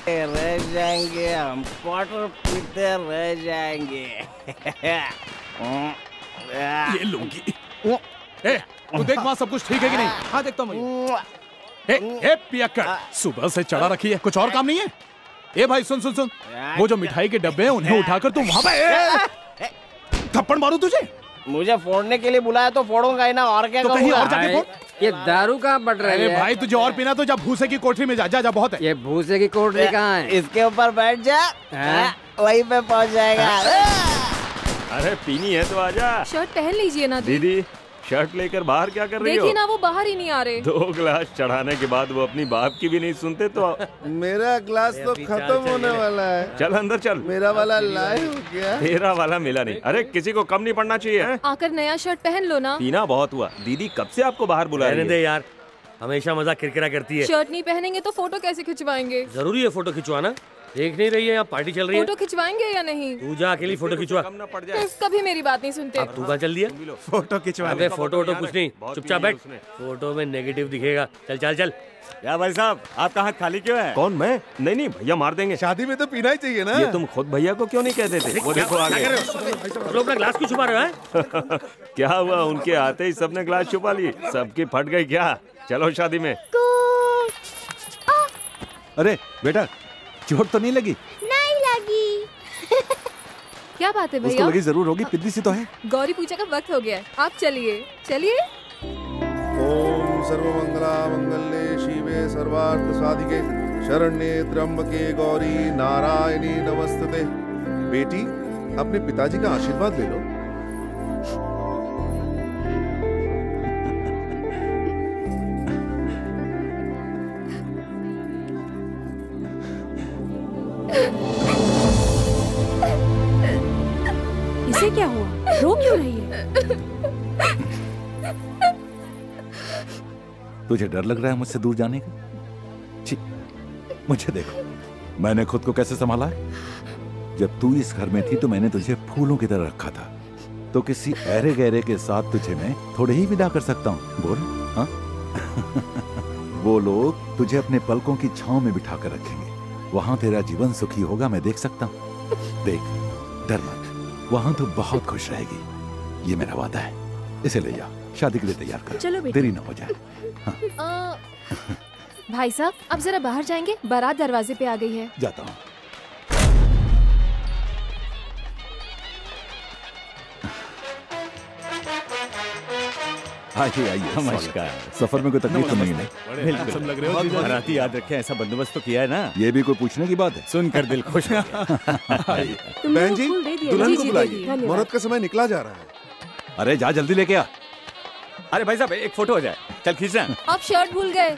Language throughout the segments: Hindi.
रह जाएंगे हम, क्वार्टर पीते रह जाएंगे। ये लूंगी। तू देख वहाँ सब कुछ ठीक है कि नहीं? हाँ देखता हूँ। पियक्कड़, सुबह से चढ़ा रखी है, कुछ और काम नहीं है? ए भाई सुन सुन सुन, वो जो मिठाई के डब्बे हैं उन्हें उठाकर तू वहाँ पे थप्पड़ मारू तुझे? मुझे फोड़ने के लिए बुलाया तो फोड़ूंगा ही ना, और क्या तो कहीं और जाके फोड़। ये दारू कहाँ पड़ रही है? भाई तुझे और पीना तो जा भूसे की कोठरी में जा जा, जा बहुत है। ये भूसे की कोठरी कहाँ है? इसके ऊपर बैठ जा, वहीं पे पहुँच जाएगा। अरे पीनी है तो आजा। शर्ट पहन लीजिए ना दीदी, शर्ट लेकर बाहर क्या कर रही हो? देखिए ना वो बाहर ही नहीं आ रहे। 2 गिलास चढ़ाने के बाद वो अपनी बाप की भी नहीं सुनते तो। मेरा गिलास तो खत्म होने वाला है। चल अंदर चल। मेरा वाला लाए हो क्या? तेरा वाला मिला नहीं। अरे किसी को कम नहीं पड़ना चाहिए है? आकर नया शर्ट पहन लो ना। पीना बहुत हुआ। दीदी कब से आपको बाहर बुला रही है? दे यार, हमेशा मजाक किरकिरा करती है। शर्ट नहीं पहनेंगे तो फोटो कैसे खिंचवाएंगे? जरूरी है फोटो खिंचवाना? देख नहीं रही है यहाँ पार्टी चल रही है? फोटो खिंचवाएंगे या नहीं? तू जा अकेली फोटो खिंचवा। कभी मेरी बात नहीं सुनते। अब तू कहाँ चल दिया? फोटो खिंचवा। अबे फोटो कुछ नहीं, चुपचाप बैठ। फोटो में नेगेटिव दिखेगा। चल चल चल। क्या भाई साहब, आपका हाथ खाली क्यों है? कौन मैं? नहीं नहीं भैया मार देंगे। शादी में तो पीना ही चाहिए ना। ये तुम खुद भैया को क्यों नहीं कहते थे? वो देखो आगे। अपना ग्लास क्यों छुपा रहे हो? क्या हुआ, उनके आते ही सबने ग्लास छुपा लिए? सबकी फट गई क्या? चलो शादी में। अरे बेटा, चोट तो नहीं लगी? नहीं लगी। क्या बात है भैया? उसको लगी जरूर होगी, पिद्दी सी तो है। गौरी पूजा का वक्त हो गया है, आप चलिए चलिए। ओम सर्वमंगला मंगल्ये शिवे सर्वार्थ साधिके शरण्ये त्र्यंबके गौरी नारायणी नमस्तुते। बेटी, अपने पिताजी का आशीर्वाद ले लो। इसे क्या हुआ? रो क्यों रही है? तुझे डर लग रहा है मुझसे दूर जाने का? छी, मुझे देखो, मैंने खुद को कैसे संभाला है। जब तू इस घर में थी तो मैंने तुझे फूलों की तरह रखा था, तो किसी ऐरे गहरे के साथ तुझे मैं थोड़े ही विदा कर सकता हूँ। बोल हाँ? वो लोग तुझे अपने पलकों की छांव में बिठा कर रखेंगे, वहां तेरा जीवन सुखी होगा, मैं देख सकता हूँ। देख, डर मत, वहां तो बहुत खुश रहेगी, ये मेरा वादा है। इसे ले जा, शादी के लिए तैयार कर। चलो बेटी, देरी ना हो जाए। हाँ। भाई साहब, आप जरा बाहर जाएंगे? बारात दरवाजे पे आ गई है। जाता हूँ। आइए आइए। नमस्कार। सफर में कोई तकलीफ तो नहीं है? बिल्कुल लग रहे हो। बाराती याद रखे, ऐसा बंदोबस्त तो किया है ना? ये भी कोई पूछने की बात है? सुनकर दिल खुश हो गया। बहन जी, दुल्हन को बुलाइए, मुहूर्त का समय निकला जा रहा है। अरे जा जल्दी लेके आ। अरे भाई साहब एक फोटो हो जाए। चल खींच रहे हैं। आप शर्ट भूल गए।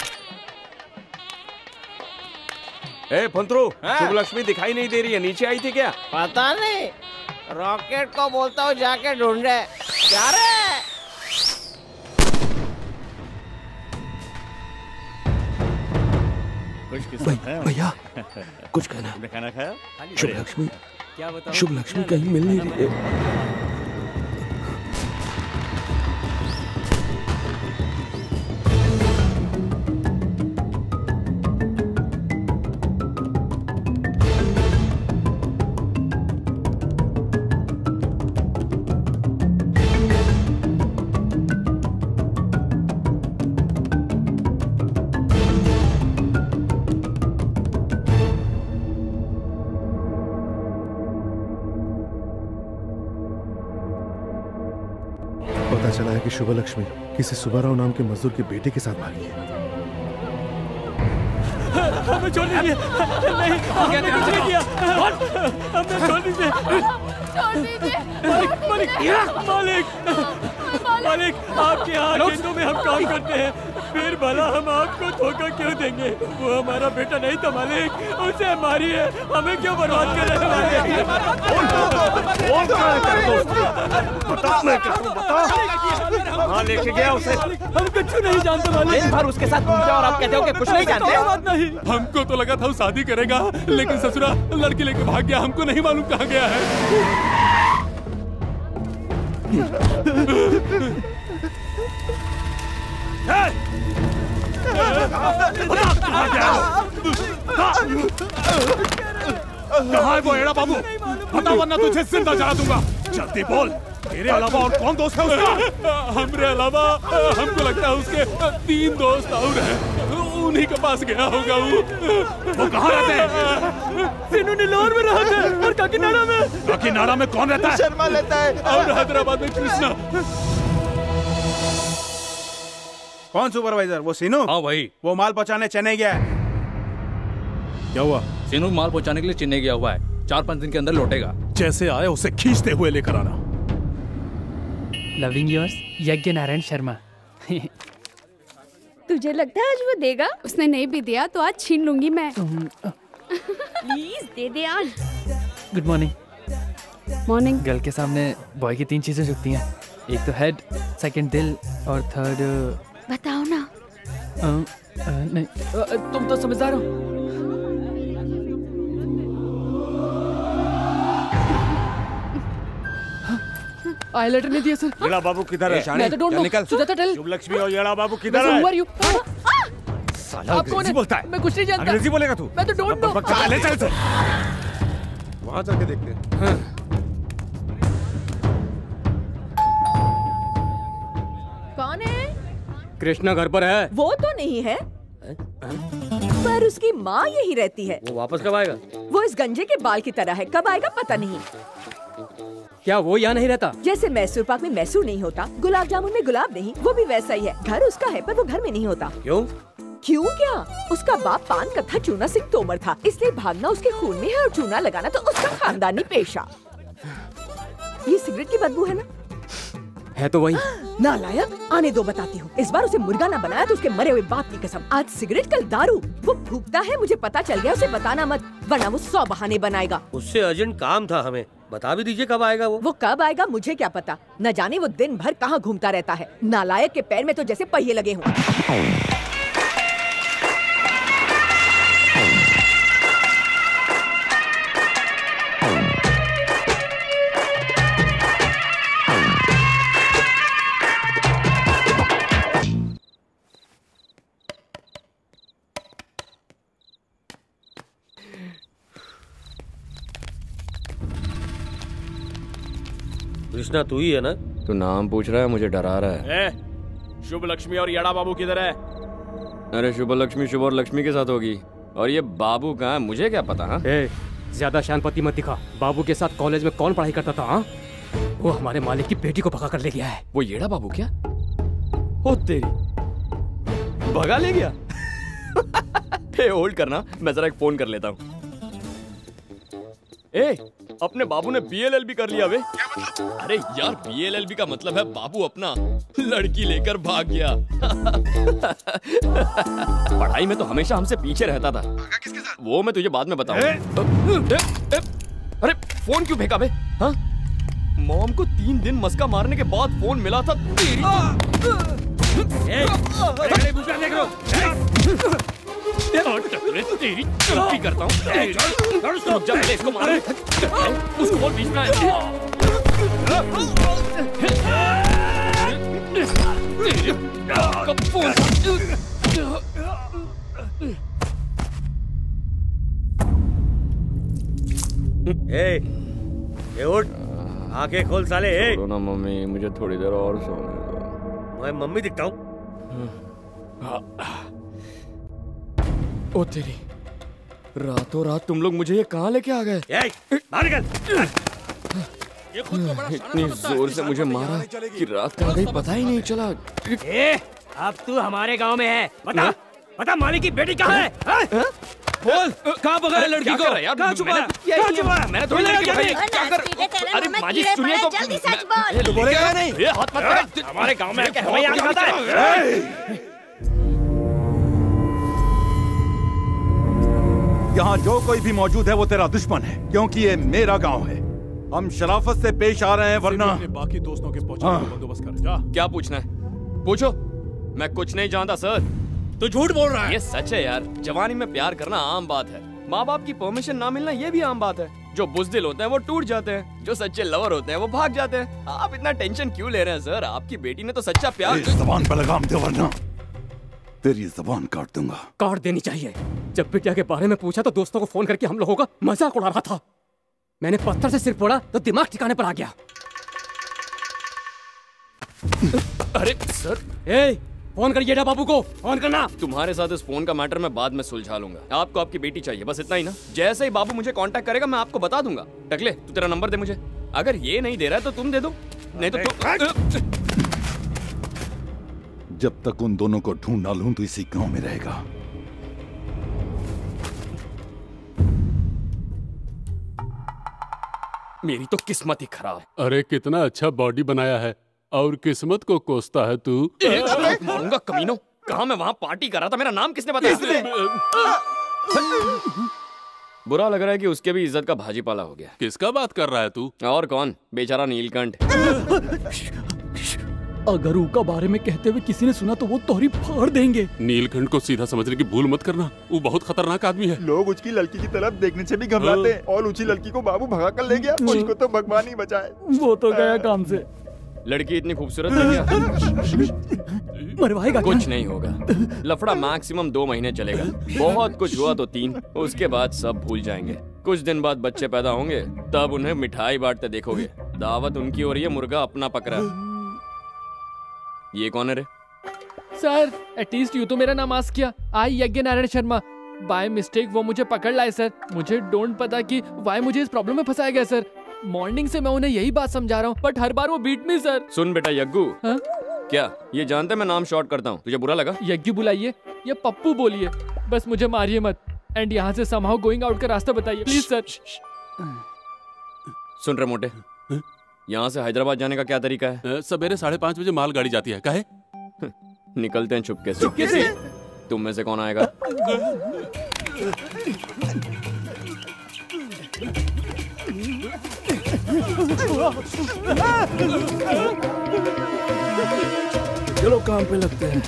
ए फंतरू, सुबलक्ष्मी दिखाई नहीं दे रही है, नीचे आई थी क्या? पता नहीं, रॉकेट को बोलता हूँ जाके ढूंढे। क्या रे? भैया कुछ कहना? खाना खाया? शुभ लक्ष्मी, शुभ लक्ष्मी कहीं मिल नहीं रही है। पता चला है कि शुभलक्ष्मी किसी सुब्बाराव नाम के मजदूर के बेटे के साथ भागी है। हमें छोड़ दीजिए। नहीं, हमने कुछ नहीं किया। हमने छोड़ दीजिए। मालिक मालिक मालिक मालिक, आपके यहाँ खेतों में हम काम करते हैं, फिर भला हम आपको धोखा क्यों देंगे? वो हमारा बेटा नहीं था मालिक, उसे मारिए, हमें क्यों बर्बाद कर रहे हैं? हाँ लेके गया उसे। हम कुछ नहीं जानते मालिक। दिन भर उसके साथ घूमते और आप कहते हो कि कुछ नहीं जानते। नहीं, हमको तो लगा था वो शादी करेगा, लेकिन ससुरा लड़की लेके भाग गया, हमको नहीं मालूम कहाँ गया है। कहाँ है वो एड़ा बाबू? बता वरना तुझे जिंदा जला दूंगा। जल्दी बोल, तेरे अलावा और कौन दोस्त है उसका? हमरे अलावा हमको लगता है उसके 3 दोस्त और हैं। उन्हीं के पास गया होगा वो कहाँ रहते हैं? सिनू नीलोर में रहते हैं और काकीनाडा में। काकीनाडा में कौन रहता है? शर्मा रहता है और हैदराबाद में कृष्णा। कौन सुपरवाइजर? वो सीनू? हाँ भाई, वो माल पहुंचाने चेन्नई गया है। क्या हुआ? सीनू माल पहुंचाने के लिए चेन्नई गया हुआ है, 4-5 दिन के अंदर लौटेगा। जैसे आए उसे खींचते हुए लेकर आना। Loving yours Yagyanarayan Sharma. तुझे लगता है आज वो देगा? उसने नहीं भी दिया तो आज छीन लूंगी मैं। प्लीज दे दे आज। Good morning. मॉर्निंग। गर्ल के सामने बॉय की 3 चीजें झुकती हैं, एक तो हेड, सेकंड दिल और थर्ड बताओ ना। नहीं, तुम तो समझदार हो। आई लेटर नहीं दिया सर। येड़ा बाबू किधर है? मैं तो डोंट नो। निकल। सुजाता टेल। शुभलक्ष्मी और येड़ा बाबू किधर है? साला आप कौन है? बोलता है। मैं कुछ नहीं जानता। अंग्रेजी बोलेगा तू? मैं तो डोंट नो। ले चल इसे। वहाँ चल के देखते हैं। कौन है? कृष्णा घर पर है। वो तो नहीं है, पर उसकी माँ यही रहती है। वो वापस कब आएगा? वो इस गंजे के बाल की तरह है, कब आएगा पता नहीं। क्या वो यहाँ नहीं रहता? जैसे मैसूर पाक में मैसूर नहीं होता, गुलाब जामुन में गुलाब नहीं, वो भी वैसा ही है। घर उसका है पर वो घर में नहीं होता। क्यों? क्यों क्या? उसका बाप पान कत्था चूना सिंह तोमर था, इसलिए भागना उसके खून में है और चूना लगाना तो उसका खानदानी पेशा। ये सिगरेट की बदबू है ना? है तो वही। नालायक, आने दो बताती हूँ। इस बार उसे मुर्गा ना बनाया तो उसके मरे हुए बाप की कसम। आज सिगरेट कल दारू। वो फूकता है, मुझे पता चल गया। उसे बताना मत वरना वो 100 बहाने बनाएगा। उससे अर्जेंट काम था, हमें बता भी दीजिए कब आएगा वो। वो कब आएगा मुझे क्या पता, न जाने वो दिन भर कहाँ घूमता रहता है। नालायक के पैर में तो जैसे पहिए लगे हों। कृष्णा तू ही है ना? तू नाम पूछ रहा है, मुझे डरा रहा है। शुभलक्ष्मी और येड़ा बाबू किधर है? अरे शुभलक्ष्मी शुभ और लक्ष्मी के साथ होगी, और ये बाबू कहाँ है मुझे क्या पता। हाँ, ज्यादा शानपति मत दिखा। बाबू के साथ कॉलेज में कौन पढ़ाई करता था? हाँ, वो हमारे मालिक की बेटी को भगा कर ले गया है। वो येड़ा बाबू क्या? हो तेरी, भगा ले गया? होल्ड करना, मैं जरा एक फोन कर लेता हूँ। अपने बाबू ने BLLB कर लिया वे। अरे यार, BLLB का मतलब है बाबू अपना लड़की लेकर भाग गया। पढ़ाई में तो हमेशा हमसे पीछे रहता था। वो मैं तुझे बाद में बताऊंगा। अरे फोन क्यों फेंका बे? हाँ, मॉम को 3 दिन मस्का मारने के बाद फोन मिला था। तेरी चुप्पी करता हूँ। रुक जा, पहले इसको मारो। उसको बोल बीच में उठ, आंखें खोल साले। छोड़ो ना मम्मी, मुझे थोड़ी देर और सोने दो। मैं मम्मी दिखता हूँ? ओ तेरी, रातों रात तुम लोग मुझे ये कहाँ लेके आ गए? इतनी जोर से मुझे मारा कि रात कहाँ गई पता ही नहीं चला। अब तू हमारे गांव में है, बता बता मालिक की बेटी कहाँ है? बोल, कहाँ भगाया लड़की को? कहाँ छुपा? मैंने थोड़ी लड़की भगाई। क्या कर? अरे माजी सुनिए तो। जल्दी सच बोल। बोलेगा नहीं? ये हाथ मत कर। हमारे गांव में हमें यहाँ खाता है। यहाँ जो कोई भी मौजूद है वो तेरा दुश्मन है, क्योंकि ये मेरा गांव है। हम शराफत से पेश आ रहे हैं, वरना बाकी दोस्तों के पहुंचने का बंदोबस्त कर। जा। क्या पूछना है पूछो। मैं कुछ नहीं जानता सर। तू झूठ बोल रहा है। ये सच है यार, जवानी में प्यार करना आम बात है। माँ बाप की परमिशन ना मिलना ये भी आम बात है। जो बुज़दिल होते हैं वो टूट जाते हैं, जो सच्चे लवर होते हैं वो भाग जाते हैं। आप इतना टेंशन क्यों ले रहे हैं सर? आपकी बेटी ने तो सच्चा प्यार। जबान पर लगाम दे वरना। तेरी जबान काट दूंगा। काट देनी चाहिए। जब बिटिया के बारे में पूछा तो दोस्तों को फोन करके हम लोगों का मजाक उड़ा रहा था। मैंने पत्थर से सिर फोड़ा तो दिमाग ठिकाने पर आ गया। अरे सर, फोन करिए ना बाबू को, फोन करना। तुम्हारे साथ इस फोन का मैटर मैं बाद में सुलझा लूंगा। आपको आपकी बेटी चाहिए, बस इतना ही ना? जैसे ही बाबू मुझे कांटेक्ट करेगा मैं आपको बता दूंगा। टकले, तू तेरा नंबर दे मुझे। अगर ये नहीं दे रहा है तो तुम दे दो, नहीं तो तुम। जब तक उन दोनों को ढूंढ ना लूं तो इसी गांव में रहेगा। मेरी तो किस्मत ही खराब। अरे कितना अच्छा बॉडी बनाया है और किस्मत को कोसता है तू। मारूंगा कमीनों। कहा मैं वहां पार्टी कर रहा था, मेरा नाम किसने बताया? बुरा लग रहा है कि उसके भी इज्जत का भाजीपाला हो गया। किसका बात कर रहा है तू? और कौन? बेचारा नीलकंठ। अगर उनका बारे में कहते हुए किसी ने सुना तो वो तोहरी फाड़ देंगे। नीलकंठ को सीधा समझने की भूल मत करना, वो बहुत खतरनाक आदमी है। लोग उसकी लड़की की तरफ देखने से भी घबराते हैं और उसी लड़की को बाबू भगा कर ले गया। उसको तो भगवान ही बचाए। वो तो गया काम से। लड़की इतनी खूबसूरत है क्या? मरवाएगा कुछ नहीं होगा। लफड़ा मैक्सिमम 2 महीने चलेगा। बहुत कुछ हुआ तो 3, उसके बाद सब भूल जाएंगे। कुछ दिन बाद बच्चे पैदा होंगे, तब उन्हें मिठाई बांटते देखोगे। दावत उनकी हो रही है, मुर्गा अपना पकड़ा। ये कौन है रे? सर, एटलीस्ट यू तो मेरा नाम आस्क किया। I Yagyanarayan Sharma. By mistake वो मुझे पकड़ लाए सर। मुझे डोंट पता कि वाई मुझे इस प्रॉब्लम में फंसाया गया सर। मॉर्निंग से मैं उन्हें यही बात समझा रहा हूँ, बट हर बार वो बीट मी सर। सुन बेटा यज्ञू, क्या ये जानते मैं नाम शॉर्ट करता हूँ? तुझे बुरा लगा? यज्ञू बुलाइए या पप्पू बोलिए, बस मुझे मारिए मत। एंड यहाँ से समहाउ गोइंग आउट का रास्ता बताइए प्लीज सर। सुन रहे मोटे, यहाँ से हैदराबाद जाने का क्या तरीका है? सवेरे 5:30 बजे माल गाड़ी जाती है। काहे? निकलते हैं चुपके से। चुपके से? तुम में से कौन आएगा? चलो काम पे लगते हैं।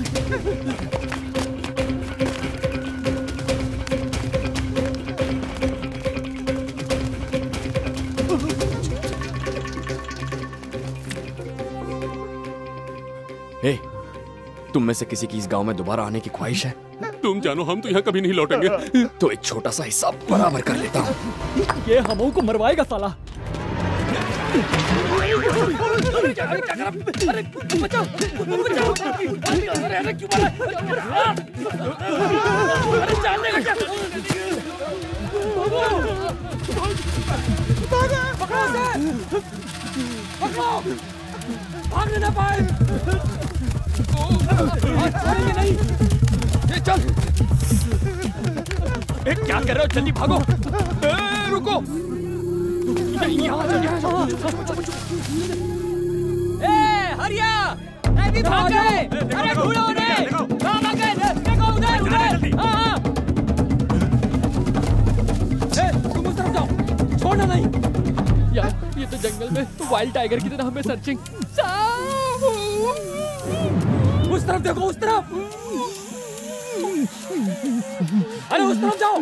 तुम में से किसी की इस गांव में दोबारा आने की ख्वाहिश है? तुम जानो, हम तो यहाँ कभी नहीं लौटेंगे। तो एक छोटा सा हिस्सा बराबर कर लेता हूँ। ये हमों को मरवाएगा साला। भागने ना पाए। नहीं। ये चल। क्या कर रहे हो? जल्दी भागो। रुको। हरिया, अरे भाग गए। अरे ढूंढो उन्हें। कहाँ भाग गए? देखो उधर उधर। हाँ। तुम उस तरफ जाओ, छोड़ना नहीं। यार ये तो जंगल में वाइल्ड टाइगर की तरह हमें सर्चिंग। उस तरफ देखो, उस तरफ। अरे उस तरफ जाओ।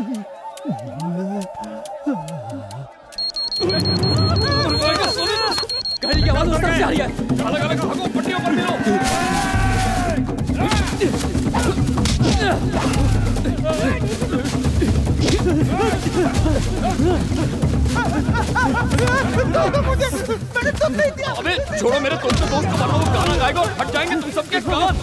गाड़ी की आवाज उस तरफ से आ रही है। अलग अलग भागो, पट्टियों पर मिलो। अबे छोड़ो मेरे दोस्त को, वरना वो गाना गाएगा और हट जाएंगे तुम सबके कान।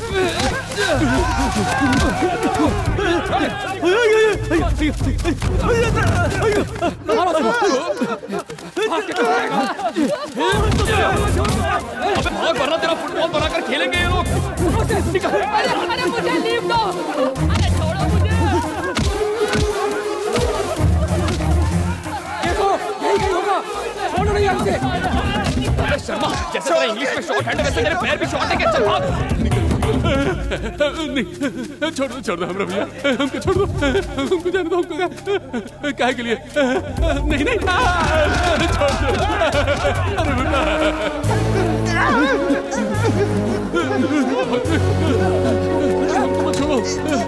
अबे भाग वरना तेरा फुटबॉल बनाकर खेलेंगे ये लोग। अरे मुझे लीव दो। अरे छोड़ो मुझे। देखो यही कहीं होगा, छोड़ो नहीं हमसे। अरे शर्मा, जैसे तेरा इंग्लिश में शॉर्ट हैंड है वैसे तेरे पैर भी शॉर्ट है क्या? चल भाग। नहीं, छोड़ दो हमरा भैया, हमको छोड़ दो, हमको जाने दो। हमको काहे के लिए? नहीं छोड़ दो। अरे बेटा हमको मत छोड़ो।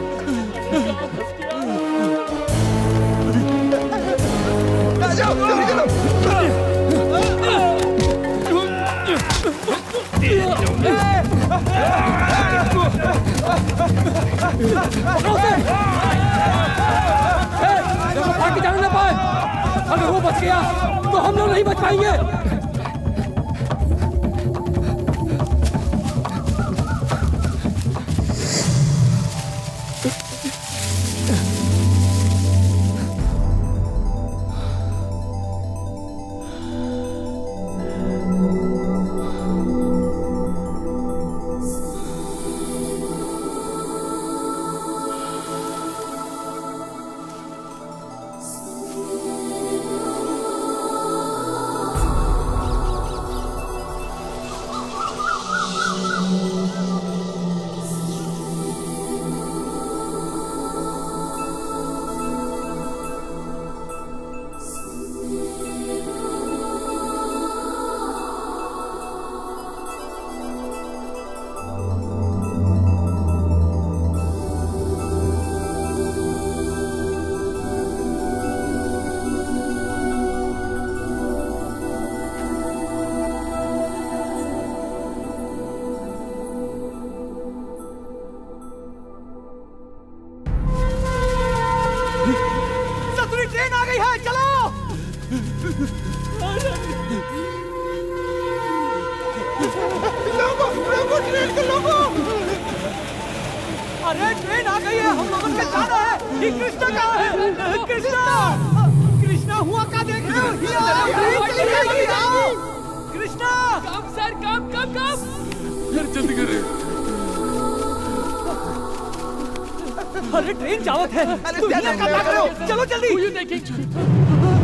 जाओ जल्दी चलो। देखो भाग के जाने ना पाए। अगर वो बच गया तो हम लोग नहीं बच पाएंगे। अरे ट्रेन आ गई है, हम लोगों को जाना है। ये कृष्णा कहाँ है? कृष्णा, कृष्णा हुआ क्या देख रहे हो? Krishna, come sir, come come come. यार जल्दी कर रहे। अरे ट्रेन जावत है। तुम यहाँ क्या कर रहे हो? चलो जल्दी। देखें।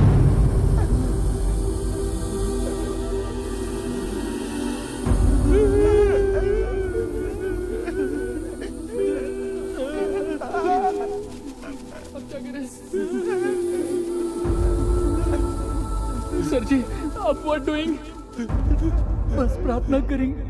सर जी, आप व्हाट डूइंग? बस प्रार्थना करेंगे।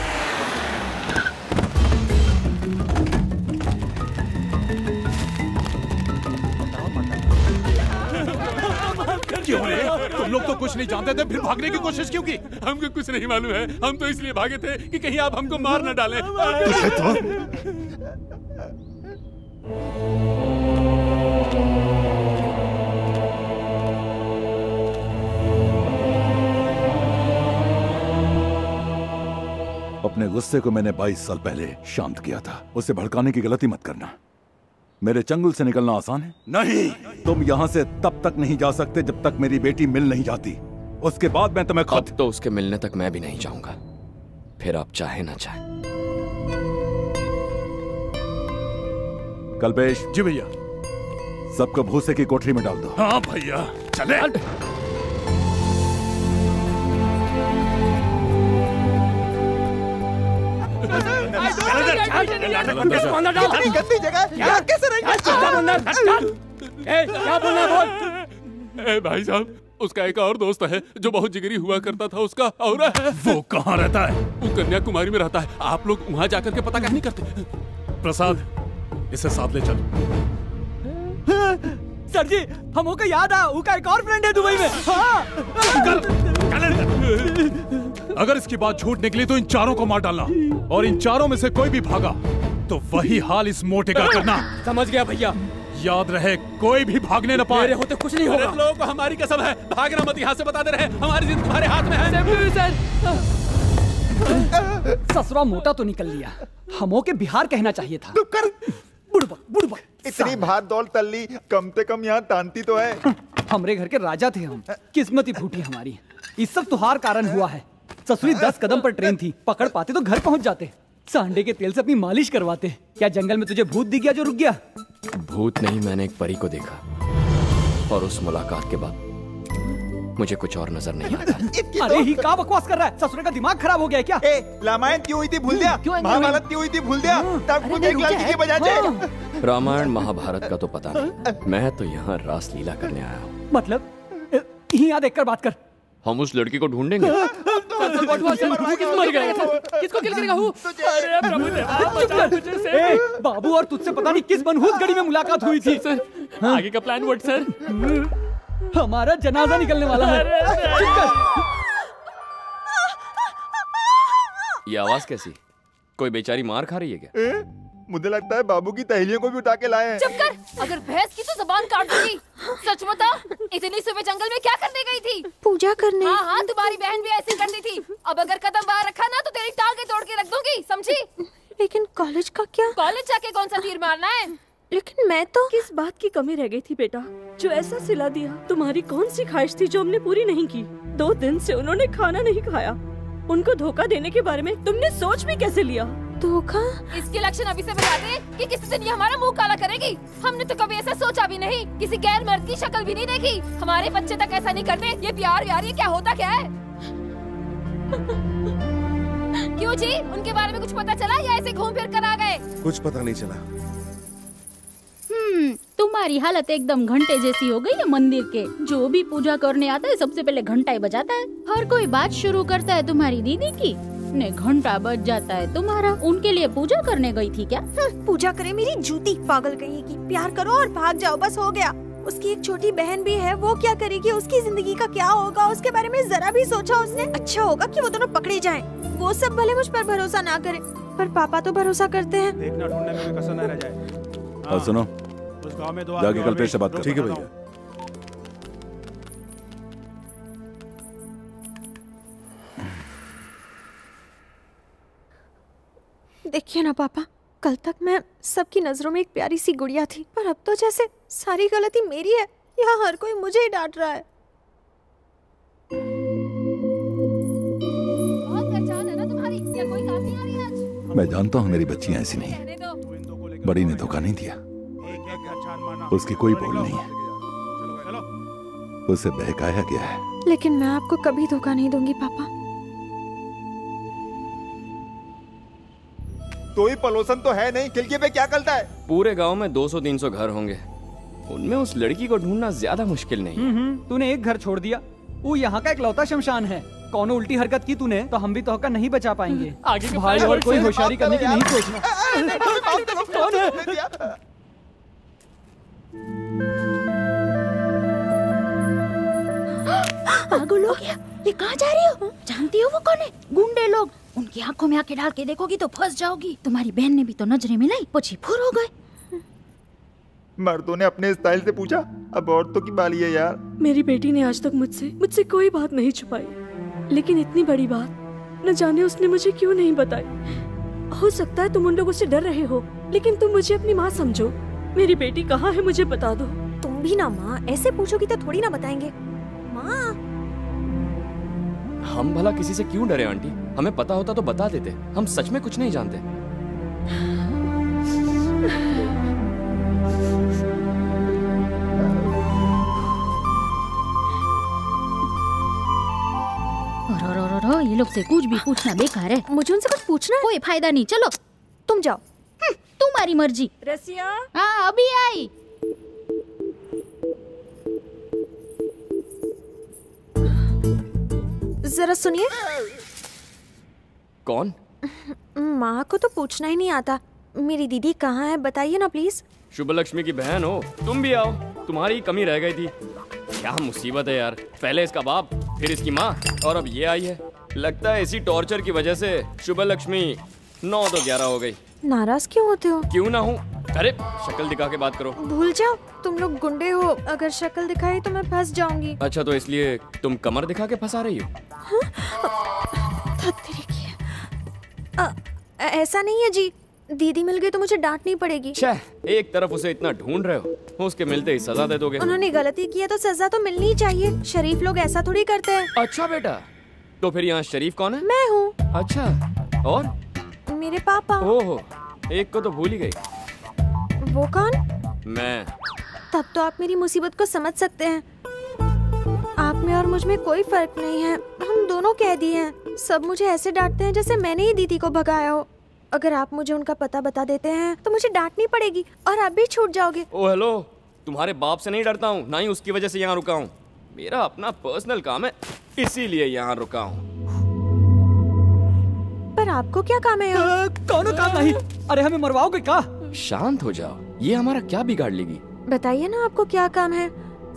क्यों रे? तुम लोग तो कुछ नहीं जानते थे, फिर भागने की कोशिश क्यों की? हमको कुछ नहीं मालूम है। हम तो इसलिए भागे थे कि कहीं आप हमको मार न डालें। अपने गुस्से को मैंने 22 साल पहले शांत किया था। उसे भड़काने की गलती मत करना। मेरे चंगुल से निकलना आसान है? नहीं, तुम यहाँ से तब तक नहीं जा सकते जब तक मेरी बेटी मिल नहीं जाती। उसके बाद मैं तुम्हें अब तो उसके मिलने तक मैं भी नहीं जाऊंगा, फिर आप चाहे ना चाहे। कल्पेश। जी भैया। सबको भूसे की कोठरी में डाल दो। हाँ भैया, चले। गंदी जगह कैसे रहेंगे? क्या बोलना बोल। ए भाई साहब, उसका एक और दोस्त है जो बहुत जिगरी हुआ करता था। उसका और है। वो कहाँ रहता है? वो कन्याकुमारी में रहता है। आप लोग वहाँ जाकर के पता क्या नहीं करते? प्रसाद, इसे साथ ले चलो। सर जी, हमको का याद आ, उसका एक और फ्रेंड है दुबई में। हाँ। अगर इसकी बात झूठ निकली तो इन चारों को मार डालना, और इन चारों में से कोई भी भागा तो वही हाल इस मोटे का करना। समझ गया भैया। याद रहे, कोई भी भागने न पाए। मेरे होते कुछ नहीं होगा। लोगों को हमारी कसम है, भागना मत। यहाँ से बता दे रहे, हमारी जिंदगी तुम्हारे हाथ में है। ससुरा मोटा तो निकल लिया, हमों के बिहार कहना चाहिए था। बुड़बक बुड़बक। इतनी भाग दौड़ तल्ली, कम से कम यहाँ तांती तो है। हमरे घर के राजा थे हम, किस्मत ही फूटी हमारी। इस सब तुहार कारण हुआ है। ससुरी 10 कदम पर ट्रेन थी, पकड़ पाते तो घर पहुंच जाते। सांडे के तेल से अपनी मालिश करवाते। क्या जंगल में तुझे भूत दिख गया जो रुक गया? भूत नहीं, मैंने एक परी को देखा, और उस मुलाकात के बाद मुझे कुछ और नजर नहीं आता। अरे ही क्या बकवास कर रहा है? ससुरे का दिमाग खराब हो गया क्या? रामायण क्यों हुई थी भूल दिया? महाभारत क्यों हुई थी भूल दिया? तब कुछ एक लड़की के बजाय। रामायण महाभारत का तो पता नहीं, मैं तो यहाँ रास लीला करने आया हूँ। मतलब यहाँ देख कर बात कर। हम उस लड़की को ढूंढेंगे। किसको किल करेगा? अरे प्रभु देवा, बाबू और तुझसे पता नहीं किस मनहूस गड़ी में मुलाकात हुई थी। आगे का प्लान व्हाट सर? हमारा जनाजा निकलने वाला है। ये आवाज कैसी? कोई बेचारी मार खा रही है क्या? मुझे लगता है बाबू की तहेलियों को भी उठा के लाए हैं। चुप कर, अगर भैंस की तो जबान काट दूंगी। सच बता, इतनी सुबह जंगल में क्या करने गई थी? पूजा करने। हाँ हाँ, तुम्हारी बहन भी ऐसी करती थी। अब अगर कदम बाहर रखा ना तो तेरी टांगे तोड़ के रख दूंगी, समझी? लेकिन कॉलेज का क्या? कॉलेज जाके कौन सा तीर मारना है? लेकिन मैं तो किस बात की कमी रह गई थी बेटा, जो ऐसा सिला दिया? तुम्हारी कौन सी ख्वाहिश थी जो हमने पूरी नहीं की? 2 दिन से उन्होंने खाना नहीं खाया। उनको धोखा देने के बारे में तुमने सोच भी कैसे लिया? धोखा? इसके लक्षण अभी से बता दे कि किसी दिन ये हमारा मुंह काला करेगी। हमने तो कभी ऐसा सोचा भी नहीं, किसी गैर मर्द की शक्ल भी नहीं देखी। हमारे बच्चे तक ऐसा नहीं करते। ये प्यार यार, ये क्या होता क्या है? क्यों जी, उनके बारे में कुछ पता चला या ऐसे घूम फिर कर आ गए? कुछ पता नहीं चला। तुम्हारी हालत एकदम घंटे जैसी हो गई है मंदिर के। जो भी पूजा करने आता है सबसे पहले घंटा ही बजाता है। हर कोई बात शुरू करता है तुम्हारी दीदी की, ने घंटा बज जाता है तुम्हारा। उनके लिए पूजा करने गई थी क्या? पूजा करे मेरी जूती, पागल कहीं की। प्यार करो और भाग जाओ, बस हो गया। उसकी एक छोटी बहन भी है, वो क्या करेगी? उसकी जिंदगी का क्या होगा? उसके बारे में जरा भी सोचा उसने? अच्छा होगा कि वो दोनों पकड़े जाएं। वो सब भले मुझ पर भरोसा ना करे, पर पापा तो भरोसा करते हैं। देखना ढूंढने में कसर न रह जाए। और सुनो, उस गांव में 2 जाके कल्पेश से बात करो। ठीक है भैया। देखिए ना पापा, कल तक मैं सबकी नजरों में एक प्यारी सी गुड़िया थी, पर अब तो जैसे सारी गलती मेरी है। यहाँ हर कोई मुझे ही डांट रहा है। बहुत पहचान है ना तुम्हारी, क्या कोई काम नहीं आ रही आज? मैं जानता हूँ मेरी बच्चियां ऐसी नहीं है। बड़ी ने धोखा नहीं दिया, उसकी कोई भूल नहीं है, उसे बहकाया गया है। लेकिन मैं आपको कभी धोखा नहीं दूंगी पापा। तो ही पलोसन तो है नहीं, खिड़की पे क्या करता है? पूरे गांव में 200-300 घर होंगे, उनमें उस लड़की को ढूंढना ज्यादा मुश्किल नहीं। तूने एक घर छोड़ दिया, वो यहाँ का इकलौता शमशान है। कौन उल्टी हरकत की तूने तो हम भी तो नहीं बचा पाएंगे। आगे भाई और कोई होशियारी करने की नहीं सोचना। कौन है? पागल हो गया, ये कहाँ जा रही हो? जानती हो वो कौन है? गुंडे लोग। उनकी आंखों में आके डाल के देखोगी तो फंस जाओगी। तुम्हारी बहन ने भी तो नजरें मिलाई, पची फुर हो गए। मर्दों ने अपने स्टाइल से पूछा, अब औरतों की बारी है यार। मेरी बेटी ने आज तक मुझसे कोई बात नहीं छुपाई, लेकिन इतनी बड़ी बात न जाने उसने मुझे क्यों नहीं बताई। हो सकता है तुम उन लोगों से डर रहे हो, लेकिन तुम मुझे अपनी माँ समझो। मेरी बेटी कहाँ है मुझे बता दो। तुम भी ना माँ, ऐसे पूछोगी तो थोड़ी ना बताएंगे। माँ, हम भला किसी से क्यों डरे आंटी? हमें पता होता तो बता देते। हम सच में कुछ नहीं जानते। ये लोग से कुछ भी पूछना बेकार है। मुझे उनसे कुछ पूछना है? कोई फायदा नहीं, चलो तुम जाओ। तुम्हारी मर्जी। रसिया? हाँ अभी आई। जरा सुनिए। कौन? माँ को तो पूछना ही नहीं आता। मेरी दीदी कहाँ है बताइए ना प्लीज। शुभलक्ष्मी की बहन हो, तुम भी आओ। तुम्हारी कमी रह गई थी। क्या मुसीबत है यार, पहले इसका बाप, फिर इसकी माँ, और अब ये आई है। लगता है इसी टॉर्चर की वजह से शुभलक्ष्मी 9 तो 11 हो गई। नाराज क्यों होते हो? क्यों ना हूँ, अरे शक्ल दिखा के बात करो। भूल जाओ, तुम लोग गुंडे हो। अगर शक्ल दिखाई तो मैं फंस जाऊंगी। अच्छा तो इसलिए तुम कमर दिखा के फंसा रही हो? ऐसा नहीं है जी, दीदी मिल गई तो मुझे डांटनी पड़ेगी। एक तरफ उसे इतना ढूंढ रहे हो, उसके मिलते ही सजा दे दोगे। उन्होंने गलती की है तो सजा तो मिलनी ही चाहिए। शरीफ लोग ऐसा थोड़ी करते हैं। अच्छा बेटा, तो फिर यहाँ शरीफ कौन है? मैं हूँ। अच्छा, और? मेरे पापा। ओहो, एक को तो भूल ही गई। वो कौन? मैं। तब तो आप मेरी मुसीबत को समझ सकते हैं। आप में और मुझ में कोई फर्क नहीं है, हम दोनों कैदी हैं। सब मुझे ऐसे डांटते हैं जैसे मैंने ही दीदी को भगाया हो। अगर आप मुझे उनका पता बता देते हैं तो मुझे डांटनी पड़ेगी और आप भी छूट जाओगे। ओ हेलो, तुम्हारे बाप से नहीं डरता हूँ, ना ही उसकी वजह से यहाँ रुका हूँ। मेरा अपना पर्सनल काम है, इसीलिए यहाँ रुका हूँ। पर आपको क्या काम है? कौन काम नहीं? अरे हमें मरवाओगे क्या? शांत हो जाओ, ये हमारा क्या बिगाड़ लेगी? बताइए ना आपको क्या काम है।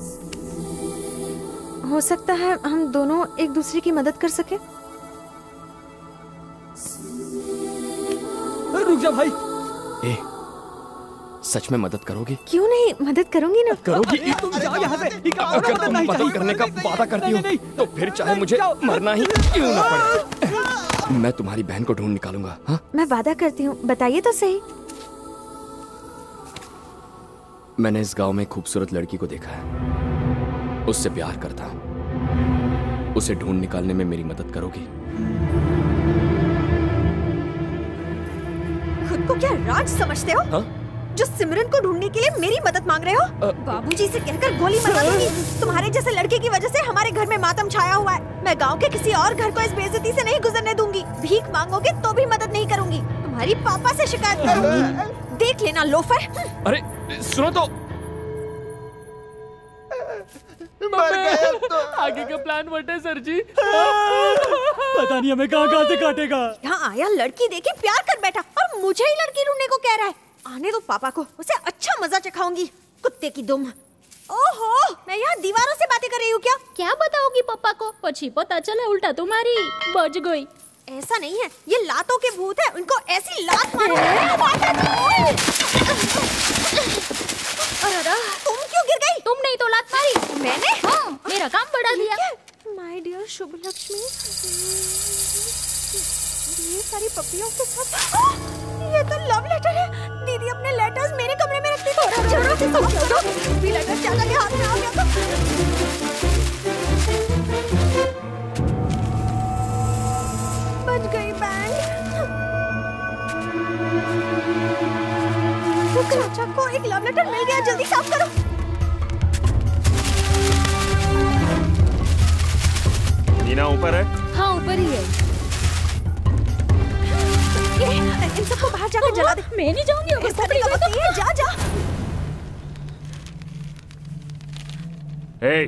हो सकता है हम दोनों एक दूसरे की मदद कर सके। रुक जा भाई, ए, सच में मदद करोगी? क्यों नहीं, मदद करूंगी ना। करोगी? तुम जाओ यहाँ से। अगर तुम मदद करने का वादा करती हो तो फिर चाहे मुझे मरना ही क्यों ना पड़े, मैं तुम्हारी बहन को ढूंढ निकालूंगा। हाँ? मैं वादा करती हूँ, बताइए तो सही। मैंने इस गांव में एक खूबसूरत लड़की को देखा है, उससे प्यार करता हूँ। उसे ढूंढ निकालने में मेरी मदद करोगी? खुद को क्या राज समझते हो? हाँ? जो सिमरन को ढूंढने के लिए मेरी मदद मांग रहे हो? बाबूजी से कहकर गोली मरवा दूंगी। तुम्हारे जैसे लड़के की वजह से हमारे घर में मातम छाया हुआ है। मैं गांव के किसी और घर को इस बेइज्जती से नहीं गुजरने दूंगी। भीख मांगोगे तो भी मदद नहीं करूंगी, तुम्हारी पापा से शिकायत करूंगी। देख लेना लोफर। अरे सुनो तो, मर गए तो। आगे का प्लान व्हाट है सर जी? पता नहीं हमें कहाँ से काटेगा। यहाँ आया लड़की देखे प्यार कर बैठा और मुझे ही लड़की ढूंढने को कह रहा है। आने दो पापा को, उसे अच्छा मजा चखाऊंगी। कुत्ते की दुम। ओहो, मैं यहाँ दीवारों से बातें कर रही हूँ क्या? क्या बताओगी पापा को? पछी पता चला उल्टा तुम्हारी बज गई। ऐसा नहीं है, ये लातों के भूत है, उनको ऐसी लात मारो। अरे तुम क्यों गिर गई? तुमने ही तो लात मारी। मैंने? हाँ, मेरा काम बढ़ा दिया। माय डियर शुभलक्ष्मी, ये सारी पपियों के साथ ये तो लव लेटर है। दीदी अपने लेटर्स मेरे कमरे में रखती थी। चलो से समझो, भी लेटर चाचा के हाथ में आ गया तो बच गई बैंड। चाचा को एक लव लेटर मिल गया, जल्दी साफ करो। मीना ऊपर है? हाँ ऊपर ही है। इन सबको बाहर जाकर जला दे। मैं नहीं जाऊंगी। अगर पकड़ी गई तो जा जा। हे,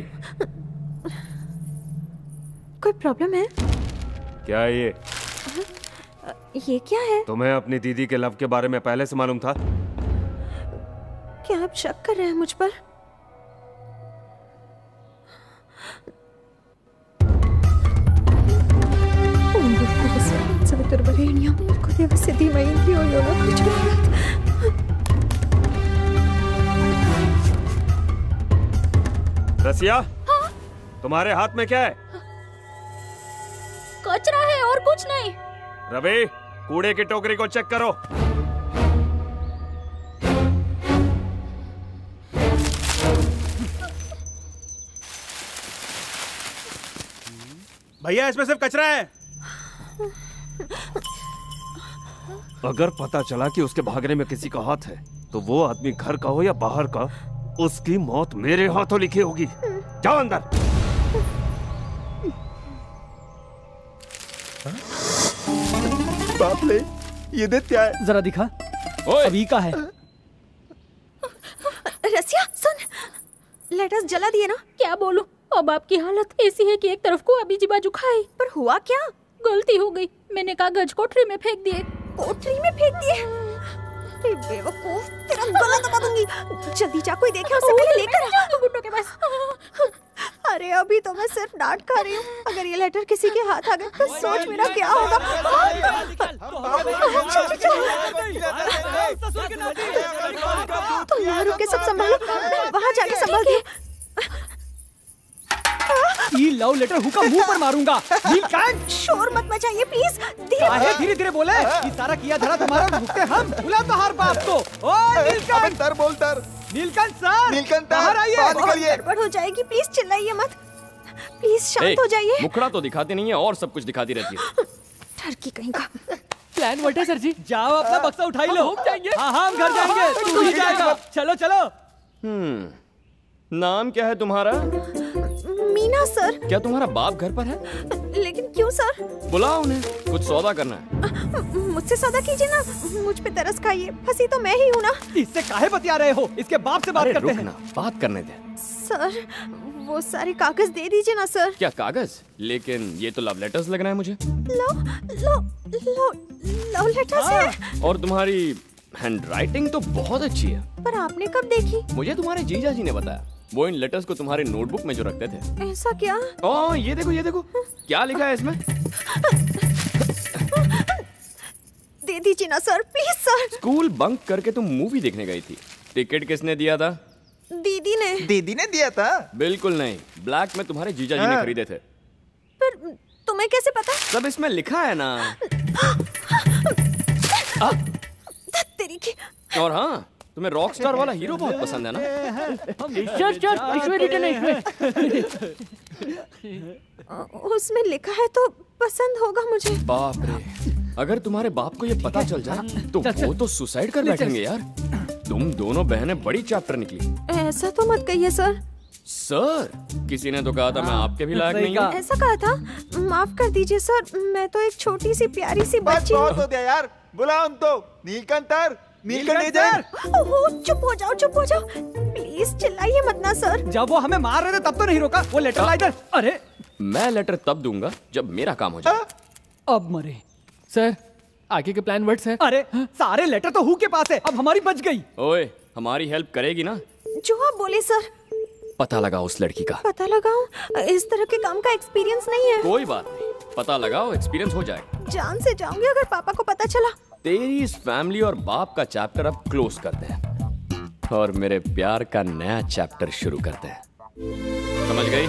कोई प्रॉब्लम है? क्या है ये? ये क्या है? तुम्हें अपनी दीदी के लव के बारे में पहले से मालूम था? क्या आप शक कर रहे हैं मुझ पर? रसिया, हाँ? तुम्हारे हाथ में क्या है? कचरा है और कुछ नहीं। रवि, कूड़े की टोकरी को चेक करो। भैया इसमें सिर्फ कचरा है। अगर पता चला कि उसके भागने में किसी का हाथ है तो वो आदमी घर का हो या बाहर का, उसकी मौत मेरे हाथों लिखी होगी। जाओ अंदर। बाप ले, ये दे क्या है? जरा दिखा। अभी का है? रसिया सुन, लेटर्स जला दिए ना? क्या बोलूं, अब आपकी हालत ऐसी है कि एक तरफ को अभी जी बाजू खाई। पर हुआ क्या? गलती हो गई, मैंने कागज कोठरी में फेंक दिए। कोठरी में फेंक दिए? बेवकूफ, तेरा गला दबा दूंगी। जल्दी जा, कोई देखे उससे पहले लेकर आ। गुड्डो के पास। अरे अभी तो मैं सिर्फ डांट खा रही हूँ, अगर ये लेटर किसी के हाथ आ गए तो सोच मेरा क्या होगा। तुम यहाँ रुक के सब संभालो, मैं वहाँ जाके संभालती हूँ। ये लव लेटर हुक्का मुंह पर मारूंगा। नीलकंठ, शोर मत मचाइए प्लीज। धीरे धीरे बोले। ये सारा किया धरा तुम्हारा भुगते हम। बुला तो हर बाप को। ओ नीलकंठ, तर बोल तर। नीलकंठ सर, नीलकंठ बाहर आइए। गड़बड़ हो जाएगी, प्लीज चिल्लाइए मत। प्लीज शांत हो जाइए। मुखड़ा तो दिखाती नहीं है और सब कुछ दिखाती रहती है। ठरकी कहीं का। प्लान व्हाट है सर जी? जाओ अपना बक्सा उठाई लो। हाँ हम घर जाएंगे, तू ही जाएगा। चलो चलो। नाम क्या है तुम्हारा? मीना सर। क्या तुम्हारा बाप घर पर है? लेकिन क्यों सर? बुलाओ उन्हें, कुछ सौदा करना है। मुझसे सौदा कीजिए ना, मुझ पे तरस खाइए, फंसी तो मैं ही हूँ ना। इससे काहे बतिया रहे हो? इसके बाप से बात करते हैं। बात करने दे। सर वो सारे कागज दे दीजिए ना सर। क्या कागज? लेकिन ये तो लव लेटर्स लग रहा है मुझे। लव लेटर्स है? और तुम्हारी हैंडराइटिंग तो बहुत अच्छी है। पर आपने कब देखी? मुझे तुम्हारे जीजा जी ने बताया, वो इन लेटर्स को तुम्हारे नोटबुक में जो रखते थे। ऐसा क्या? ओ ये देखो क्या लिखा है इसमें? दे दीजिए ना sir, please sir. School bunk करके तुम मूवी देखने गई थी, टिकट किसने दिया था? दीदी ने। दीदी ने दिया था? बिल्कुल नहीं, ब्लैक में तुम्हारे जीजा जी ने खरीदे थे। पर तुम्हें कैसे पता? सब इसमें लिखा है ना। तेरी की। और हाँ, तुम्हें रॉक स्टार वाला हीरो बहुत पसंद है ना? उसमें लिखा है तो पसंद होगा मुझे। बाप रे, अगर तुम्हारे बाप को ये पता चल जाए तो वो तो सुसाइड कर बैठेंगे यार। तुम दोनों बहनें बड़ी चैप्टर निकली। ऐसा तो मत कहिए सर। सर, किसी ने तो कहा था मैं आपके भी लायक नहीं हूँ। ऐसा कहा था? माफ कर दीजिए सर, मैं तो एक छोटी सी प्यारी सी बच्ची। बहुत हो गया यार, बुलाओ हमको। नीलकंठर, नीलकंठर। ओहो, चुप हो जाओ, चुप हो जाओ, प्लीज चिल्लाइए मत ना सर। जब वो हमें मार रहे थे तब तो नहीं रोका। वो लेटर ला इधर। अरे मैं लेटर तब दूंगा जब मेरा काम हो जाए। अब मरे सर, आगे के प्लान वर्ड्स हैं। अरे सारे लेटर तो हु के पास है, अब हमारी बच गई। ओए, हमारी हेल्प करेगी ना? जो आप बोले सर। पता लगाओ उस लड़की का। पता लगाओ? इस तरह के काम का एक्सपीरियंस नहीं है। कोई बात नहीं, पता लगाओ, एक्सपीरियंस हो जाएगा। जान से जाऊंगी अगर पापा को पता चला। तेरी इस फैमिली और बाप का चैप्टर अब क्लोज करते हैं और मेरे प्यार का नया चैप्टर शुरू करते हैं। समझ गई?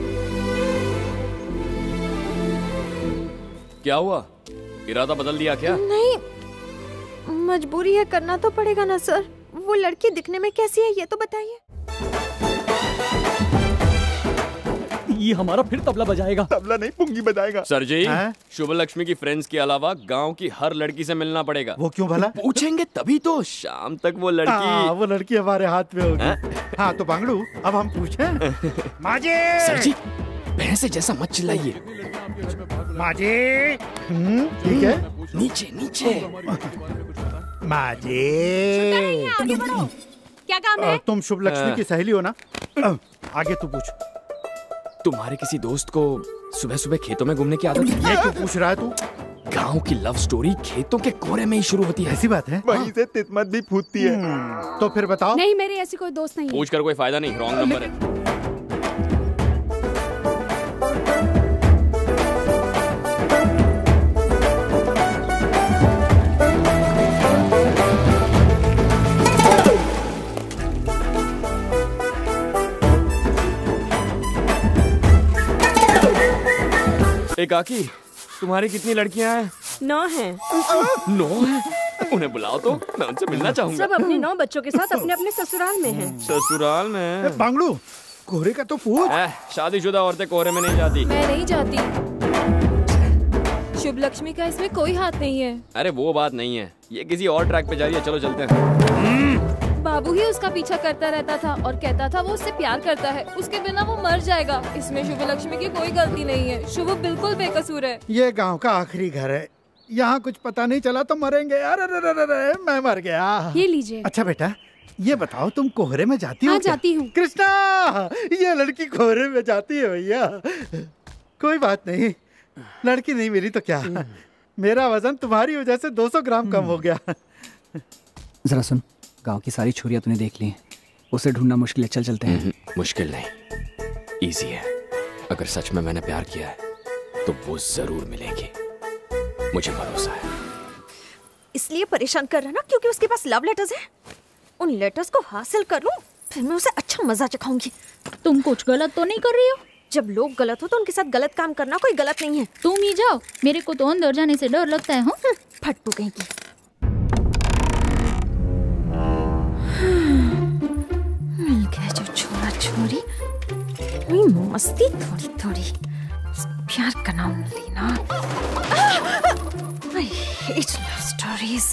क्या हुआ, इरादा बदल दिया क्या? नहीं, मजबूरी है, करना तो पड़ेगा ना सर। वो लड़की दिखने में कैसी है ये तो बताइए। ये हमारा फिर तबला बजाएगा। तबला नहीं, पुंगी बजाएगा। सर जी, शुभलक्ष्मी की फ्रेंड्स के अलावा गांव की हर लड़की से मिलना पड़ेगा। वो क्यों भला? पूछेंगे तभी तो, शाम तक वो लड़की। वो लड़की हमारे हाथ में होगी। हाँ तो बांगड़ू, अब हम पूछें। माजे। सर जी, भैंसे जैसा मत चिल्लाइए। माजे। ठीक है, नीचे नीचे। माजे। आगे बढ़ो। क्या काम है? तुम शुभलक्ष्मी की सहेली हो ना? आगे तू पूछ। तुम्हारे किसी दोस्त को सुबह सुबह खेतों में घूमने की आदत है? ये क्यों पूछ रहा है तू? गांव की लव स्टोरी खेतों के कोरे में ही शुरू होती है। ऐसी बात है? वहीं से तितमत भी फूटती है। तो फिर बताओ। नहीं, मेरे ऐसी कोई दोस्त नहीं है। पूछ कर कोई फायदा नहीं, रॉन्ग नंबर है। काकी, तुम्हारी कितनी लड़कियां हैं? 9 हैं। 9 हैं? उन्हें बुलाओ तो, मैं उनसे मिलना चाहूंगा। सब अपने 9 बच्चों के साथ अपने अपने ससुराल में हैं। ससुराल में? बांगड़ू, कोहरे का तो पूछ। शादीशुदा औरतें कोहरे में नहीं जाती। मैं नहीं जाती। शुभलक्ष्मी का इसमें कोई हाथ नहीं है। अरे वो बात नहीं है, ये किसी और ट्रैक पे जा रही है, चलो चलते हैं। बाबू ही उसका पीछा करता रहता था और कहता था वो उससे प्यार करता है, उसके बिना वो मर जाएगा। इसमें शुभलक्ष्मी की कोई गलती नहीं है, शुभ बिल्कुल बेकसूर है। ये गांव का आखिरी घर है, यहाँ कुछ पता नहीं चला तो मरेंगे। अरे मैं मर गया। ये लीजिए। अच्छा बेटा, ये बताओ तुम कोहरे में जाती हो? हाँ, जाती हूँ। कृष्णा, ये लड़की कोहरे में जाती है भैया। कोई बात नहीं, लड़की नहीं मिली तो क्या, मेरा वजन तुम्हारी वजह से 200 ग्राम कम हो गया। जरा सुन, गांव की सारी छोरियां तूने देख ली, उसे ढूंढना मुश्किल है, चल चलते हैं। मुश्किल नहीं, इजी है। अगर सच में मैंने प्यार किया है तो वो जरूर मिलेगी, मुझे भरोसा है। इसलिए परेशान कर रहा ना क्योंकि उसके पास लव लेटर्स हैं। उन लेटर्स को हासिल कर लूं, फिर मैं उसे अच्छा मजा चखाऊंगी। तुम कुछ गलत तो नहीं कर रही हो? जब लोग गलत हो तो उनके साथ गलत काम करना कोई गलत नहीं है। तुम ही जाओ, मेरे को तो अंदर जाने से डर लगता है। हाँ, फटू कहीं की। मिल गया जो छोरा छोरी, मस्ती थोड़ी थोड़ी, प्यार का नाम लेना। I hate love stories.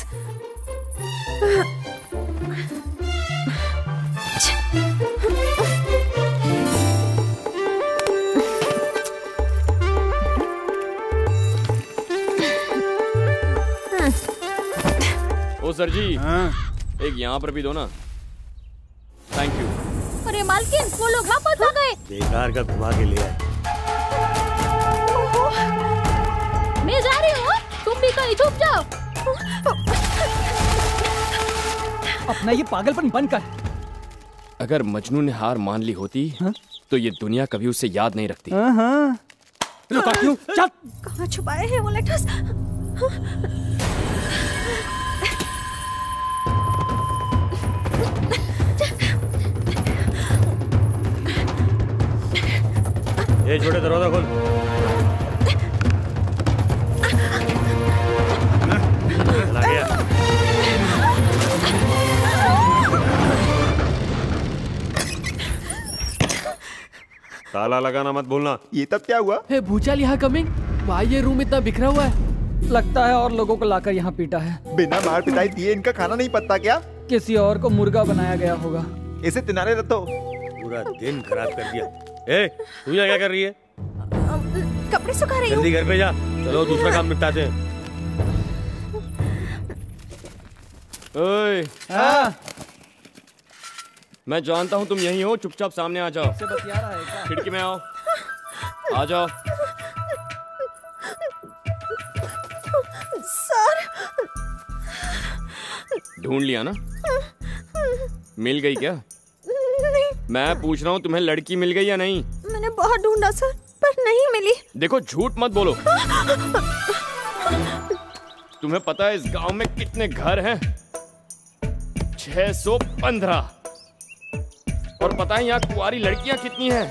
Oh sir ji, एक यहाँ पर भी दो ना। Thank you. अरे मालकिन, वो लोग वापस आ गए। बेकार का घुमा के लिया। मैं जा रही हूँ, तुम भी कहीं छुप जाओ। अपना ये पागलपन बंद कर। अगर मजनू ने हार मान ली होती तो ये दुनिया कभी उसे याद नहीं रखती। रुका क्यों? चल। कहाँ छुपाए हैं वो लेटर्स? ये छोटे दरवाजा खोल। चला गया। ताला लगाना मत भूलना। ये तब क्या हुआ? हे भूचाल यहाँ कमिंग। भाई ये रूम इतना बिखरा हुआ है। लगता है और लोगों को लाकर यहाँ पीटा है। बिना मार पिटाई दिए इनका खाना नहीं पकता क्या? किसी और को मुर्गा बनाया गया होगा। इसे तिनारे रखो। पूरा दिन खराब कर दिया। ए, तू यहाँ क्या कर रही है? कपड़े सुखा रही हूँ। जल्दी घर पे जा। चलो दूसरा काम निपटाते हैं। ओए, हाँ। मैं जानता हूँ तुम यहीं हो, चुपचाप सामने आ जाओ। से बतिया रहा है क्या? खिड़की में आओ। आ जाओ। सर। ढूंढ लिया ना? मिल गई क्या? नहीं। मैं पूछ रहा हूँ तुम्हें लड़की मिल गई या नहीं? मैंने बहुत ढूंढा सर, पर नहीं मिली। देखो झूठ मत बोलो। तुम्हें पता है इस गांव में कितने घर हैं? 615। और पता है यहाँ कुंवारी लड़कियां कितनी हैं?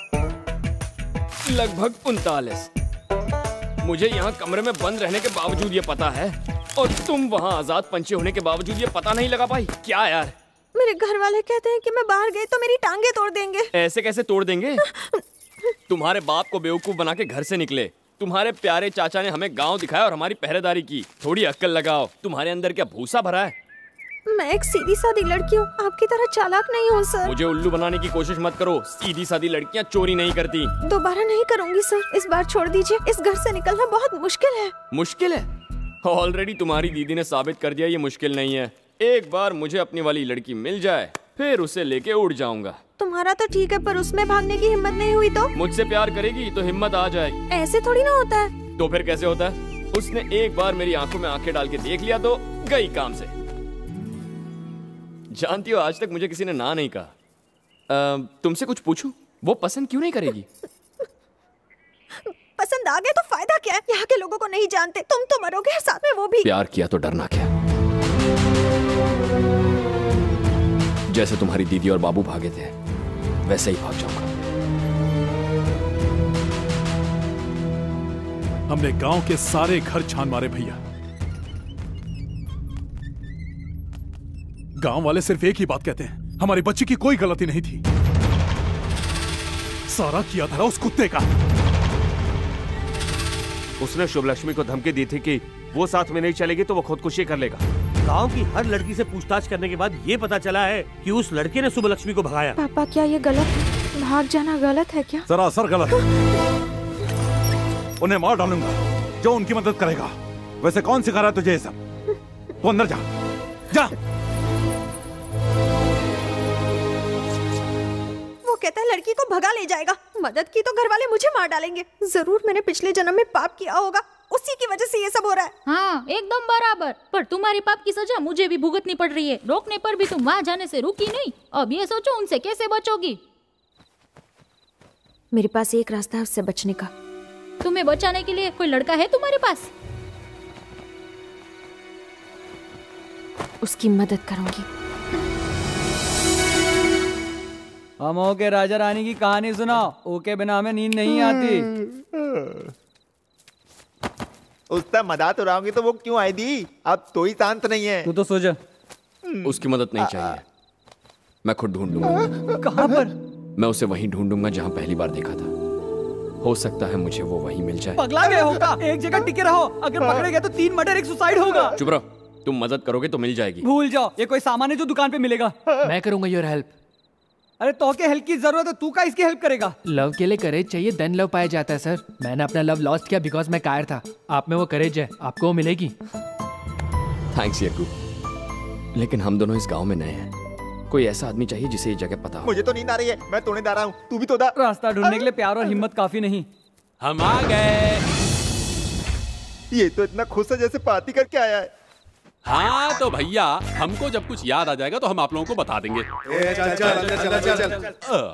लगभग 39। मुझे यहाँ कमरे में बंद रहने के बावजूद ये पता है, और तुम वहाँ आजाद पंछी होने के बावजूद ये पता नहीं लगा पाई। क्या यार? मेरे घर वाले कहते हैं कि मैं बाहर गई तो मेरी टांगे तोड़ देंगे। ऐसे कैसे तोड़ देंगे? तुम्हारे बाप को बेवकूफ बना के घर से निकले। तुम्हारे प्यारे चाचा ने हमें गांव दिखाया और हमारी पहरेदारी की। थोड़ी अक्ल लगाओ। तुम्हारे अंदर क्या भूसा भरा है? मैं एक सीधी सादी लड़की हूँ, आपकी तरह चालाक नहीं हूँ सर। मुझे उल्लू बनाने की कोशिश मत करो। सीधी सादी लड़कियाँ चोरी नहीं करती। दोबारा नहीं करूँगी सर, इस बार छोड़ दीजिए। इस घर से निकलना बहुत मुश्किल है। मुश्किल है? ऑलरेडी तुम्हारी दीदी ने साबित कर दिया ये मुश्किल नहीं है। एक बार मुझे अपनी वाली लड़की मिल जाए, फिर उसे लेके उड़ जाऊंगा। तुम्हारा तो ठीक है, पर उसमें भागने की हिम्मत नहीं हुई तो? मुझसे प्यार करेगी तो हिम्मत आ जाएगी। ऐसे थोड़ी ना होता है। तो फिर कैसे होता है? उसने एक बार मेरी आंखों में आंखें डाल के देख लिया तो गई काम से। जानती हो आज तक मुझे किसी ने ना नहीं कहा। तुमसे कुछ पूछूं? वो पसंद क्यों नहीं करेगी? पसंद आ गए तो फायदा क्या है? यहाँ के लोगों को नहीं जानते, तुम तो मरोगे साथ में वो भी। प्यार किया तो डरना क्या? जैसे तुम्हारी दीदी और बाबू भागे थे वैसे ही भाग जाऊंगा। हमने गांव के सारे घर छान मारे भैया। गांव वाले सिर्फ एक ही बात कहते हैं, हमारी बच्ची की कोई गलती नहीं थी। सारा किया था उस कुत्ते का। उसने शुभलक्ष्मी को धमकी दी थी कि वो साथ में नहीं चलेगी तो वो खुदकुशी कर लेगा। गांव की हर लड़की से पूछताछ करने के बाद ये पता चला है कि उस लड़के ने सुब्बलक्ष्मी को भगाया। पापा क्या ये गलत है? भाग जाना गलत है क्या? सरासर गलत है। उन्हें मार डालूंगा जो उनकी मदद करेगा। वैसे कौन सिखा रहा है तुझे ये सब? तू अंदर जा, जा। वो कहता है लड़की को भगा ले जाएगा, मदद की तो घर वाले मुझे मार डालेंगे। जरूर मैंने पिछले जन्म में पाप किया होगा, उसी की वजह से ये सब हो रहा है। हाँ एकदम बराबर। पर तुम्हारे पाप की सजा मुझे भी भुगतनी पड़ रही है। रोकने पर भी तुम वहाँ जाने से रुकी नहीं। अब ये सोचो उनसे कैसे बचोगी। मेरे पास एक रास्ता है उससे बचने का। तुम्हें बचाने के लिए कोई लड़का है तुम्हारे पास? उसकी मदद करूंगी। हम ओके राजा रानी की कहानी सुनाओ। ओके बिना हमें नींद नहीं आती। उसका मजाक उड़ाओगी तो वो क्यों आई दी? अब तो ही शांत नहीं है। तू तो सो जा। उसकी मदद नहीं चाहिए, मैं खुद ढूंढूंगा। कहाँ पर? मैं उसे वहीं ढूंढूंगा जहाँ पहली बार देखा था। हो सकता है मुझे वो वहीं मिल जाए। पगला गए होगा, एक जगह टिके रहो। अगर पकड़े गए तो 3 मर्डर, 1 सुसाइड होगा। चुप रहो, तुम मदद करोगे तो मिल जाएगी। भूल जाओ, ये कोई सामान है जो दुकान पे मिलेगा। मैं करूंगा योर हेल्प। अरे तो के हेल्प की जरूरत है, तू का इसकी हेल्प करेगा? लव के लिए करेज चाहिए, देन लव पाया जाता है सर। मैंने अपना लव लॉस्ट किया बिकॉज मैं कायर था। आप में वो करेज है, आपको वो मिलेगी। थैंक्स यग्गू, लेकिन हम दोनों इस गांव में नए हैं। कोई ऐसा आदमी चाहिए जिसे ये जगह पता हो। मुझे तो नींद आ रही है, मैं तोड़ने जा रहा हूँ। तू भी तो दा। रास्ता ढूंढने के लिए प्यार और हिम्मत काफी नहीं। हम आ गए। ये तो इतना खुश है जैसे पार्टी करके आया है। हाँ तो भैया, हमको जब कुछ याद आ जाएगा तो हम आप लोगों को बता देंगे। चल चल अंदर चल।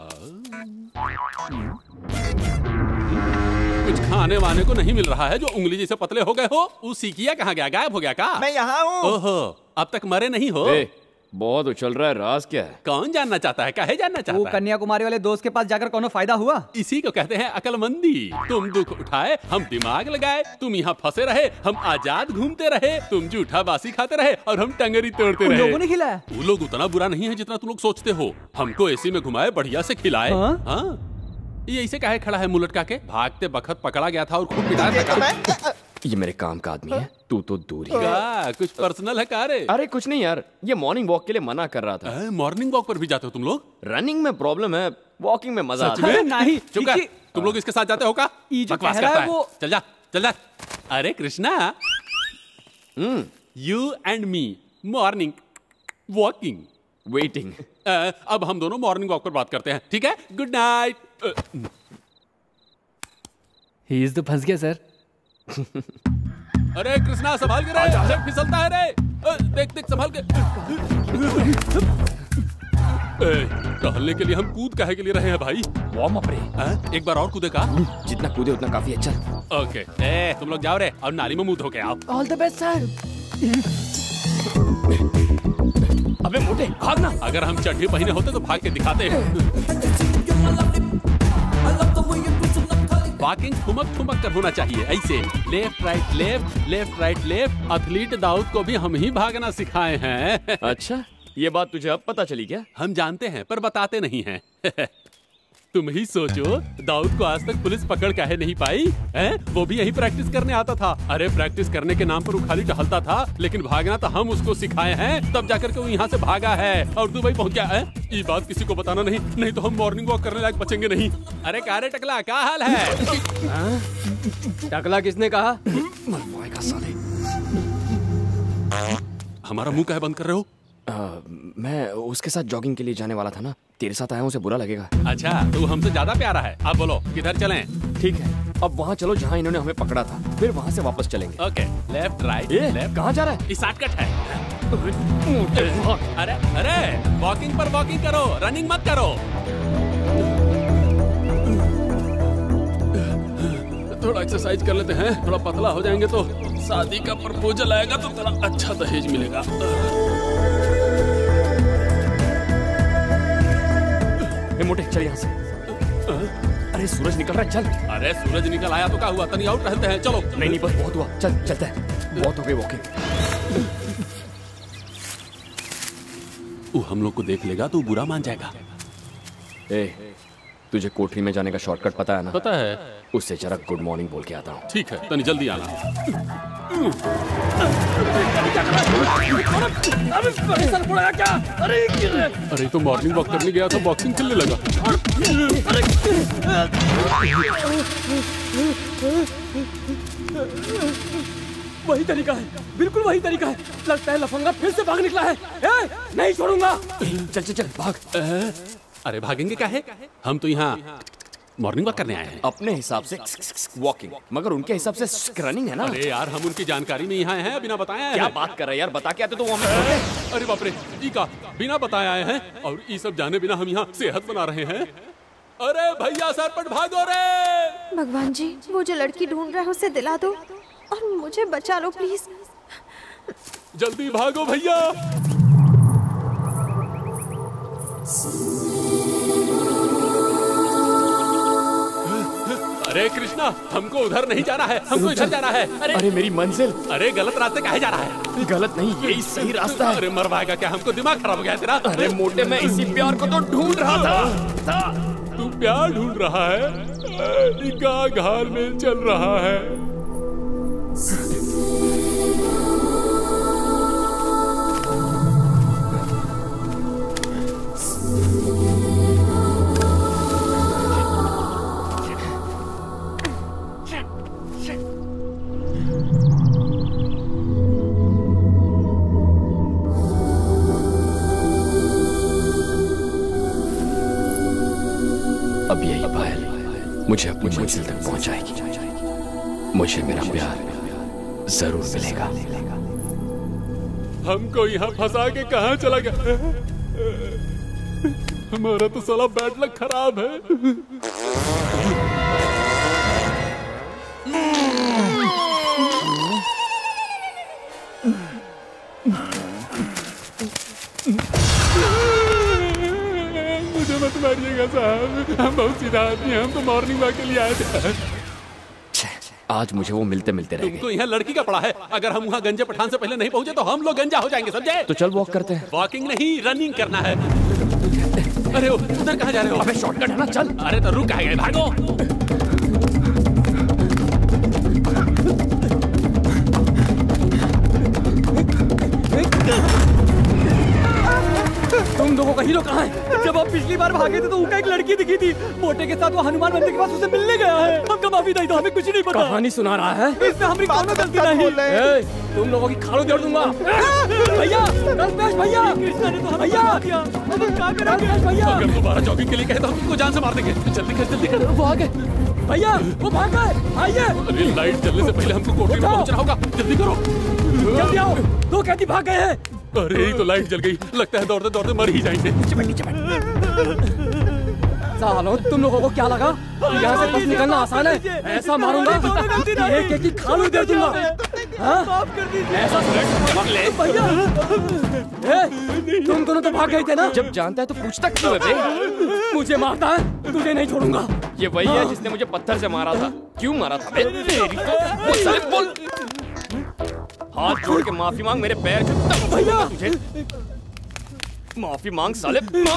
कुछ खाने वाने को नहीं मिल रहा है जो उंगली जैसे पतले हो गए हो। उसी किया कहाँ गया? गायब हो गया का? मैं यहाँ हूँ। ओहो, अब तक मरे नहीं हो? बहुत उछल रहा है, राज क्या है? कौन जानना चाहता है? काहे जानना चाहता वो है? कन्याकुमारी वाले दोस्त के पास जाकर कोनो फायदा हुआ? इसी को कहते हैं अकलमंदी। तुम दुख उठाए, हम दिमाग लगाए, तुम यहाँ फंसे रहे, हम आजाद घूमते रहे, तुम जूठा बासी खाते रहे और हम टंगरी तोड़ते रहे। लोगों ने खिलाया? वो लोग उतना बुरा नहीं है जितना तुम लोग सोचते हो। हमको एसी में घुमाए, बढ़िया से खिलाए। हाँ? ये ऐसे काहे खड़ा है मुंह लटका के? भागते बखत पकड़ा गया था और खूब पिटाया था। ये मेरे काम का आदमी है, तू तो दूर ही है। कुछ पर्सनल है का रे? अरे कुछ नहीं यार, ये मॉर्निंग वॉक के लिए मना कर रहा था। मॉर्निंग वॉक पर भी जाते हो तुम लोग? रनिंग में प्रॉब्लम है, वॉकिंग में मजा आता है। नहीं, चुप कर। तुम लोग इसके साथ जाते हो का? बकवास करता है वो। चल जा, चल जा। अरे Krishna, you and me morning walking waiting. अब हम दोनों मॉर्निंग वॉक पर बात करते हैं, ठीक है? Good night. ही इज तो फंस गया सर। अरे कृष्णा संभाल के रे, फिसलता है रे। देख देख संभाल के। टहलने के लिए हम कूद काहे के लिए रहे हैं भाई? वार्म अप रे। एक बार और कूदे का? जितना कूदे उतना काफी अच्छा। ओके। तुम लोग जाओ रे और नाली में मुंह धो के आओ। All the best sir. अबे मोटे भागना। अगर हम चड्ढी पहने होते तो भाग के दिखाते। वॉकिंग ठुमक ठुमक कर होना चाहिए, ऐसे left right left, left right left. Athlete Dawood को भी हम ही भागना सिखाए हैं। अच्छा, ये बात तुझे अब पता चली क्या? हम जानते हैं पर बताते नहीं हैं। तुम ही सोचो, दाऊद को आज तक पुलिस पकड़ काहे नहीं पाई है? वो भी यही प्रैक्टिस करने आता था। अरे प्रैक्टिस करने के नाम पर वो खाली टहलता था, लेकिन भागना तो हम उसको सिखाए हैं, तब जाकर के वो यहाँ से भागा है और दुबई पहुँच गया है। ये बात किसी को बताना नहीं, नहीं तो हम मॉर्निंग वॉक करने लायक बचेंगे नहीं। अरे कारे टकला, क्या हाल है? टकला किसने कहा? हमारा मुंह काहे बंद कर रहे हो? मैं उसके साथ जॉगिंग के लिए जाने वाला था ना, तेरे साथ आया हूँ, उसे बुरा लगेगा। अच्छा, तो हमसे ज्यादा प्यारा है। अब बोलो किधर चलें? ठीक है, अब वहाँ चलो जहाँ इन्होंने हमें पकड़ा था, फिर वहाँ से वापस चलेंगे। Okay, left right left. कहाँ जा रहा है? ये शॉर्टकट है। अरे अरे, वॉकिंग पर वॉकिंग करो, रनिंग मत करो। थोड़ा एक्सरसाइज कर लेते हैं, थोड़ा पतला हो जाएंगे तो शादी का प्रपोजल आएगा तो थोड़ा अच्छा दहेज मिलेगा। मोटे चल यहाँ से। अरे सूरज निकल रहा है, चल। अरे सूरज निकल आया तो क्या हुआ? तनी आउट रहते हैं, चलो। नहीं बस बहुत हुआ, चल चलते हैं। बहुत हो गई वॉकिंग। वो हम लोग को देख लेगा तो बुरा मान जाएगा। तुझे कोठरी में जाने का शॉर्टकट पता है ना? पता है। उससे जरा गुड मॉर्निंग बोल के आता हूँ। ठीक है, तनी जल्दी आना। अरे तो मॉर्निंग वॉक करने गया था, बॉक्सिंग खेलने लगा। वही तरीका है, बिल्कुल वही तरीका है। लगता है लफंगा फिर से भाग निकला है। नहीं छोड़ूंगा। चल चल चल भाग। अरे भागेंगे क्या है? हम तो यहाँ मॉर्निंग वॉक करने आए हैं। अपने हिसाब से वॉकिंग, मगर उनके हिसाब से रनिंग है ना। अरे यार, हम उनकी जानकारी में यहाँ आए हैं, बिना बताए आए। क्या बात कर रहे हैं यार? बता के आते तो वो हमें। अरे बाप रे, ई का बिना बताए आए हैं और ये सब जाने बिना हम यहाँ सेहत बना रहे हैं। अरे भैया सरपट भागो रे। भगवान जी, वो जो लड़की ढूंढ रहा है उसे दिला दो और मुझे बचा लो प्लीज। जल्दी भागो भैया। अरे कृष्णा, हमको उधर नहीं जाना है, हमको इधर जाना है। अरे मेरी मंजिल। अरे गलत रास्ते काहे जा रहा है? गलत नहीं, यही सही रास्ता है। अरे मरवाएगा क्या? हमको दिमाग खराब हो गया तेरा। अरे मोटे, मैं इसी प्यार को तो ढूंढ रहा था। तू प्यार ढूंढ रहा है? इनका घाल में चल रहा है। अब यही पायल मुझे अपनी मंजिल तक पहुंचाएगी। मुझे मेरा प्यार जरूर मिलेगा। हमको यहाँ फंसा के कहाँ चला गया? हमारा तो साला बैड लक खराब है। मुझे मत मारिएगा साहब, हम बहुत सीधा आदमी हैं, हम तो मॉर्निंग वॉक के लिए आए थे। आज मुझे वो मिलते मिलते रह गए। तो यहाँ लड़की का पड़ा है, अगर हम वहाँ गंजे पठान से पहले नहीं पहुँचे तो हम लोग गंजा हो जाएंगे, समझे? तो चल वॉक करते हैं। वॉकिंग नहीं, रनिंग करना है। अरे उधर कहाँ जा रहे हो? अबे शॉर्टकट है ना, चल। अरे तो रुक गए, भागो। तुम लोगों का हीरो कहाँ है? जब आप पिछली बार भागे थे तो उनका एक लड़की दिखी थी, मोटे के साथ वो हनुमान मंदिर के पास उसे मिलने गया है। हमका माफी नहीं, तो हमें कुछ नहीं पता। कहानी सुना रहा है? इसमें हमारी कोनो गलती नहीं। तुम लोगों की खालो जोड़ दूंगा। भैया, कल्पेश भैया, कृष्णा ने तो हमें बता दिया। अब हम क्या करेंगे भैया? अगर दोबारा जॉगिंग के लिए कहे तो हम तुमको जान से मार देंगे। जल्दी कर, जल्दी कर। वो आ गए भैया, वो भाग गए। आइए। अरे लाइट जलने से पहले हमको कोठरी में पहुंचना होगा, जल्दी करो। जल्दी आओ, दो कैदी भाग गए हैं। अरे तो लाइट जल गई, लगता है दौड़ते दौड़ते मर ही जाएंगे। सालो, तुम लोगों को क्या लगा यहाँ से बस निकलना आसान है? ऐसा मारूंगा एक एक की खालू दे दूंगा। ऐसा भैया, तुम दोनों तो भाग गए थे ना? जब जानता है तो पूछता क्यों है बे? मुझे मारता है, तुझे नहीं छोड़ूंगा। ये वही है जिसने मुझे पत्थर से मारा था। क्यों मारा था बे? बोल। हाथ जोड़ के माफी मांग, मेरे पैर भैया तुझे माफी मांग साले।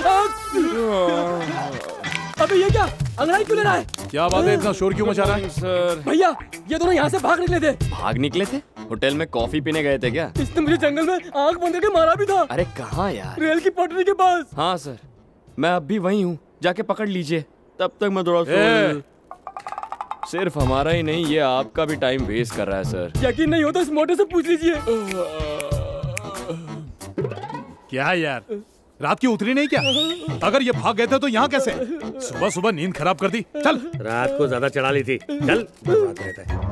अबे ये क्या अंगड़ाई क्यों ले रहा है? क्या बात है, इतना शोर क्यों मचा रहा है? सर भैया, ये दोनों यहाँ से भाग निकले थे। भाग निकले थे? होटल में कॉफी पीने गए थे क्या? इसने मुझे जंगल में आग बंद करके मारा भी था। अरे कहाँ यार? रेल की पटरी के पास। हाँ सर, मैं अब भी वही हूँ, जाके पकड़ लीजिए। तब तक मैं थोड़ा सिर्फ हमारा ही नहीं, ये आपका भी टाइम वेस्ट कर रहा है सर। यकीन नहीं हो तो इस मोटे से पूछ लीजिए। क्या यार, रात की उतरी नहीं क्या? अगर ये भाग गए थे तो यहाँ कैसे? सुबह सुबह नींद खराब कर दी। चल, रात को ज्यादा चढ़ा ली थी। चल, बर्बाद रहता है।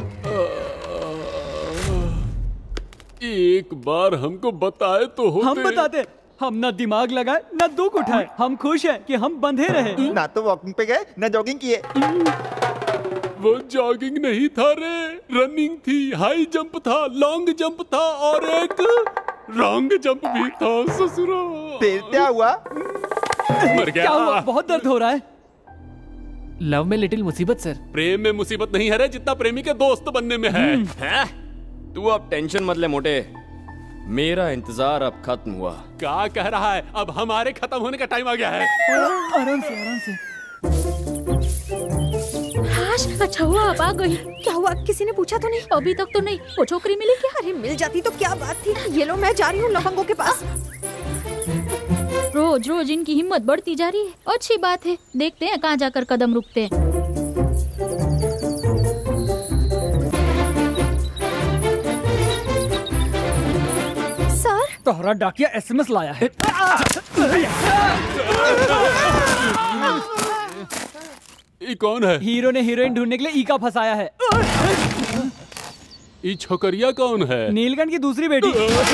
एक बार हमको बताए तो होते। हम बताते, हम ना दिमाग लगाए ना दुख उठाए। हम खुश हैं कि हम बंधे रहे। ना तो वॉकिंग पे गए ना जॉगिंग किए। वो जॉगिंग नहीं था रे, रनिंग थी, हाई जंप था, लॉन्ग जंप था और एक रॉन्ग जंप भी था। ससुरा फिर क्या हुआ? मर गया। क्या हुआ? बहुत दर्द हो रहा है। लव में लिटिल मुसीबत सर। प्रेम में मुसीबत नहीं है रे, जितना प्रेमी के दोस्त बनने में है। तू अब टेंशन मत ले मोटे, मेरा इंतजार अब खत्म हुआ। क्या कह रहा है? अब हमारे खत्म होने का टाइम आ गया है। आराम से, आराम से। अच्छा हुआ आप आ गई। क्या हुआ? किसी ने पूछा तो नहीं? अभी तक तो नहीं। वो छोकरी मिली क्या? अरे मिल जाती तो क्या बात थी। ये लो, मैं जा रही हूँ लफंगों के पास। रोज रोज इनकी हिम्मत बढ़ती जा रही है। अच्छी बात है, देखते हैं कहाँ जाकर कदम रुकते हैं। सर, तोहरा डाकिया SMS लाया है। ये कौन है? हीरो ने हीरोइन ढूंढने के लिए ईका फंसाया है। ये छोकरिया कौन है? नीलकंठ की दूसरी बेटी।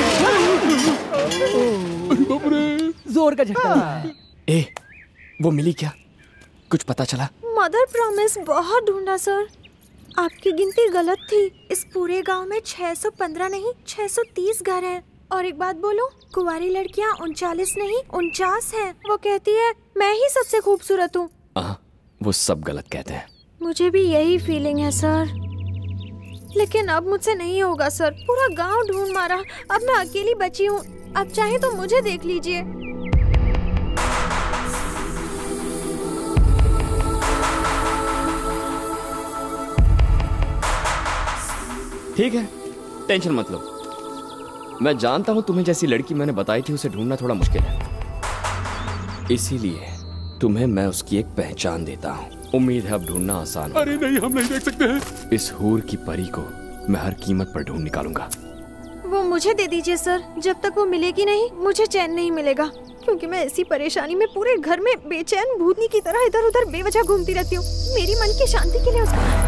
जोर का झटका। ए, वो मिली क्या? कुछ पता चला? मदर प्रॉमिस बहुत ढूंढा सर, आपकी गिनती गलत थी। इस पूरे गांव में 615 नहीं 630 घर हैं। और एक बात बोलूं, कुंवारी लड़कियां 39 नहीं 49 हैं। वो कहती है मैं ही सबसे खूबसूरत हूँ। वो सब गलत कहते हैं। मुझे भी यही फीलिंग है सर, लेकिन अब मुझसे नहीं होगा सर। पूरा गांव ढूंढ मारा, अब मैं अकेली बची हूँ। अब चाहे तो मुझे देख लीजिए। ठीक है, टेंशन मत लो। मैं जानता हूँ तुम्हें जैसी लड़की मैंने बताई थी उसे ढूंढना थोड़ा मुश्किल है, इसीलिए तुम्हें मैं उसकी एक पहचान देता हूँ। उम्मीद है अब ढूंढना आसान। अरे नहीं, हम नहीं देख सकते हैं। इस हूर की परी को मैं हर कीमत पर ढूंढ निकालूंगा। वो मुझे दे दीजिए सर, जब तक वो मिलेगी नहीं मुझे चैन नहीं मिलेगा। क्योंकि मैं इसी परेशानी में पूरे घर में बेचैन भूतनी की तरह इधर उधर बेवजह घूमती रहती हूँ। मेरी मन की शांति के लिए उसका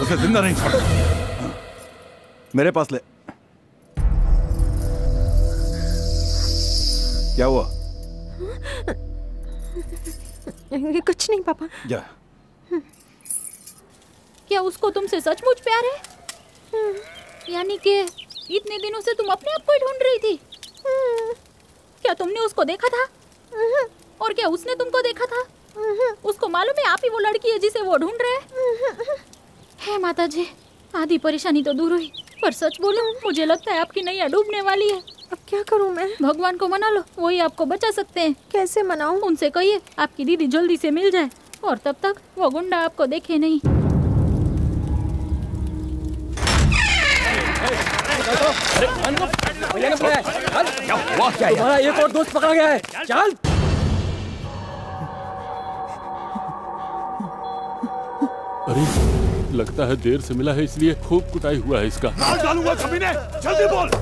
उसे जिंदा नहीं छोड़। मेरे पास ले। क्या हुआ? कुछ नहीं पापा। जा। क्या उसको तुमसे सचमुच प्यार है? यानी कि इतने दिनों से तुम अपने आप को ही ढूंढ रही थी? क्या तुमने उसको देखा था? और क्या उसने तुमको देखा था? उसको मालूम है आप ही वो लड़की है जिसे वो ढूंढ रहे हैं? हे माता जी, आधी परेशानी तो दूर हुई, पर सच बोलूं मुझे लगता है आपकी नैया डूबने वाली है। अब क्या करूं मैं? भगवान को मना लो, वही आपको बचा सकते हैं। कैसे मनाऊं? उनसे कहिए आपकी दीदी जल्दी से मिल जाए और तब तक वो गुंडा आपको देखे नहीं। तुम्हारा एक और दोस्त पकड़ा गया है, चल। अरे लगता है देर से मिला है इसलिए खूब कुटाई हुआ है इसका। मार डालूंगा कमीने, जल्दी बोल।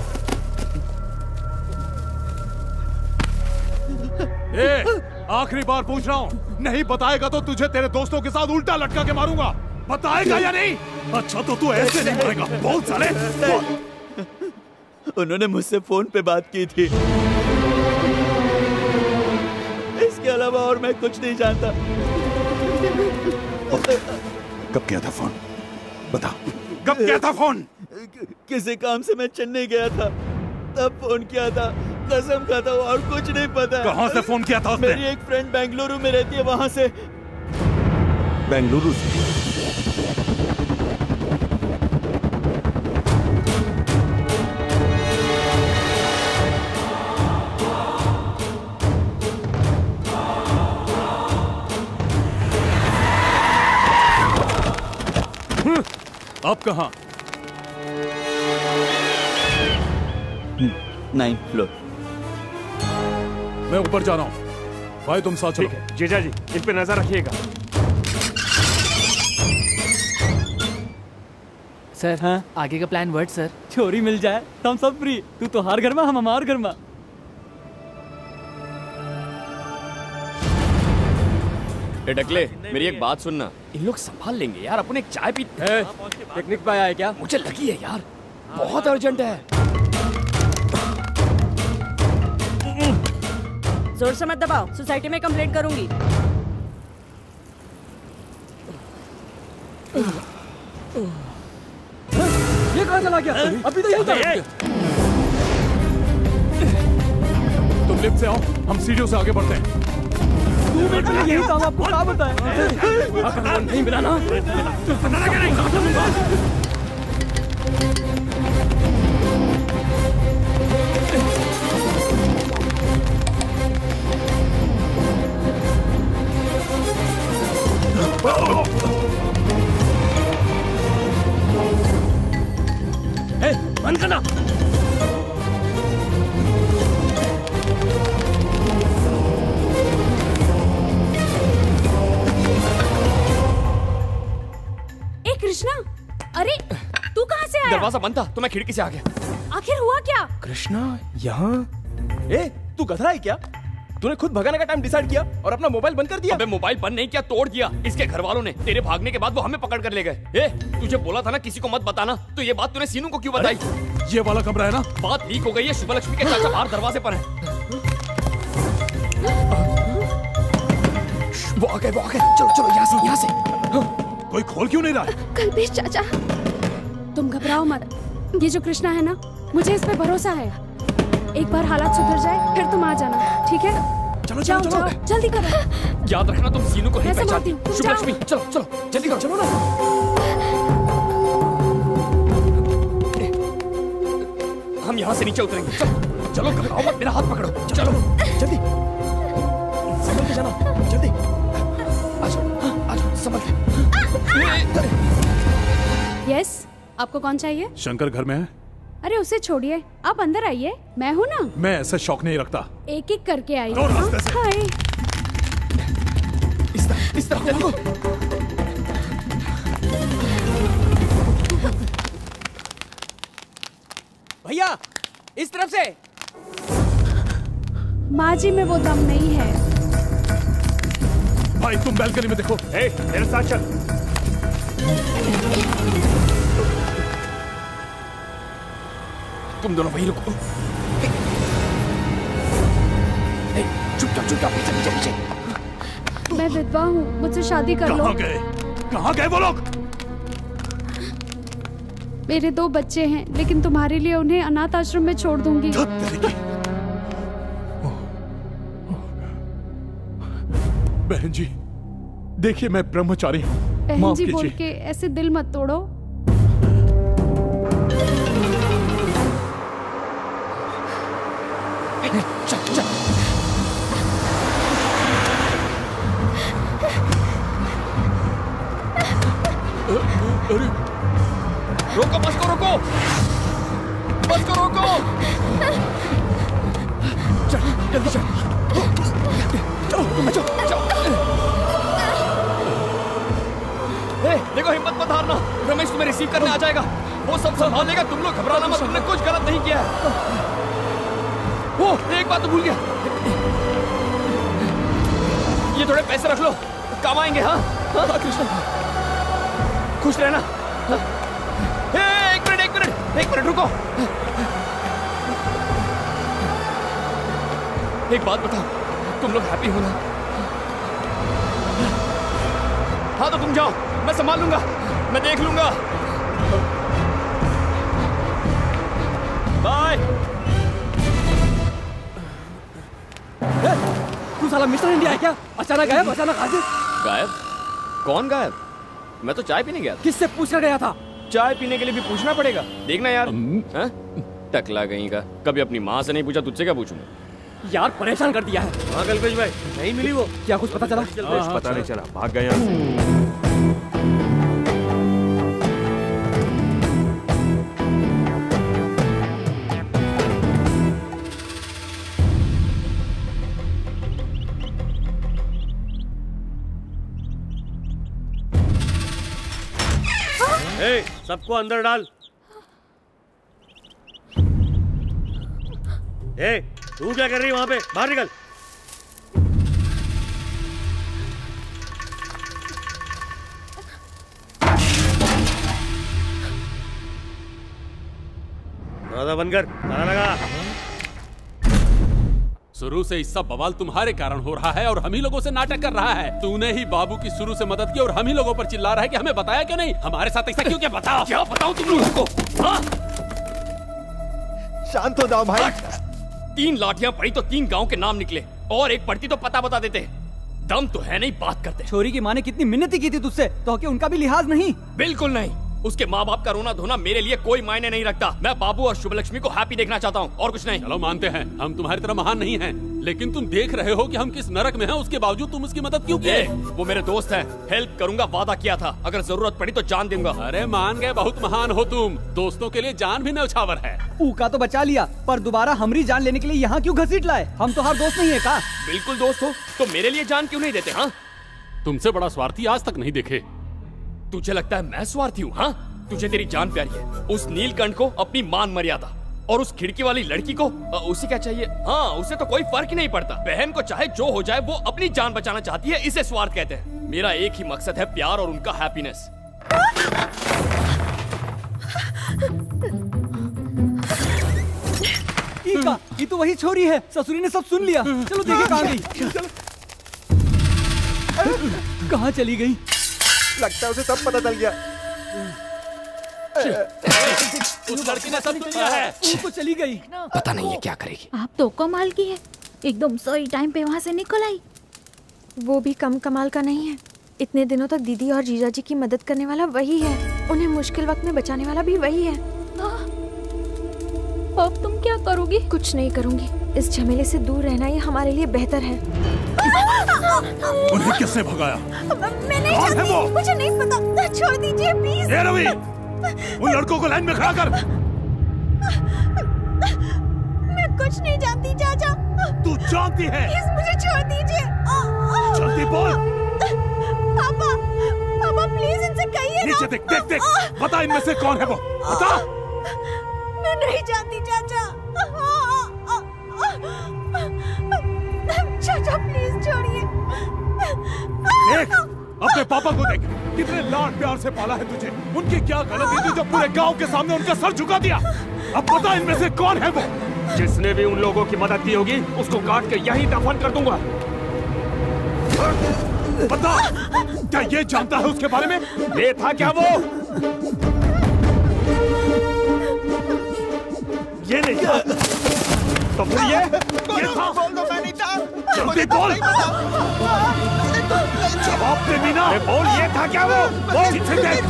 आखिरी बार पूछ रहा हूँ, नहीं बताएगा तो तुझे तेरे दोस्तों के साथ उल्टा लटका के मारूंगा। बताएगा या नहीं? अच्छा तो तू ऐसे नहीं मरेगा। बोल साले बोल। उन्होंने मुझसे फोन पे बात की थी, इसके अलावा और मैं कुछ नहीं जानता। कब किया था फोन? बता, कब किया था फोन? किसी काम से मैं चेन्नई गया था, तब फोन किया था। कसम खाता हूँ और कुछ नहीं पता। कहाँ से फोन किया था उसने? मेरी एक फ्रेंड बेंगलुरु में रहती है, वहाँ से। बेंगलुरु से? अब कहाँ? 9th floor. मैं ऊपर जा रहा हूँ, भाई तुम साथ चलो। जीजा जी इन पे नजर रखिएगा। सर हाँ आगे का प्लान वर्ड सर। चोरी मिल जाए तो हम सब फ्री। तू तो हर घर में, हम हमार घर में। डकले मेरी एक बात सुनना, इन लोग संभाल लेंगे यार, अपन एक चाय पी। पिकनिक पे आया है क्या? मुझे लगी है यार, बहुत अर्जेंट है। जोर से मत दबाओ, सोसाइटी में कंप्लेंट करूंगी। ये कहाँ चला गया? अभी तो यही था। तुम लिफ्ट से आओ, हम सीढ़ियों से आगे बढ़ते हैं। यही था, आपको क्या बताया? नहीं मिला ना? बंद करना। कृष्णा, अरे तू कहाँ से आया? दरवाजा बंद था तो मैं खिड़की से आ गया। आखिर हुआ क्या? कृष्णा यहाँ? तू गधरा है क्या? तूने खुद भगाने का टाइम डिसाइड किया और अपना मोबाइल बंद कर दिया। अबे मोबाइल बंद नहीं किया, तोड़ दिया। इसके घर वालों ने तेरे भागने के बाद वो हमें पकड़ कर ले गए। तुझे बोला था ना किसी को मत बताना, तो ये बात तूने सीनू को क्यों बताई? ये वाला कमरा है ना? बात लीक हो गई है, सुब्बलक्ष्मी के चाचा बाहर दरवाजे पर है। वो आ गए। चलो चलो यहाँ से। कोई खोल क्यों नहीं रहा? कल्पेश चाचा, तुम घबराओ मत। ये जो कृष्णा है ना, मुझे इस पे भरोसा है। एक बार हालात सुधर जाए फिर तुम आ जाना, ठीक है? चलो जाओ, जल्दी करो। याद रखना तुम सीनू को नहीं पहचानती। सुब्बलक्ष्मी चलो जल्दी करो। चलो ना। हम यहाँ से नीचे उतरेंगे। चलो घबराओ मत, मेरा हाथ पकड़ो। चलो जल्दी, संभल के जाना, जल्दी। आजो संभल के। यस, आपको कौन चाहिए? शंकर घर में है। अरे उसे छोड़िए, आप अंदर आइए, मैं हूँ ना। मैं ऐसा शौक नहीं रखता। एक एक करके आइए। हाय। इस तरफ देखो। भैया इस तरफ से। माँ जी में वो दम नहीं है। भाई तुम बैल्कनी में देखो। मेरे साथ चल। तुम दोनों वहीं रुको। चुपचाप पीछे पीछे पीछे। मैं विधवा हूँ, मुझसे शादी कर लो। कहाँ गए वो लोग? मेरे 2 बच्चे हैं, लेकिन तुम्हारे लिए उन्हें अनाथ आश्रम में छोड़ दूंगी। बहन जी, देखिए मैं ब्रह्मचारी हूँ। बहन जी बोल के ऐसे दिल मत तोड़ो। चल चल। अरे रोको, बस को रोको, बस को रोको। चल जल्दी चल। देखो, हिम्मत मत हारना, रमेश तुम्हें रिसीव करने आ जाएगा। वो सब संभाल लेगा, तुम लोग घबराना मत, तुमने कुछ गलत नहीं किया है। वो एक बात तो भूल गया, ये थोड़े पैसे रख लो, काम आएंगे। हाँ हाँ कृष्णा, खुश रहना। एक मिनट रुको। एक बात बताओ, तुम लोग हैप्पी हो ना? हाँ तो तुम जाओ, मैं संभाल लूंगा, मैं देख लूंगा। बाय। तू साला मिस्टर इंडिया है क्या? अचानक गायब, अचानक हाजिर। गायब? कौन गायब? मैं तो चाय पीने गया था। किससे पूछकर गया था? चाय पीने के लिए भी पूछना पड़ेगा, देखना यार। टकला कहीं का, कभी अपनी माँ से नहीं पूछा, तुझसे क्या पूछूंगा? यार परेशान कर दिया है। हाँ कल्पेश भाई, नहीं मिली वो? क्या कुछ पता चला? कुछ पता नहीं चला, भाग गया यहाँ से। सबको अंदर डाल। तू क्या कर रही है वहां पे? बाहर निकल। दरवाजा बंद कर, ताला लगा। शुरू से इस सब बवाल तुम्हारे कारण हो रहा है और हम ही लोगों से नाटक कर रहा है। तूने ही बाबू की शुरू से मदद की और हम ही लोगों पर चिल्ला रहा है कि हमें बताया क्यों नहीं? हमारे साथ ऐसा क्यों? क्या बताओ, क्या बताऊं तुम लोगों को? शांत हो जाओ भाई। 3 लाठियां पड़ी तो 3 गांव के नाम निकले, और एक पड़ती तो पता बता देते। दम तो है नहीं, बात करते। छोरी की माँ ने कितनी मिन्नती की थी तुझसे, तो कि उनका भी लिहाज नहीं? बिल्कुल नहीं। उसके माँ बाप का रोना धोना मेरे लिए कोई मायने नहीं रखता। मैं बाबू और शुभलक्ष्मी को हैप्पी देखना चाहता हूँ, और कुछ नहीं। चलो मानते हैं, हम तुम्हारी तरह महान नहीं हैं, लेकिन तुम देख रहे हो कि हम किस नरक में हैं, उसके बावजूद तुम उसकी मदद क्यों किए? वो मेरे दोस्त हैं, हेल्प करूंगा, वादा किया था। अगर जरूरत पड़ी तो जान दूंगा। अरे मान गए, बहुत महान हो तुम। दोस्तों के लिए जान भी न्यौछावर है। ऊका तो बचा लिया, पर दोबारा हमारी जान लेने के लिए यहाँ क्यों घसीट लाए? हम तो हर दोस्त नहीं है का? बिल्कुल दोस्त हो तो मेरे लिए जान क्यों नहीं देते? हाँ, तुमसे बड़ा स्वार्थी आज तक नहीं देखे। तुझे लगता है मैं स्वार्थी हूँ? हाँ, तुझे तेरी जान प्यारी है, उस नीलकंठ को अपनी मान मर्यादा, और उस खिड़की वाली लड़की को उसे क्या चाहिए? हाँ, उसे तो कोई फर्क ही नहीं पड़ता। बहन को चाहे जो हो जाए, वो अपनी जान बचाना चाहती है, इसे स्वार्थ कहते हैं। मेरा एक ही मकसद है, प्यार और उनका हैप्पीनेस। ये तो वही छोरी है, ससुरी ने सब सुन लिया। चलो देखे कहाँ गई। कहाँ चली गई? लगता है उसे सब पता चल गया। उस लड़की ने सब किया है। वो चली गई, पता नहीं है क्या करेगी। आप तो कमाल की है, एकदम सही टाइम पे वहाँ से निकल आई। वो भी कम कमाल का नहीं है। इतने दिनों तक दीदी और जीजा जी की मदद करने वाला वही है, उन्हें मुश्किल वक्त में बचाने वाला भी वही है। अब तुम क्या करोगी? कुछ नहीं करूंगी, इस झमेले से दूर रहना ही हमारे लिए बेहतर है। उन्हें किसने भगाया? मैं नहीं जानती, मुझे नहीं पता, छोड़ दीजिए प्लीज। रवि, उन लड़कों को लाइन में खड़ा कर। मैं कुछ नहीं जानती चाचा। तू जानती है? प्लीज मुझे छोड़ दीजिए। जल्दी बोल। पापा, पापा प्लीज इनसे कहिए ना। नीचे देख, देख, देख, बता इनमें से कौन है वो, बता। मैं नहीं जानती चाचा। चाचा प्लीज छोड़िए। देख, अपने पापा को देख, कितने लाड प्यार से पाला है तुझे। उनकी क्या गलती थी जो पूरे गांव के सामने उनका सर झुका दिया? अब पता इनमें से कौन है वो? जिसने भी उन लोगों की मदद की होगी उसको काट के यही दफन कर दूंगा। बता, क्या ये जानता है उसके बारे में? ये था क्या वो? ये नहीं था तो फिर ये था? बोल दो मैं नहीं था। जल्दी बोल, जवाब दे मीना। बोल, ये था क्या वो? बोल।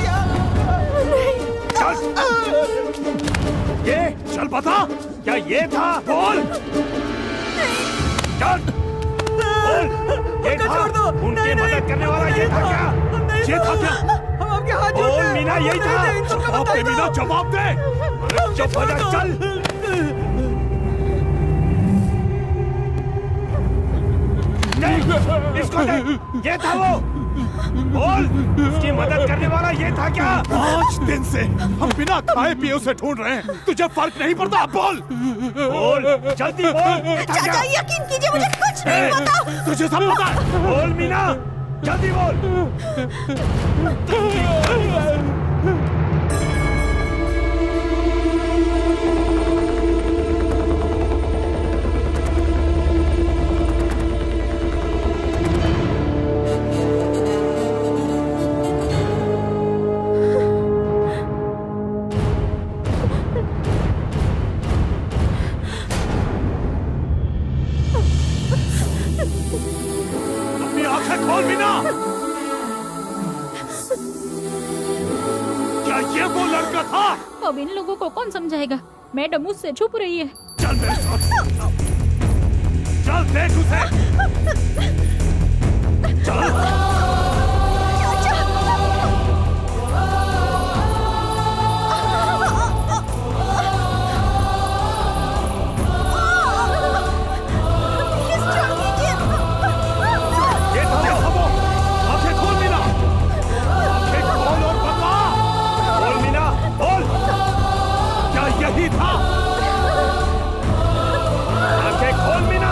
चल, ये चल बता, क्या ये था? बोल, चल बोल, ये था? उनकी मदद करने वाला ये था क्या? ये था क्या? हम आपके हाथ बोल मीना, यही था? जवाब दे मीना, जवाब दे। चुप हो जा, चल। इसको दे, ये था वो? बोल, उसकी मदद करने वाला ये था क्या? 5 दिन से हम बिना खाए पिए उसे ढूंढ रहे हैं, तुझे फर्क नहीं पड़ता? बोल बोल, जल्दी बोल। चाचा यकीन कीजिए मुझे कुछ नहीं पता। तुझे सब पता है? बोल मीना, जल्दी बोल। अब इन लोगों को कौन समझाएगा? मैडम मुझसे छुप रही है। चल मेरे साथ, चल देख उसे। चल। यही था। आंखें खोल मीना।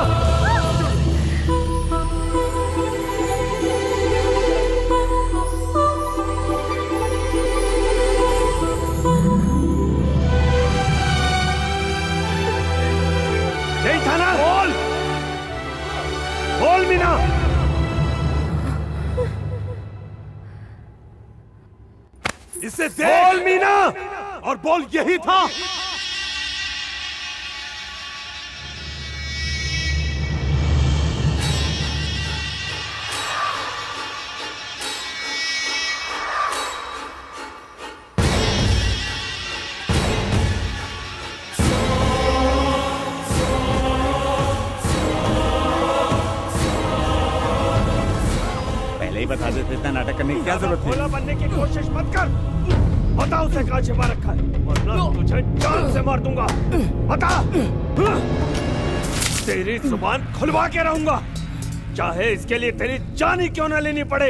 यही था ना? बोल, बोल मीना। इसे देख। बोल मीना। और बोल, यही था। पहले ही बता देते, इतना नाटक करने की क्या जरूरत थी? भोला बनने की कोशिश मत कर। बता उसे कहाँ छिपा रखा है, वरना तुझे जान से मार दूंगा। बता। तेरी जुबान खुलवा के रहूंगा, चाहे इसके लिए तेरी जान ही क्यों ना लेनी पड़े।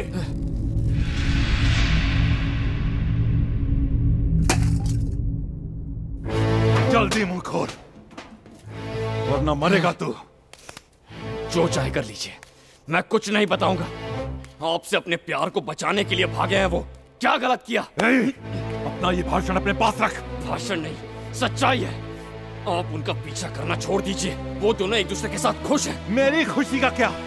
जल्दी मुंह खोल, वरना मरेगा तू। जो चाहे कर लीजिए, मैं कुछ नहीं बताऊंगा। आपसे अपने प्यार को बचाने के लिए भागे हैं वो। क्या गलत किया? अपना ये भाषण अपने पास रख। भाषण नहीं, सच्चाई है। आप उनका पीछा करना छोड़ दीजिए। वो दोनों एक दूसरे के साथ खुश हैं। मेरी खुशी का क्या?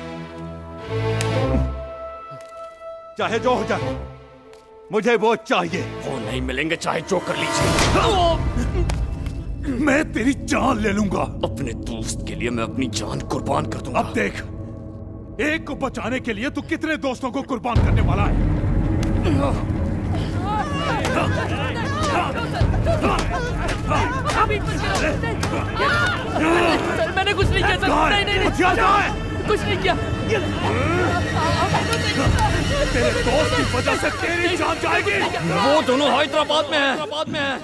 चाहे जो हो जाए, मुझे वो चाहिए। वो नहीं मिलेंगे, चाहे जो कर लीजिए। मैं तेरी जान ले लूंगा। अपने दोस्त के लिए मैं अपनी जान कुर्बान कर दूंगा। अब देख, एक को बचाने के लिए तू कितने दोस्तों को कुर्बान करने वाला है? सर, मैंने कुछ नहीं किया सर। नहीं नहीं हथियार कहाँ है? कुछ नहीं किया। तेरे दोस्त की वजह से तेरी जान जाएगी। वो दोनों हैदराबाद में हैं।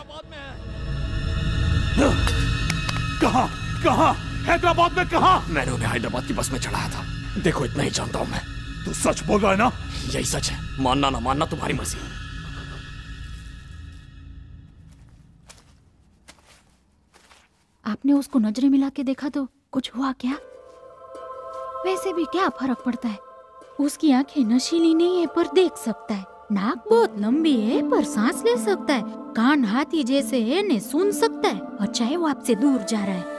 कहाँ? कहाँ? हैदराबाद में कहाँ? मैंने उन्हें हैदराबाद की बस में चढ़ाया था। देखो, इतना ही जानता हूँ मैं। तू सच बोल रहा है ना? यही सच है, मानना ना मानना तुम्हारी मर्जी। आपने उसको नजरें मिला के देखा तो कुछ हुआ क्या? वैसे भी क्या फर्क पड़ता है? उसकी आंखें नशीली नहीं है पर देख सकता है, नाक बहुत लंबी है पर सांस ले सकता है, कान हाथी जैसे है ने सुन सकता है, और चाहे वो आपसे दूर जा रहा है।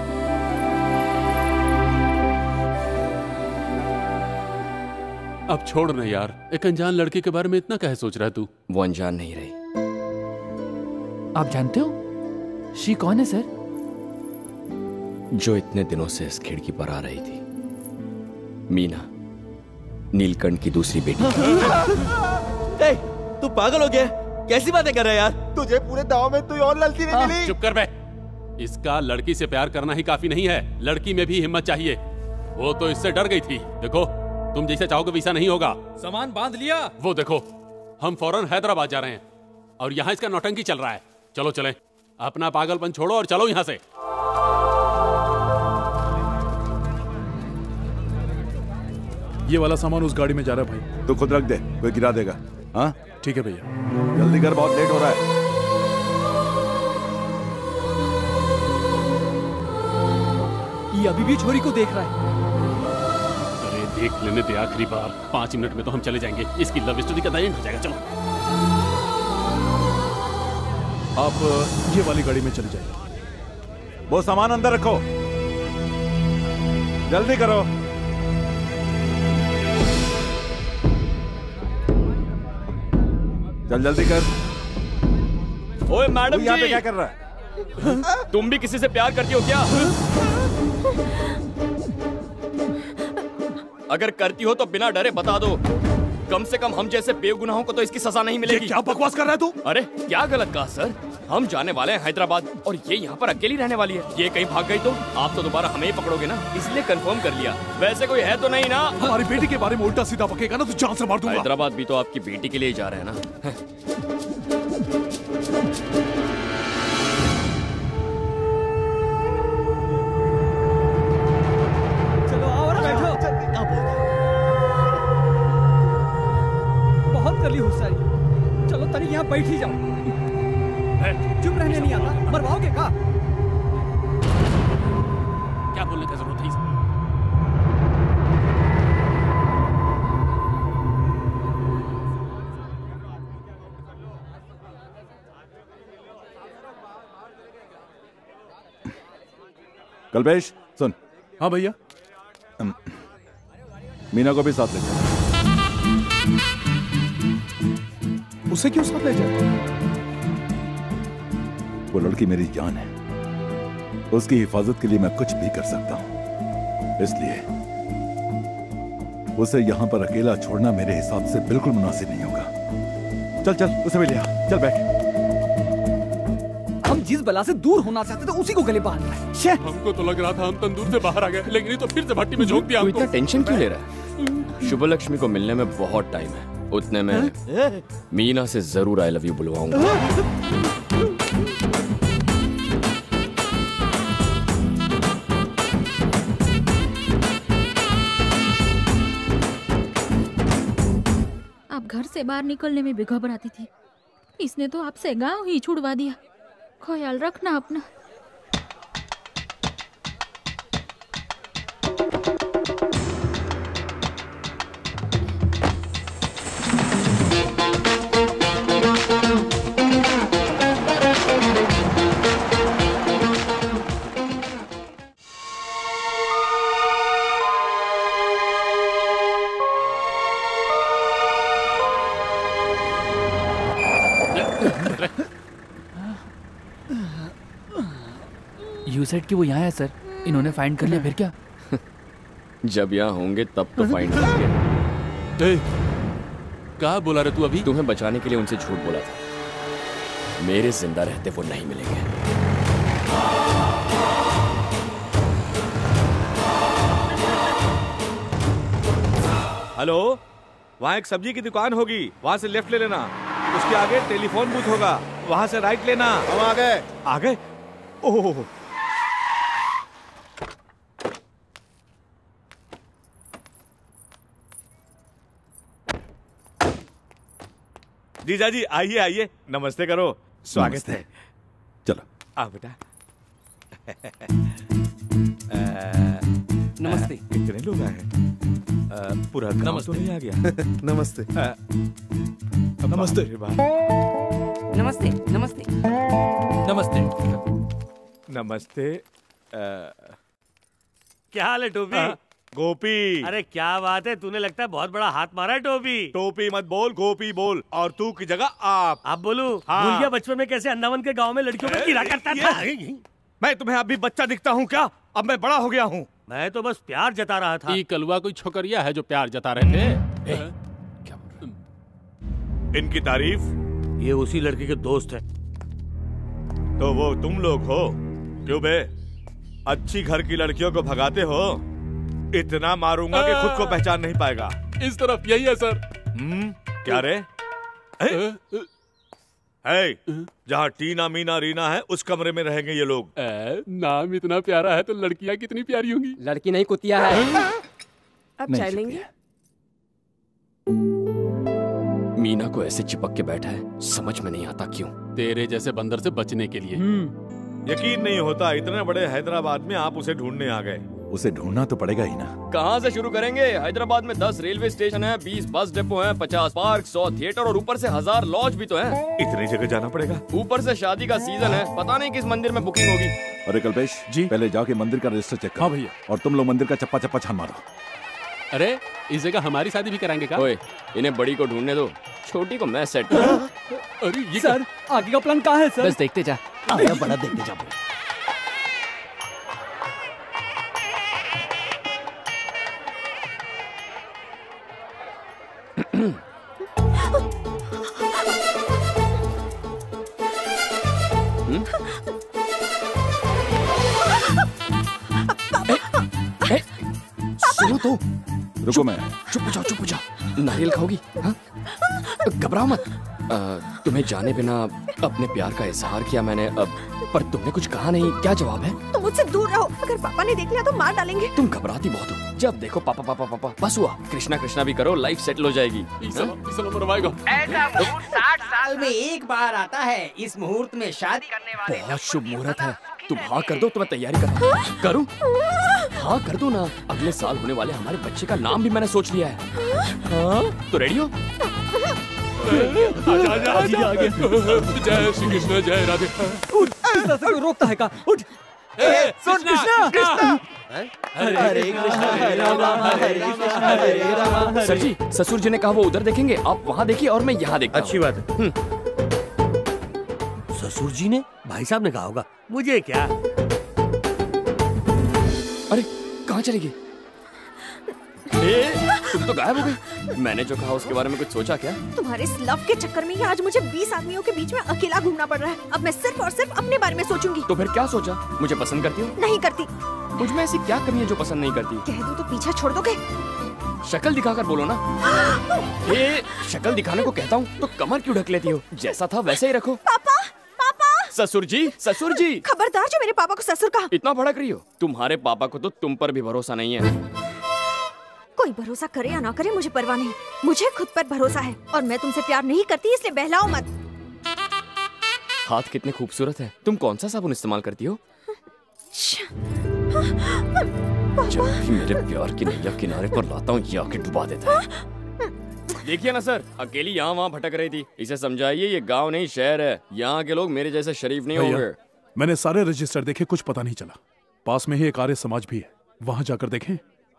अब छोड़ ना यार, एक अनजान लड़की के बारे में इतना काहे सोच रहा है तू? वो अनजान नहीं रही। आप जानते हो शी कौन है सर? जो इतने दिनों से इस खिड़की पर आ रही थी, मीना, नीलकंठ की दूसरी बेटी। तू पागल हो गया? कैसी बातें कर रहा है यार? तुझे पूरे गांव में कोई और लड़की नहीं मिली? चुप कर बे। इसका लड़की से प्यार करना ही काफी नहीं है, लड़की में भी हिम्मत चाहिए। वो तो इससे डर गई थी। देखो, तुम जैसे चाहोगे वैसा नहीं होगा। सामान बांध लिया? वो देखो, हम फौरन हैदराबाद जा रहे हैं और यहाँ इसका नौटंकी चल रहा है। चलो चलें, अपना पागलपन छोड़ो और चलो यहाँ से। ये वाला सामान उस गाड़ी में जा रहा है भाई। तो खुद रख दे, कोई गिरा देगा। हाँ ठीक है भैया, जल्दी कर, बहुत लेट हो रहा है। ये अभी भी छोरी को देख रहा है। अरे देख लेने दे आखिरी बार, 5 मिनट में तो हम चले जाएंगे। इसकी लव स्टोरी का एंड हो जाएगा। चलो आप ये वाली गाड़ी में चले जाइए। वो सामान अंदर रखो, जल्दी करो। चल जल्दी कर। ओए मैडम जी, यहाँ पे क्या कर रहा है? तुम भी किसी से प्यार करती हो क्या? अगर करती हो तो बिना डरे बता दो, कम से कम हम जैसे बेगुनाहों को तो इसकी सजा नहीं मिलेगी। क्या बकवास कर रहा है तू? अरे क्या गलत कहा सर, हम जाने वाले हैं हैदराबाद और ये यहाँ पर अकेली रहने वाली है। ये कहीं भाग गई तो आप तो दोबारा हमें ही पकड़ोगे ना, इसलिए कंफर्म कर लिया। वैसे कोई है तो नहीं ना? हमारी बेटी के बारे में उल्टा सीधा बकेगा ना तो जान से मार दूंगा। हैदराबाद भी तो आपकी बेटी के लिए ही जा रहे हैं ना। चलो आओ ना, बैठो। बहुत कर ली होशियारी, चलो तनिक यहाँ बैठ ही जाओ। चुप रहने नहीं आता, मरवाओगे का? क्या बोलने का जरूरत है? कल्पेश सुन। हाँ भैया। मीना को भी साथ ले जाओ। उसे क्यों साथ ले जाए? वो लड़की मेरी जान है, उसकी हिफाजत के लिए मैं कुछ भी कर सकता हूं, इसलिए उसे यहां पर अकेला छोड़ना मेरे हिसाब से बिल्कुल मुनासिब नहीं होगा। चल चल उसे भी ले आ, चल बैठ। हम जिस बला से दूर होना चाहते थे उसी को गले बांध रहे हैं। हमको तो लग रहा था हम तंदूर से बाहर आ गए, लेकिन ये तो फिर से भट्टी में झोंक दिया। इतना टेंशन क्यों ले रहा है? शुभलक्ष्मी को मिलने में बहुत टाइम है, उतने में मीना से जरूर आई लव यू बुलवाऊंगा। आप घर से बाहर निकलने में भी घबराती थी, इसने तो आपसे गांव ही छुड़वा दिया। ख्याल रखना अपना। यू सेड कि वो यहाँ है सर, इन्होंने फाइंड कर लिया, फिर क्या? जब यहाँ होंगे तब तो फाइंड करेंगे। क्या बोला रे तू अभी? तुम्हें बचाने के लिए उनसे झूठ बोला था, मेरे जिंदा रहते वो नहीं मिलेंगे। हेलो, वहाँ एक सब्जी की दुकान होगी, वहाँ से लेफ्ट ले लेना, उसके आगे टेलीफोन बूथ होगा, वहाँ से राइट लेना। हम आ गए। आ गए? ओह, जीजा जी आइए आइए, नमस्ते करो, स्वागत है। चलो आ बेटा। नमस्ते। कितने लोग आए हैं? पूरा गाँव तो नहीं आ गया। नमस्ते। नमस्ते। नमस्ते नमस्ते नमस्ते नमस्ते। क्या हाल है टोपी? गोपी। अरे क्या बात है, तूने लगता है बहुत बड़ा हाथ मारा है टोपी। टोपी मत बोल, गोपी बोल। और तू की जगह आप बोलू। हाँ। भूल गया बचपन में कैसे अंदावन के गांव में लड़कियों को गिरा करता था। मैं तुम्हें अभी बच्चा दिखता हूँ क्या? अब मैं बड़ा हो गया हूँ। मैं तो बस प्यार जता रहा था। ये कलवा कोई छोकरिया है जो प्यार जता रहे थे। इनकी तारीफ? ये उसी लड़के के दोस्त है। तो वो तुम लोग हो? क्यों बे, अच्छी घर की लड़कियों को भगाते हो? इतना मारूंगा कि खुद को पहचान नहीं पाएगा। इस तरफ यही है सर। क्या रे? जहाँ टीना मीना रीना है उस कमरे में रहेंगे ये लोग। नाम इतना प्यारा है तो लड़कियाँ कितनी प्यारी होंगी। लड़की नहीं कुतिया है। अब चाय लेंगे? मीना को ऐसे चिपक के बैठा है, समझ में नहीं आता क्यों। तेरे जैसे बंदर से बचने के लिए। यकीन नहीं होता इतने बड़े हैदराबाद में आप उसे ढूंढने आ गए। उसे ढूंढना तो पड़ेगा ही ना। कहाँ से शुरू करेंगे? हैदराबाद में 10 रेलवे स्टेशन है, 20 बस डिपो हैं, 50 पार्क, 100 थिएटर और ऊपर से 1000 लॉज भी तो हैं। इतनी जगह जाना पड़ेगा। ऊपर से शादी का सीजन है, पता नहीं किस मंदिर में बुकिंग होगी। अरे कल्पेश जी, पहले जाके मंदिर का रजिस्टर चेक करो। हाँ भैया। और तुम लोग मंदिर का चप्पा चप्पा छान मारो। अरे इस जगह हमारी शादी भी कराएंगे क्या? ओए, इन्हें बड़ी को ढूंढने दो, छोटी को मैं सेट। अरे ये सर, आगे का प्लान कहाँ है सर? बस देखते जा। बड़ा देखते जा। सुनो तो। रुको मैं। चुप हो जाओ। नारियल खाओगी? हाँ? घबराओ मत। तुम्हें जाने बिना अपने प्यार का इजहार किया मैंने, पर तुमने कुछ कहा नहीं। क्या जवाब है? तुम मुझसे दूर रहो, अगर पापा ने देख लिया तो मार डालेंगे। तुम घबराती बहुत हो। जब देखो पापा पापा पापा। बस हुआ, कृष्णा कृष्णा भी करो, लाइफ सेटल हो जाएगी। ऐसा मुहूर्त 60 साल में एक बार आता है। इस मुहूर्त में शादी करने वाले बहुत शुभ मुहूर्त है। तुम हाँ कर दो तो मैं तैयारी करूँ। हाँ कर दो ना। अगले साल होने वाले हमारे बच्चे का नाम भी मैंने सोच लिया है। हाँ तो रेडी हो? आगे। जय श्री कृष्ण, जय राधे। उठ, कृष्णा से कोई रोकता है क्या? उठ। सुन कृष्णा। हरे कृष्णा हरे राम। सर जी, ससुर जी ने कहा वो उधर देखेंगे, आप वहाँ देखिए और मैं यहाँ देखता हूँ। अच्छी बात है। ससुर जी ने? भाई साहब ने कहा होगा, मुझे क्या। अरे कहाँ चली गई? तुम तो गायब हो गई। मैंने जो कहा उसके बारे में कुछ सोचा क्या? तुम्हारे इस लव के चक्कर में ही आज मुझे 20 आदमियों के बीच में अकेला घूमना पड़ रहा है। अब मैं सिर्फ और सिर्फ अपने बारे में सोचूंगी। तो फिर क्या सोचा? मुझे पसंद करती हो? नहीं करती। मुझ में ऐसी क्या कमी है जो पसंद नहीं करती? कह दूं तो पीछा छोड़ दोगे? शक्ल दिखाकर बोलो ना। शक्ल दिखाने को कहता हूँ तो कमर क्यों ढक लेती हो? जैसा था वैसे ही रखो। पापा, पापा। ससुर जी, ससुर जी। खबरदार जो मेरे पापा को ससुर कहा। इतना भड़क रही हो? तुम्हारे पापा को तो तुम पर भी भरोसा नहीं है। कोई भरोसा करे या ना करे मुझे परवाह नहीं, मुझे खुद पर भरोसा है। और मैं तुमसे प्यार नहीं करती, इसलिए बहलाओ मत। हाथ कितने खूबसूरत है। तुम कौन सा साबुन इस्तेमाल करती हो? जब भी मेरे प्यार की नैया किनारे पर लाता हूँ ये आके डुबा देता है। देखिए ना सर, अकेली यहाँ वहाँ भटक रही थी। इसे समझाइए ये गांव नहीं शहर है। यहाँ के लोग मेरे जैसे शरीफ नहीं होंगे। मैंने सारे रजिस्टर देखे, कुछ पता नहीं चला। पास में ही एक आर्य समाज भी है, वहाँ जाकर देखें।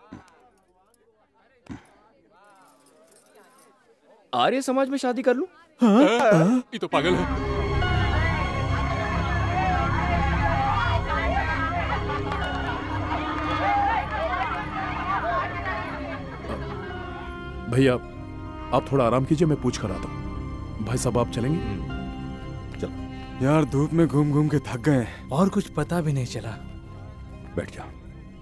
आर्य समाज में शादी कर लूं? ये तो पागल है। भैया आप थोड़ा आराम कीजिए, मैं पूछ कर आता हूँ। भाई साहब आप चलेंगे? चलो। यार धूप में घूम घूम के थक गए और कुछ पता भी नहीं चला। बैठ जाओ।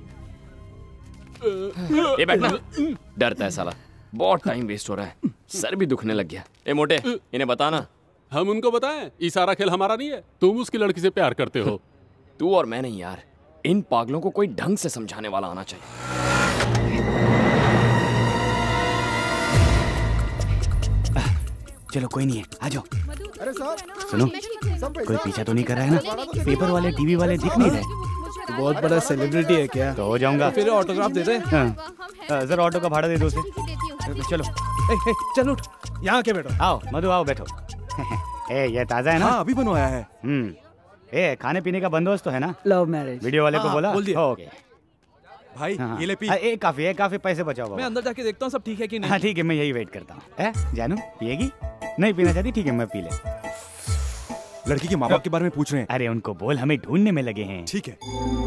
ये बैठना। डरता है साला। बहुत टाइम वेस्ट हो रहा है, सर भी दुखने लग गया। ए मोटे, इन्हें बताना। हम उनको बताएं? ये सारा खेल हमारा नहीं है। तुम उसकी लड़की से प्यार करते हो। तू और मैं नहीं यार, इन पागलों को कोई ढंग से समझाने वाला आना चाहिए। चलो कोई नहीं है, आ जाओ। अरे साहब सुनो, कोई पीछा तो नहीं कर रहा है ना? पेपर वाले टीवी वाले दिख नहीं रहे। बहुत बड़ा सेलिब्रिटी है क्या? तो हो जाऊंगा। फिर ऑटोग्राफ दे दे। जरा ऑटो का भाड़ा दे दो उसे। चलो चल उठ, यहाँ के बैठो। आओ मधु आओ बैठो। ए ये ताजा है ना? हाँ अभी बनवाया है। ए खाने पीने का बंदोबस्त तो है ना? Love marriage. वीडियो वाले को बोला? बोल दिया। ओके भाई ये ले पी। एक काफी पैसे बचाओ बाबा। मैं अंदर जाके देखता हूँ सब ठीक है कि नहीं। हाँ ठीक है, मैं यही वेट करता हूँ। जानू पिएगी? नहीं पीना चाहती? ठीक है मैं पी ले। लड़की के माँ बाप के बारे में पूछ रहे हैं। अरे उनको बोल हमें ढूंढने में लगे हैं। ठीक है।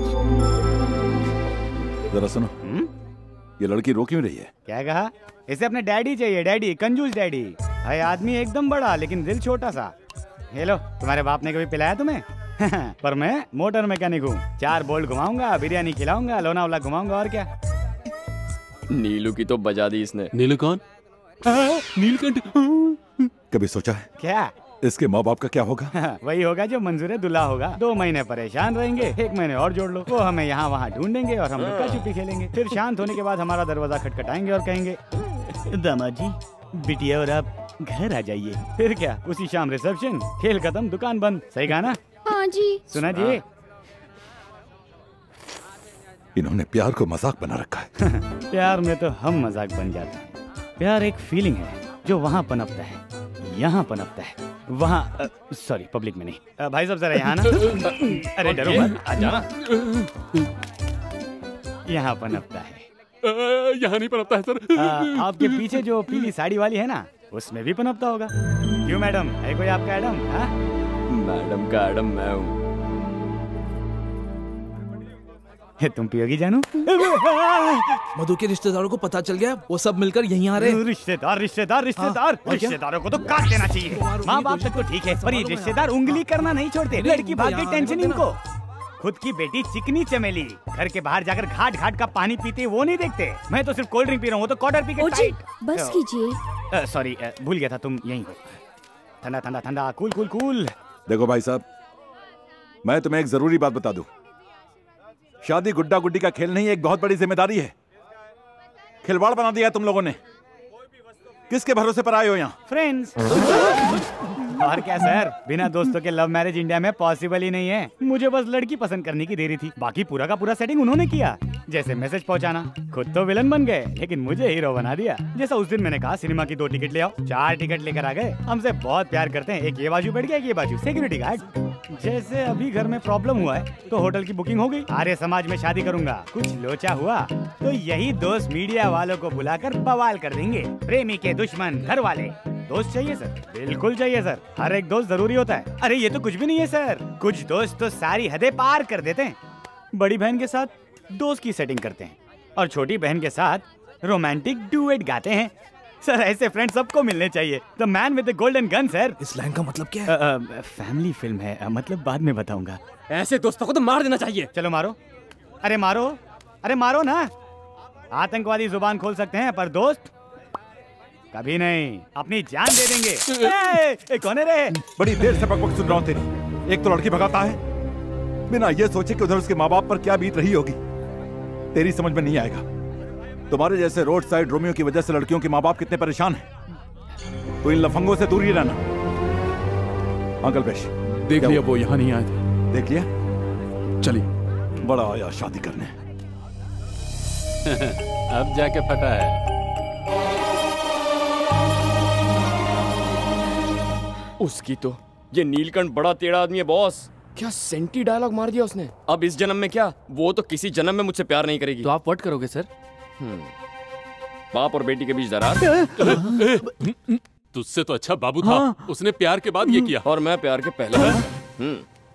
जरा सुनो, ये लड़की रो क्यों रही है? क्या कहा? इसे अपने डैडी चाहिए, डैडी, कंजूस डैडी। भाई आदमी एकदम बड़ा लेकिन दिल छोटा सा। हेलो, तुम्हारे बाप ने कभी पिलाया तुम्हें? पर मैं मोटर मैकेनिक हूँ, 4 बोल्ट घुमाऊंगा, बिरयानी खिलाऊंगा, लोनावाला घुमाऊंगा और क्या। नीलू की तो बजा दी इसने। नीलू कौन? नीलकंठ। कभी सोचा है क्या इसके माँ बाप का क्या होगा? वही होगा जो मंजूर दुल्हा होगा। 2 महीने परेशान रहेंगे, 1 महीने और जोड़ लो। वो हमें यहाँ वहाँ ढूंढेंगे और हम लुक्का छुपी खेलेंगे। फिर शांत होने के बाद हमारा दरवाजा खटखटाएंगे और कहेंगे दामाद जी, बिटिया और आप घर आ जाइए। फिर क्या, उसी शाम रिसेप्शन, खेल खत्म, दुकान बंद। सही कहा ना? हाँ जी। सुना जी? इन्होंने प्यार को मजाक बना रखा है। प्यार में तो हम मजाक बन जाते हैं। प्यार एक फीलिंग है जो वहाँ पनपता है, यहाँ पनपता है, वहाँ सॉरी पब्लिक में नहीं। भाई साहब जरा यहाँ ना। अरे डरो मत, आ जाना। यहाँ पनपता है। यहाँ नहीं पनपता है सर। आपके पीछे जो पीली साड़ी वाली है ना, उसमें भी पनपता होगा। क्यों मैडम, है कोई आपका एडम? मैडम का एडम मैं हूँ। तुम पियोगी जानू? मधु के रिश्तेदारों को पता चल गया, वो सब मिलकर यहीं आ रहे हैं। रिश्तेदारों को तो काट देना चाहिए। माँ बाप तक तो ठीक है, पर ये रिश्तेदार उंगली करना नहीं छोड़ते। लड़की भाग गई, टेंशन इनको। खुद की बेटी चिकनी चमेली घर के बाहर जाकर घाट घाट का पानी पीते, वो नहीं देखते। मैं तो सिर्फ कोल्ड ड्रिंक पी रहा हूँ, तो क्वार्टर पी के टाइट। बस कीजिए। सॉरी भूल गया था, तुम यहीं हो। ठंडा ठंडा ठंडा, कूल कूल कूल। देखो भाई साहब, मैं तुम्हें एक जरूरी बात बता दूं। शादी गुड्डा गुड्डी का खेल नहीं, एक बहुत बड़ी जिम्मेदारी है। खिलवाड़ बना दिया तुम लोगों ने। किसके भरोसे पर आए हो यहाँ? फ्रेंड्स। और क्या सर, बिना दोस्तों के लव मैरिज इंडिया में पॉसिबल ही नहीं है। मुझे बस लड़की पसंद करने की देरी थी, बाकी पूरा का पूरा सेटिंग उन्होंने किया। जैसे मैसेज पहुंचाना, खुद तो विलन बन गए लेकिन मुझे हीरो बना दिया। जैसा उस दिन मैंने कहा सिनेमा की 2 टिकट ले आओ, 4 टिकट लेकर आ गए। हमसे बहुत प्यार करते हैं। एक ये बाजू बैठ गया, एक ये बाजू, सिक्योरिटी गार्ड। जैसे अभी घर में प्रॉब्लम हुआ है तो होटल की बुकिंग हो गई। आर्य समाज में शादी करूंगा, कुछ लोचा हुआ तो यही दोस्त मीडिया वालों को बुलाकर बवाल कर देंगे। प्रेमी के दुश्मन घर वाले। दोस्त चाहिए सर? बिल्कुल चाहिए सर, हर एक दोस्त जरूरी होता है। अरे ये तो कुछ भी नहीं है सर, कुछ दोस्त तो सारी हदें पार कर देते हैं। बड़ी बहन के साथ दोस्त की सेटिंग करते हैं और छोटी बहन के साथ रोमांटिक डुएट गाते हैं। सर ऐसे फ्रेंड सबको मिलने चाहिए। The man with the golden gun sir. इस लाइन का मतलब क्या है? फैमिली फिल्म है, मतलब बाद में बताऊंगा। ऐसे दोस्तों को तो मार देना चाहिए। चलो मारो, अरे मारो, अरे मारो ना। आतंकवादी जुबान खोल सकते हैं पर दोस्त कभी नहीं, अपनी जान दे देंगे। कौन है रे? बड़ी देर से बकबक सुन रहा हूँ तेरी। एक तो लड़की भगाता है बिना ये सोचे कि उधर उसके माँ बाप पर क्या बीत रही होगी। तेरी समझ में नहीं आएगा। तुम्हारे जैसे रोड साइड रोमियो की वजह से लड़कियों के माँ बाप कितने परेशान हैं। तो इन लफंगों से दूर ही रहना। अंकल पेश देख लिया, वो यहाँ नहीं आए थे। देख लिया? चलिए। बड़ा आया शादी करने। अब जाके फटा है। उसकी तो ये नीलकंठ बड़ा टेढ़ा आदमी है बॉस। क्या सेंटी डायलॉग मार दिया उसने। अब इस जन्म में क्या, वो तो किसी जन्म में मुझसे प्यार नहीं करेगी। तो आप व्हाट करोगे सर? बाप और बेटी के बीच दरार। तुझसे तो अच्छा बाबू था। उसने प्यार के बाद ये किया और मैं प्यार के पहले।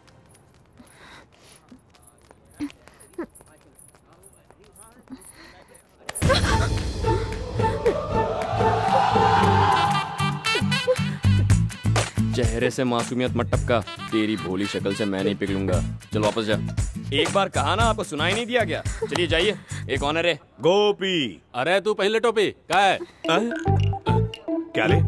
चेहरे से मासूमियत मत टपका, तेरी भोली शक्ल से मैं नहीं पिघलूंगा। चल वापस जा। एक बार कहा ना, आपको सुनाई नहीं दिया क्या? चलिए जाइए। एक ऑनर है गोपी। अरे तू पहले टोपी क्या है? क्या ले?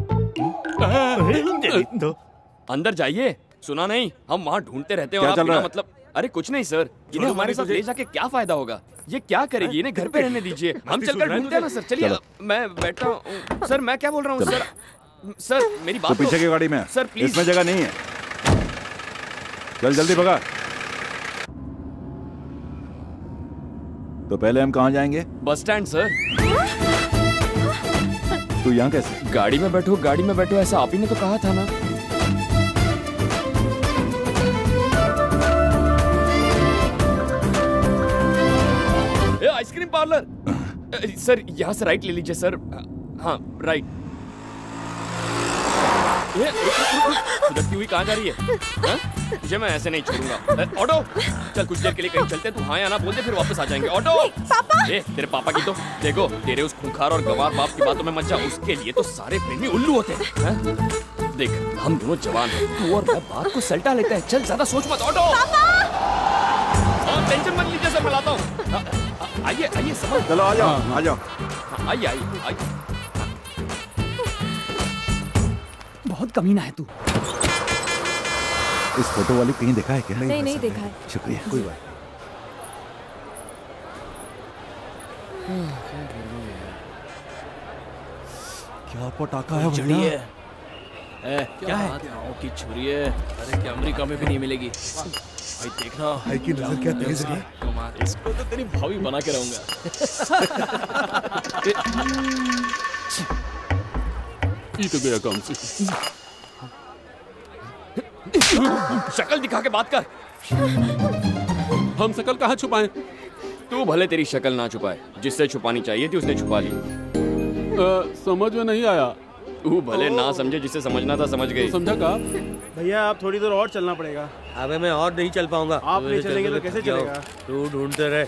तो अंदर जाइए। सुना नहीं, हम वहाँ ढूंढते रहते हैं। मतलब अरे कुछ नहीं सर, इन्हें हमारे साथ ले जाके क्या फायदा होगा? ये क्या करेगी? इन्हें घर पे रहने दीजिए, हम चलकर ढूंढते हैं ना सर। चलिए मैं बैठा हूँ। सर मैं क्या बोल रहा हूँ सर? सर मेरी बात तो पीछे की गाड़ी में सर प्लीज। इसमें जगह नहीं है। चल जल्दी भगा। तो पहले हम कहाँ जाएंगे? Bus stand sir. तू यहाँ कैसे? गाड़ी में बैठो ऐसा आप ही ने तो कहा था ना। आइसक्रीम पार्लर सर, यहाँ से राइट ले लीजिए सर। हाँ राइट। ये सुधरती हुई कहाँ जा रही है? तुझे मैं ऐसे नहीं छोड़ूंगा। ऑटो चल, कुछ देर के लिए कहीं चलते हैं। तू हाँ या ना बोल दे, फिर वापस आ जाएंगे। ऑटो पापा। तेरे पापा की तो देखो, तेरे उस खूंखार और गंवार बाप की बातों में मत जा। उसके लिए तो सारे प्रेमी उल्लू होते हैं। देख हम दोनों जवान हैं, तू और मैं बात को सलटा लेते हैं। चल ज्यादा सोच मत। ऑटो टेंशन मत लीजिए सर, मैं लाता हूँ। आइए समझ। चलो आ जाओ आ जाओ। आइए। बहुत कमीना है तू। इस फोटो वाली कहीं देखा है क्या? नहीं देखा है। शुक्रिया। कोई बात। क्या पटाखा है भैया? क्या है? की छुरी है। अरे क्या अमेरिका में भी नहीं मिलेगी भाई। देखना भाई की नजर क्या तेज है। इसको तो तेरी भाभी बना के रहूंगा। ये तो गया काम से। शक्ल दिखा के बात कर। हम शक्ल कहाँ छुपाएं? तू भले तेरी शक्ल ना छुपाए, जिससे छुपानी चाहिए थी उसने छुपा ली। समझ में नहीं आया। तू भले ना समझे, जिसे समझना था समझ गई। समझा का? भैया आप थोड़ी देर और चलना पड़ेगा। अबे मैं और नहीं चल पाऊंगा। आप नहीं चलेंगे तो कैसे चलेगा? तू ढूंढते रहे।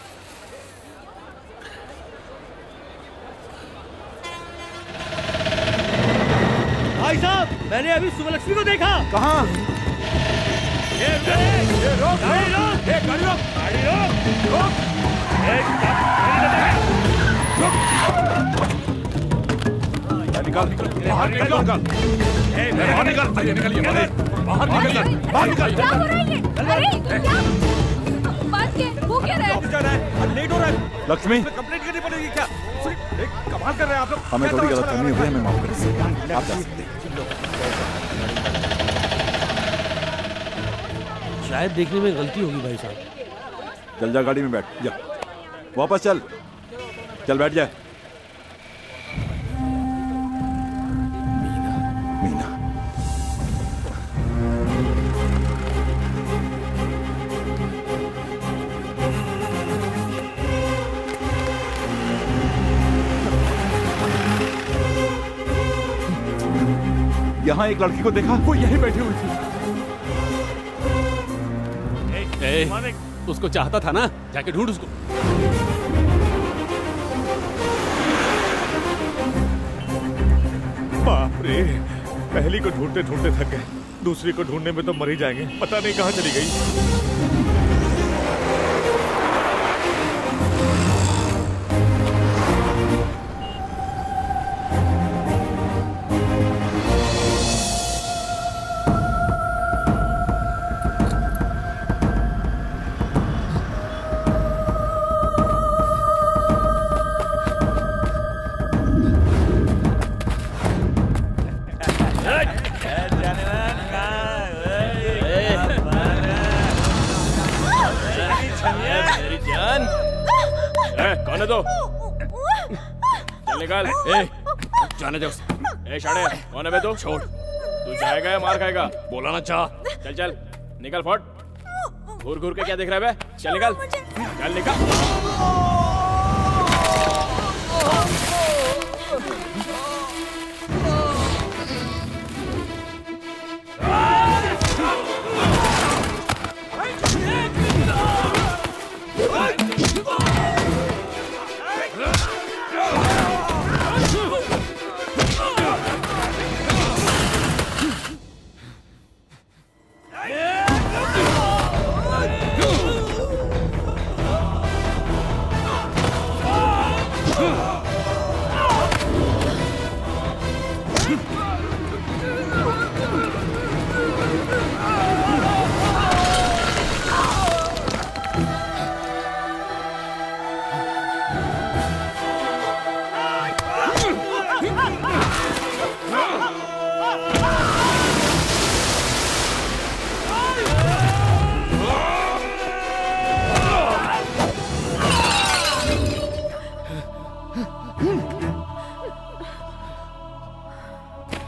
भाई साहब, मैंने अभी सुबलक्ष्मी को देखा। कहाँ? निकाल बाहर निकल। वो क्या रहा है? लेट हो रहा है। लक्ष्मी कंप्लेंट करनी पड़ेगी क्या? कमाल कर रहे हैं आप लोग। हमें थोड़ी गलत करनी हुई, हमें माफ करें। आप जा सकते हैं। शायद देखने में गलती होगी भाई साहब। चल जा, गाड़ी में बैठ जा। वापस चल बैठ जा। मीना यहाँ एक लड़की को देखा, वो यहीं बैठी हुई थी। उसको चाहता था ना, जाके ढूंढ उसको। बाप रे, पहली को ढूंढते ढूंढते थक गए, दूसरी को ढूंढने में तो मर ही जाएंगे। पता नहीं कहाँ चली गई। जाने दे उसे। शाड़े कौन है बे तू? छोड़, तू जाएगा या मार खाएगा? बोला ना चाह। चल चल निकल फट। घूर घूर के क्या देख रहा है बे? चल निकल, चल निकल।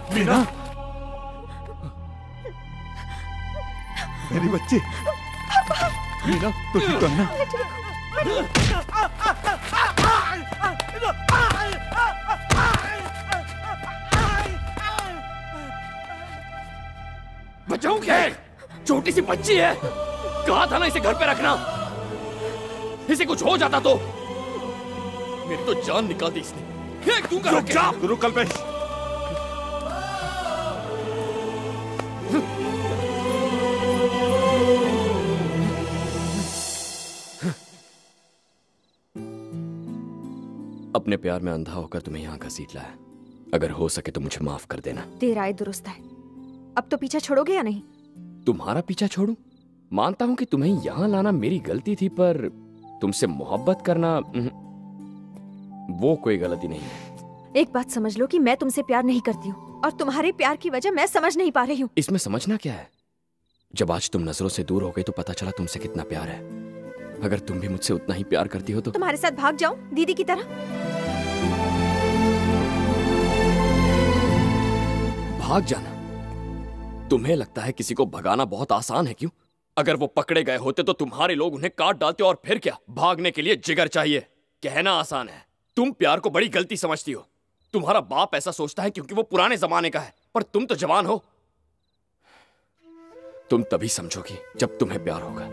मीना, मेरी बच्ची मीना, तू ठीक तो है ना? बचाऊं क्या? छोटी सी बच्ची है, कहा था ना इसे घर पे रखना। इसे कुछ हो जाता तो मेरी तो जान निकाल दी इसने। तू कर रखा। रुक कल्पेश। अपने प्यार में अंधा होकर तुम्हें यहाँ घसीट लाया। अगर हो सके तो मुझे माफ कर देना। तेरा राय दुरुस्त है। अब तो पीछा छोड़ोगे या नहीं? तुम्हारा पीछा छोड़ूं? मानता हूं कि तुम्हें यहाँ लाना मेरी गलती थी, पर तुमसे मोहब्बत करना वो कोई गलती नहीं है। एक बात समझ लो कि मैं तुमसे प्यार नहीं करती हूँ और तुम्हारे प्यार की वजह मैं समझ नहीं पा रही हूँ। इसमें समझना क्या है? जब आज तुम नजरों से दूर हो गई तो पता चला तुमसे कितना प्यार है। अगर तुम भी मुझसे उतना ही प्यार करती हो तो तुम्हारे साथ भाग जाऊं दीदी की तरह? भाग जाना? तुम्हें लगता है किसी को भगाना बहुत आसान है क्यों? अगर वो पकड़े गए होते तो तुम्हारे लोग उन्हें काट डालते और फिर क्या? भागने के लिए जिगर चाहिए। कहना आसान है, तुम प्यार को बड़ी गलती समझती हो। तुम्हारा बाप ऐसा सोचता है क्योंकि वो पुराने जमाने का है, पर तुम तो जवान हो। तुम तभी समझोगी जब तुम्हें प्यार होगा।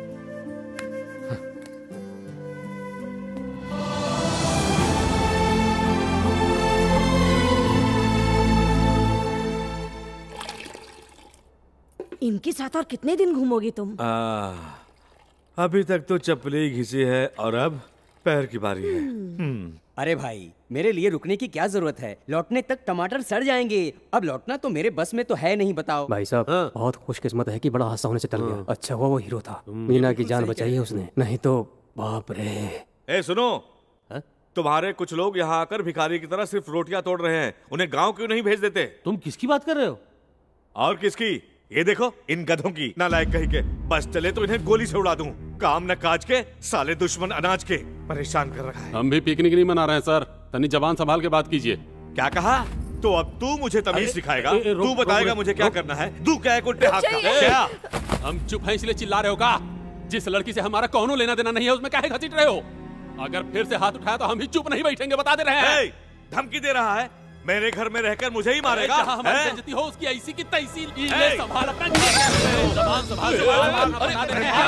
इनके साथ और कितने दिन घूमोगी तुम? अभी तक तो चप्पलें ही घिसी है और अब पैर की बारी है। अरे भाई, मेरे लिए रुकने की क्या जरूरत है? लौटने तक टमाटर सड़ जाएंगे। अब लौटना तो मेरे बस में तो है नहीं, बताओ। भाई साहब, बहुत खुशकिस्मत है कि बड़ा हादसा होने से टल गया। अच्छा हुआ वो हीरो था। मीना की जान बचाई है उसने, नहीं तो बाप रे। ए सुनो, तुम्हारे कुछ लोग यहाँ आकर भिखारी की तरह सिर्फ रोटियां तोड़ रहे हैं। उन्हें गाँव क्यों नहीं भेज देते? तुम किसकी बात कर रहे हो? और किसकी? ये देखो, इन गधों की। नालायक कहीं के, बस चले तो इन्हें गोली से उड़ा दूं। काम न काज के, साले दुश्मन अनाज के, परेशान कर रखा है। हम भी पिकनिक नहीं मना रहे हैं सर। तनी जबान संभाल के बात कीजिए। क्या कहा? तो अब तू मुझे तमीज सिखाएगा? तू बताएगा मुझे क्या करना है? तू क्या है उल्टे हाथ का? क्या हम चुप हैं इसलिए चिल्ला रहे हो का? जिस लड़की से हमारा कौनो लेना देना नहीं है उसमें काहे घसीट रहे हो? अगर फिर से हाथ उठाया तो हम भी चुप नहीं बैठेंगे, बता दे रहे हैं। धमकी दे रहा है? मेरे घर में रहकर मुझे ही मारेगा? हमारी बेइज्जती हो उसकी ऐसी की तैसी। ये संभाल अपना जबान संभाल के बता दे रहे हैं।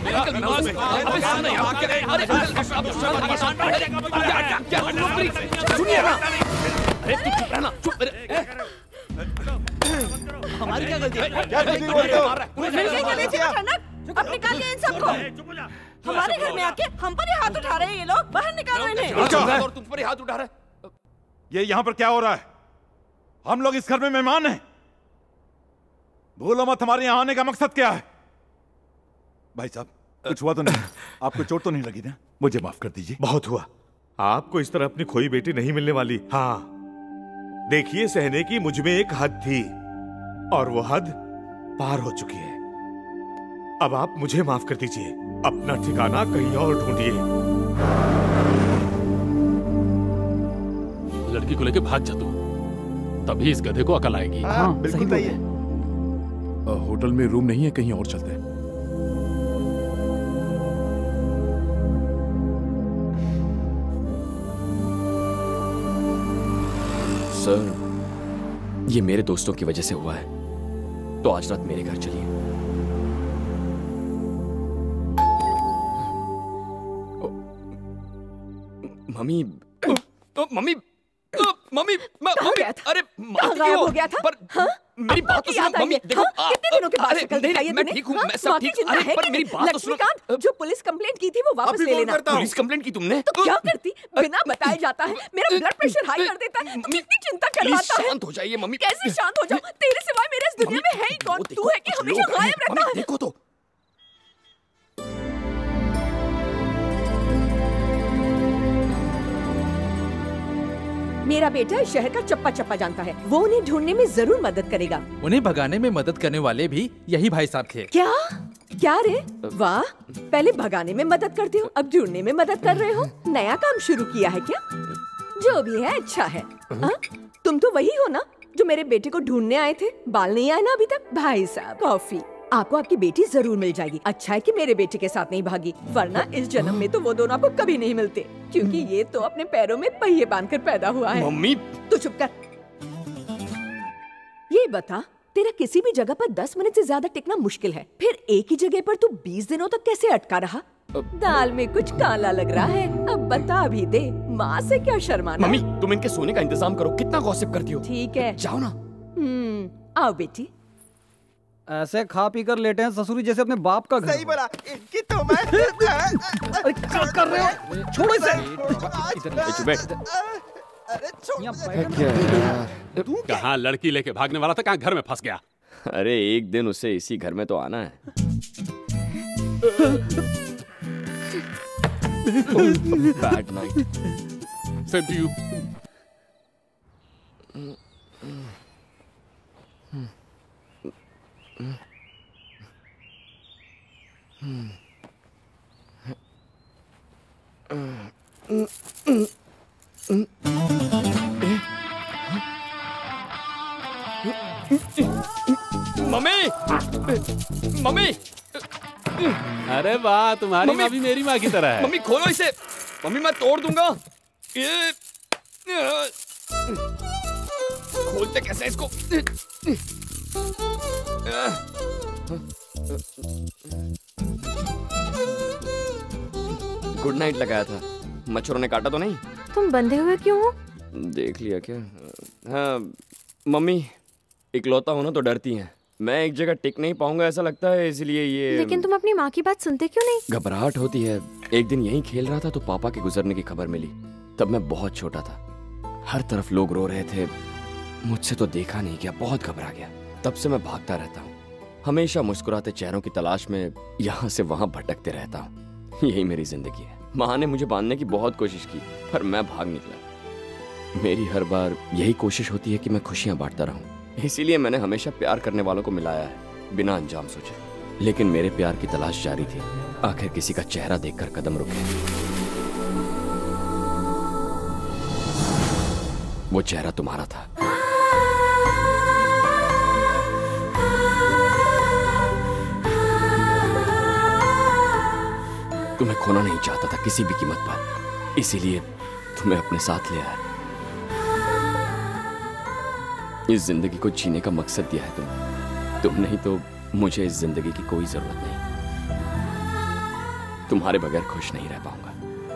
अरे तू चुप रहना, चुप। हमारी क्या गलती है? अब निकालिए इन सबको। हमारे घर में आके हम पर ही हाथ उठा रहे हैं ये लोग। बाहर निकालो इन्हें। और तुम पर ही हाथ उठा रहे। ये यहाँ पर क्या हो रहा है? हम लोग इस घर में मेहमान हैं। भूलो मत हमारे यहाँ आने का मकसद क्या है। भाई साहब, कुछ हुआ तो नहीं? आपको चोट तो नहीं लगी ना? मुझे माफ कर दीजिए। बहुत हुआ। आपको इस तरह अपनी खोई बेटी नहीं मिलने वाली। हाँ, देखिए, सहने की मुझ में एक हद थी और वो हद पार हो चुकी है। अब आप मुझे माफ कर दीजिए। अपना ठिकाना कहीं और ढूंढिए। लड़की को लेके भाग जा तू, तभी इस गधे को अकल आएगी। हाँ, बिल्कुल सही है। होटल में रूम नहीं है, कहीं और चलते हैं। सर, ये मेरे दोस्तों की वजह से हुआ है, तो आज रात मेरे घर चलिए। मम्मी, मम्मी, मम्मी, मम्मी, अरे गायब हो गया था? पर मेरी बात तो सुनो मम्मी। देखो, कितने दिनों के बाद शक्ल दिखाई है मैं ठीक हूँ, मैं सब ठीक हूँ। अरे पर मेरी बात तो सुनो। लक्ष्मीकांत, जो पुलिस कंप्लेंट की थी वो वापस ले लेना। पुलिस कंप्लेंट की तुमने? तो क्या करती? बिना बताए जाता है, मेरा ब्लड प्रेशर हाई कर देता है, कितनी चिंता करवाता है। शांत हो जाइए मम्मी। कैसे शांत हो जाऊं? तेरे सिवाय मेरे इस दुनिया में है ही कौन? तू है कि हमेशा गायब रहता है? देखो तो, मेरा बेटा इस शहर का चप्पा चप्पा जानता है। वो उन्हें ढूंढने में जरूर मदद करेगा। उन्हें भगाने में मदद करने वाले भी यही भाई साहब थे। क्या क्या रे? वाह, पहले भगाने में मदद करते हो, अब ढूंढने में मदद कर रहे हो। नया काम शुरू किया है क्या? जो भी है अच्छा है। तुम तो वही हो ना जो मेरे बेटे को ढूंढने आए थे? बाल नहीं आए ना अभी तक? भाई साहब कॉफी, आपको आपकी बेटी जरूर मिल जाएगी। अच्छा है कि मेरे बेटे के साथ नहीं भागी, वरना इस जन्म में तो वो दोनों आपको कभी नहीं मिलते, क्योंकि ये तो अपने पैरों में पहिए बांधकर पैदा हुआ है। मम्मी तू चुप कर। ये बता, तेरा किसी भी जगह पर 10 मिनट से ज्यादा टिकना मुश्किल है, फिर एक ही जगह पर तू 20 दिनों तक कैसे अटका रहा? दाल में कुछ काला लग रहा है, अब बता भी दे, माँ से क्या शर्माना। मम्मी तुम इनके सोने का इंतजाम करो, कितना गॉसिप करती हो। ठीक है जाओ ना। आओ बेटी। ऐसे खा पी कर लेटे हैं ससुरी जैसे अपने बाप का घर। सही बोला कि तुम अरे क्या कर रहे हो? छोड़ो इसे। कहाँ लड़की लेके भागने वाला था, कहाँ घर में फंस गया? अरे एक दिन उसे इसी घर में तो आना है। Bad night. Same to you. Mummy, mummy. अरे वाह, तुम्हारी माँ भी मेरी माँ की तरह है। मम्मी खोलो इसे, मम्मी मैं तोड़ दूंगा। खोलते कैसे इसको? गुड नाइट लगाया था, मच्छरों ने काटा तो नहीं? तुम बंधे हुए क्यों हो? देख लिया क्या? हाँ मम्मी, इकलौता हो ना तो डरती हैं। मैं एक जगह टिक नहीं पाऊंगा ऐसा लगता है, इसलिए ये। लेकिन तुम अपनी माँ की बात सुनते क्यों नहीं? घबराहट होती है। एक दिन यहीं खेल रहा था तो पापा के गुजरने की खबर मिली। तब मैं बहुत छोटा था, हर तरफ लोग रो रहे थे, मुझसे तो देखा नहीं गया, बहुत घबरा गया। तब से मैं भागता रहता हूँ, हमेशा मुस्कुराते चेहरों की तलाश में यहाँ से वहाँ भटकते रहता हूँ। यही मेरी जिंदगी है। माँ ने मुझे बांधने की बहुत कोशिश की, पर मैं भाग निकला। मेरी हर बार यही कोशिश होती है कि मैं खुशियाँ बांटता रहूँ, इसीलिए मैंने हमेशा प्यार करने वालों को मिलाया है, बिना अंजाम सोचे। लेकिन मेरे प्यार की तलाश जारी थी, आखिर किसी का चेहरा देखकर कदम रुके। वो चेहरा तुम्हारा था। तुम्हें खोना नहीं चाहता था किसी भी कीमत पर, इसीलिए तुम्हें अपने साथ ले आया। इस जिंदगी को जीने का मकसद दिया है तुम नहीं तो मुझे इस जिंदगी की कोई जरूरत नहीं। तुम्हारे बगैर खुश नहीं रह पाऊंगा,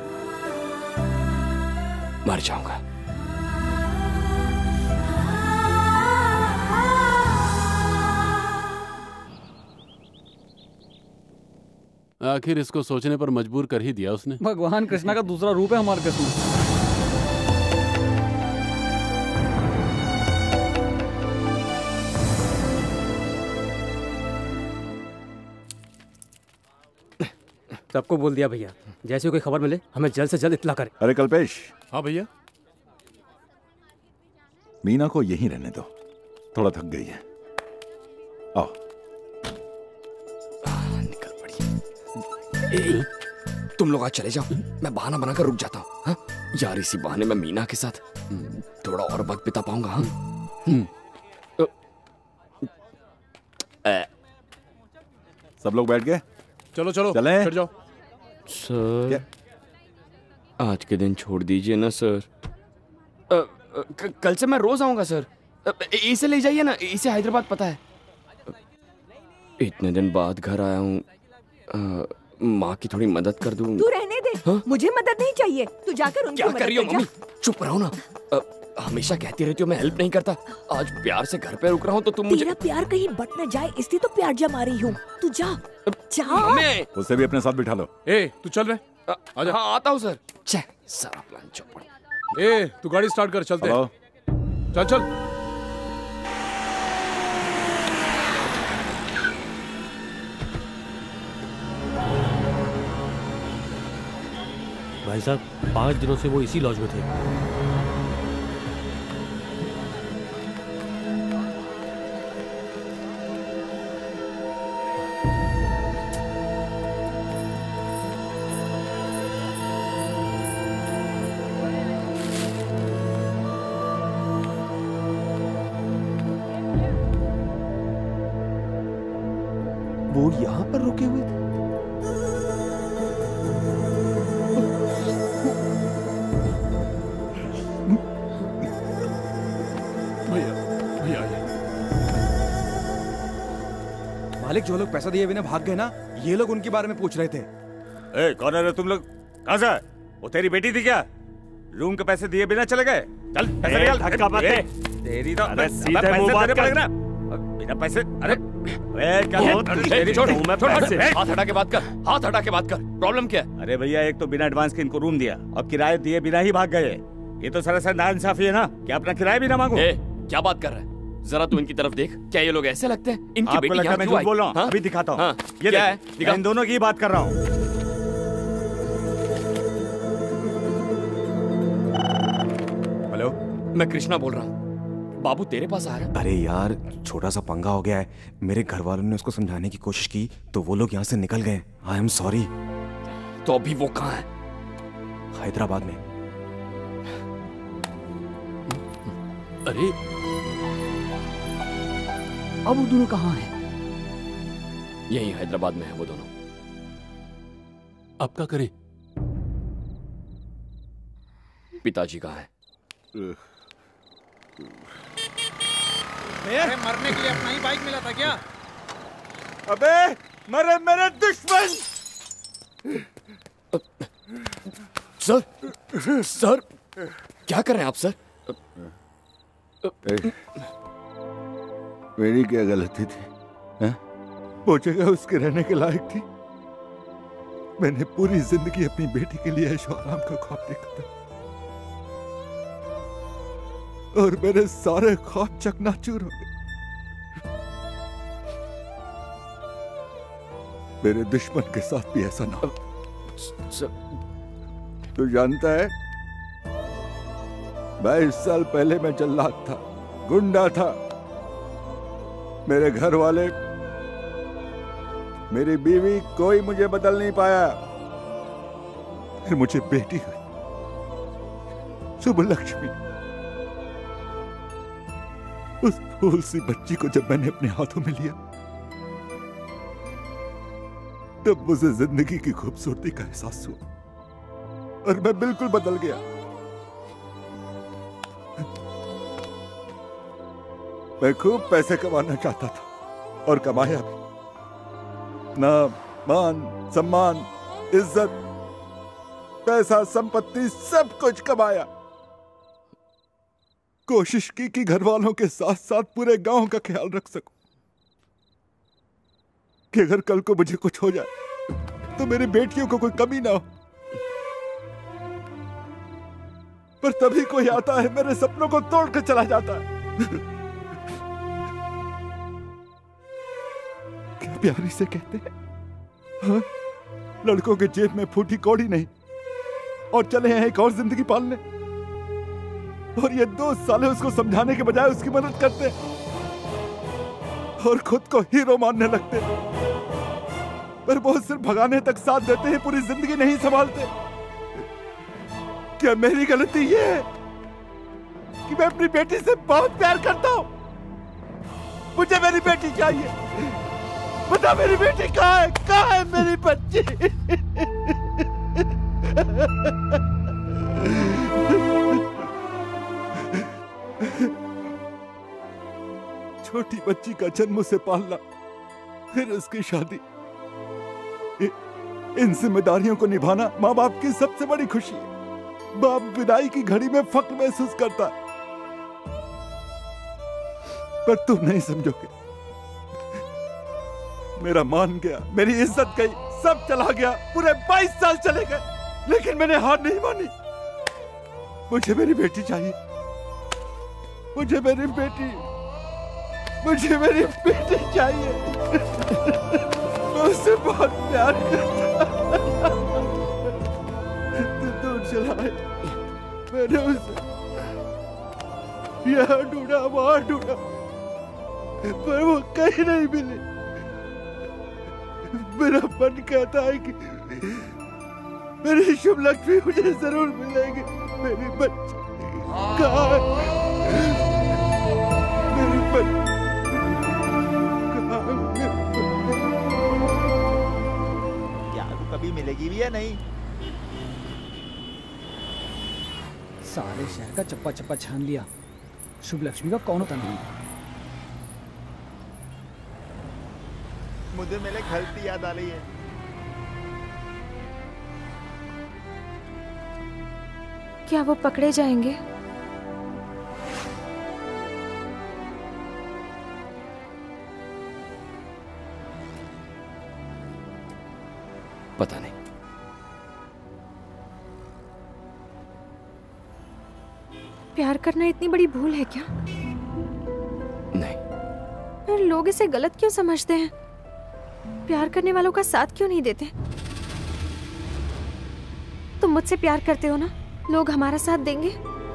मर जाऊंगा। आखिर इसको सोचने पर मजबूर कर ही दिया उसने। भगवान कृष्णा का दूसरा रूप है हमारे किस्मत। सबको बोल दिया भैया, जैसे कोई खबर मिले हमें जल्द से जल्द इत्तला करे। अरे कल्पेश। हाँ भैया। मीना को यहीं रहने दो, थोड़ा थक गई है। आओ। निकल पड़ी। तुम लोग आज चले जाओ, मैं बहाना बनाकर रुक जाता हूँ। हाँ? यार इसी बहाने मैं मीना के साथ थोड़ा और वक्त बिता पाऊंगा। हाँ? सब लोग बैठ गए? चलो चलो चलें? फिर जाओ। सर आज के दिन छोड़ दीजिए ना सर। कल से मैं रोज आऊंगा सर। इसे ले जाइए ना, इसे हैदराबाद पता है। इतने दिन बाद घर आया हूँ, माँ की थोड़ी मदद कर दूं। तू रहने दे। हाँ? मुझे मदद नहीं चाहिए, तू जाकर उनकी क्या कर रही हो मम्मी? चुप रहो ना। हमेशा कहती रहती हो मैं हेल्प नहीं करता, आज प्यार से घर पे रुक रहा हूँ तो तुम मुझे। तेरा प्यार कहीं बट न जाए इसलिए तो प्यार जमा रही हूँ। तू जा जा। उसे भी अपने साथ बिठा लो। ए तू चल रहे? आजा। हाँ आता हूँ सर। सारा प्लान चौपड़। ए तू गाड़ी स्टार्ट कर, चलते। चल चल। भाई साहब 5 दिनों से वो इसी लॉज में थे। वो यहाँ पर रुके हुए थे। मालिक, जो लोग पैसा दिए बिना भाग गए ना, ये लोग उनके बारे में पूछ रहे थे। ए, कौन है तुम लोग? कहाँ से? वो तेरी बेटी थी क्या? रूम के पैसे दिए बिना चले गए? चल पैसे निकाल। धक्का मत दे। तेरी तो सीधे मुंह बात कर ना। बिना पैसे। अरे क्या हाथ हटा के बात कर, हाथ हटा के बात कर। प्रॉब्लम क्या है? अरे भैया, एक तो बिना एडवांस के इनको रूम दिया और किराए दिए बिना ही भाग गए। ये तो सरासर नाइंसाफी है ना कि अपना किराया भी ना मांगो। क्या बात कर रहा है? जरा तू इनकी तरफ देख। क्या ये लोग ऐसे लगते हैं? इनकी बेटी लगता है मैं झूठ बोल रहा हूँ? अभी दिखाता हूँ। ये क्या है? इन दोनों की बात कर रहा हूँ। हेलो, मैं कृष्णा बोल रहा हूँ। बाबू तेरे पास आ रहा है? अरे यार, छोटा सा पंगा हो गया है। मेरे घर वालों ने उसको समझाने की कोशिश की तो वो लोग यहाँ से निकल गए। I am sorry. तो अभी वो कहाँ है? हैदराबाद में। अरे अब वो दोनों कहाँ हैं? यही हैदराबाद में है वो दोनों। अब क्या करें? पिताजी कहाँ हैं? अरे मरने के लिए अपना ही बाइक मिला था क्या? अबे मरे मेरे दुश्मन! सर क्या कर रहे हैं आप सर? मेरी क्या गलती थी? वो जगह उसके रहने के लायक थी। मैंने पूरी जिंदगी अपनी बेटी के लिए ऐशो आराम का ख्वाब देखा था और मेरे सारे ख्वाब चकनाचूर हो गए। मेरे दुश्मन के साथ भी ऐसा ना हो। तू जानता है, 22 साल पहले मैं जल्लाद था, गुंडा था। मेरे घर वाले, मेरी बीवी, कोई मुझे बदल नहीं पाया। फिर मुझे बेटी हुई, सुब्बलक्ष्मी। उस फूल सी बच्ची को जब मैंने अपने हाथों में लिया, तब मुझे जिंदगी की खूबसूरती का एहसास हुआ और मैं बिल्कुल बदल गया। मैं खूब पैसे कमाना चाहता था और कमाया भी। नाम, मान, सम्मान, इज्जत, पैसा, संपत्ति, सब कुछ कमाया। कोशिश की कि घर वालों के साथ साथ पूरे गांव का ख्याल रख सकूं, कि अगर कल को मुझे कुछ हो जाए तो मेरी बेटियों को कोई कमी ना हो। पर तभी कोई आता है, मेरे सपनों को तोड़ कर चला जाता है। क्या प्यारी से कहते हैं, हाँ? लड़कों के जेब में फूटी कौड़ी नहीं और चले हैं एक और जिंदगी पालने। और ये 2 साले उसको समझाने के बजाय उसकी मदद करते और खुद को हीरो मानने लगते। पर वो सिर्फ भगाने तक साथ देते हैं, पूरी जिंदगी नहीं संभालते। क्या मेरी गलती ये है कि मैं अपनी बेटी से बहुत प्यार करता हूं? मुझे मेरी बेटी चाहिए। बता, मेरी बेटी कहाँ है? कहाँ है मेरी बच्ची? छोटी बच्ची का जन्म उसे पालना, फिर उसकी शादी, इन जिम्मेदारियों को निभाना माँ बाप की सबसे बड़ी खुशी है। बाप विदाई की घड़ी में फख्र महसूस करता है, पर तुम नहीं समझोगे। मेरा मान गया, मेरी इज्जत गई, सब चला गया। पूरे 22 साल चले गए, लेकिन मैंने हार नहीं मानी। मुझे मेरी बेटी चाहिए, मुझे मेरी बेटी चाहिए। मैं उससे बहुत प्यार करता। तू दूर चला है, मैंने उसे यहाँ ढूंढा, वहां ढूंढा, पर वो कहीं नहीं मिली। मेरा मन कहता है कि मेरी शुभलक्ष्मी मुझे जरूर मिलेगी। मेरी बच्ची कहाँ है? मेरी बच्ची कहाँ है? सारे शहर का चप्पा चप्पा छान लिया, शुभ लक्ष्मी का कौन होता नहीं। मुझे मेरे घर की याद आ रही है। क्या वो पकड़े जाएंगे? पता नहीं। प्यार करना इतनी बड़ी भूल है क्या? नहीं। फिर लोग इसे गलत क्यों समझते हैं? प्यार करने वालों का साथ क्यों नहीं देते? तुम मुझसे प्यार करते हो ना, लोग हमारा साथ देंगे?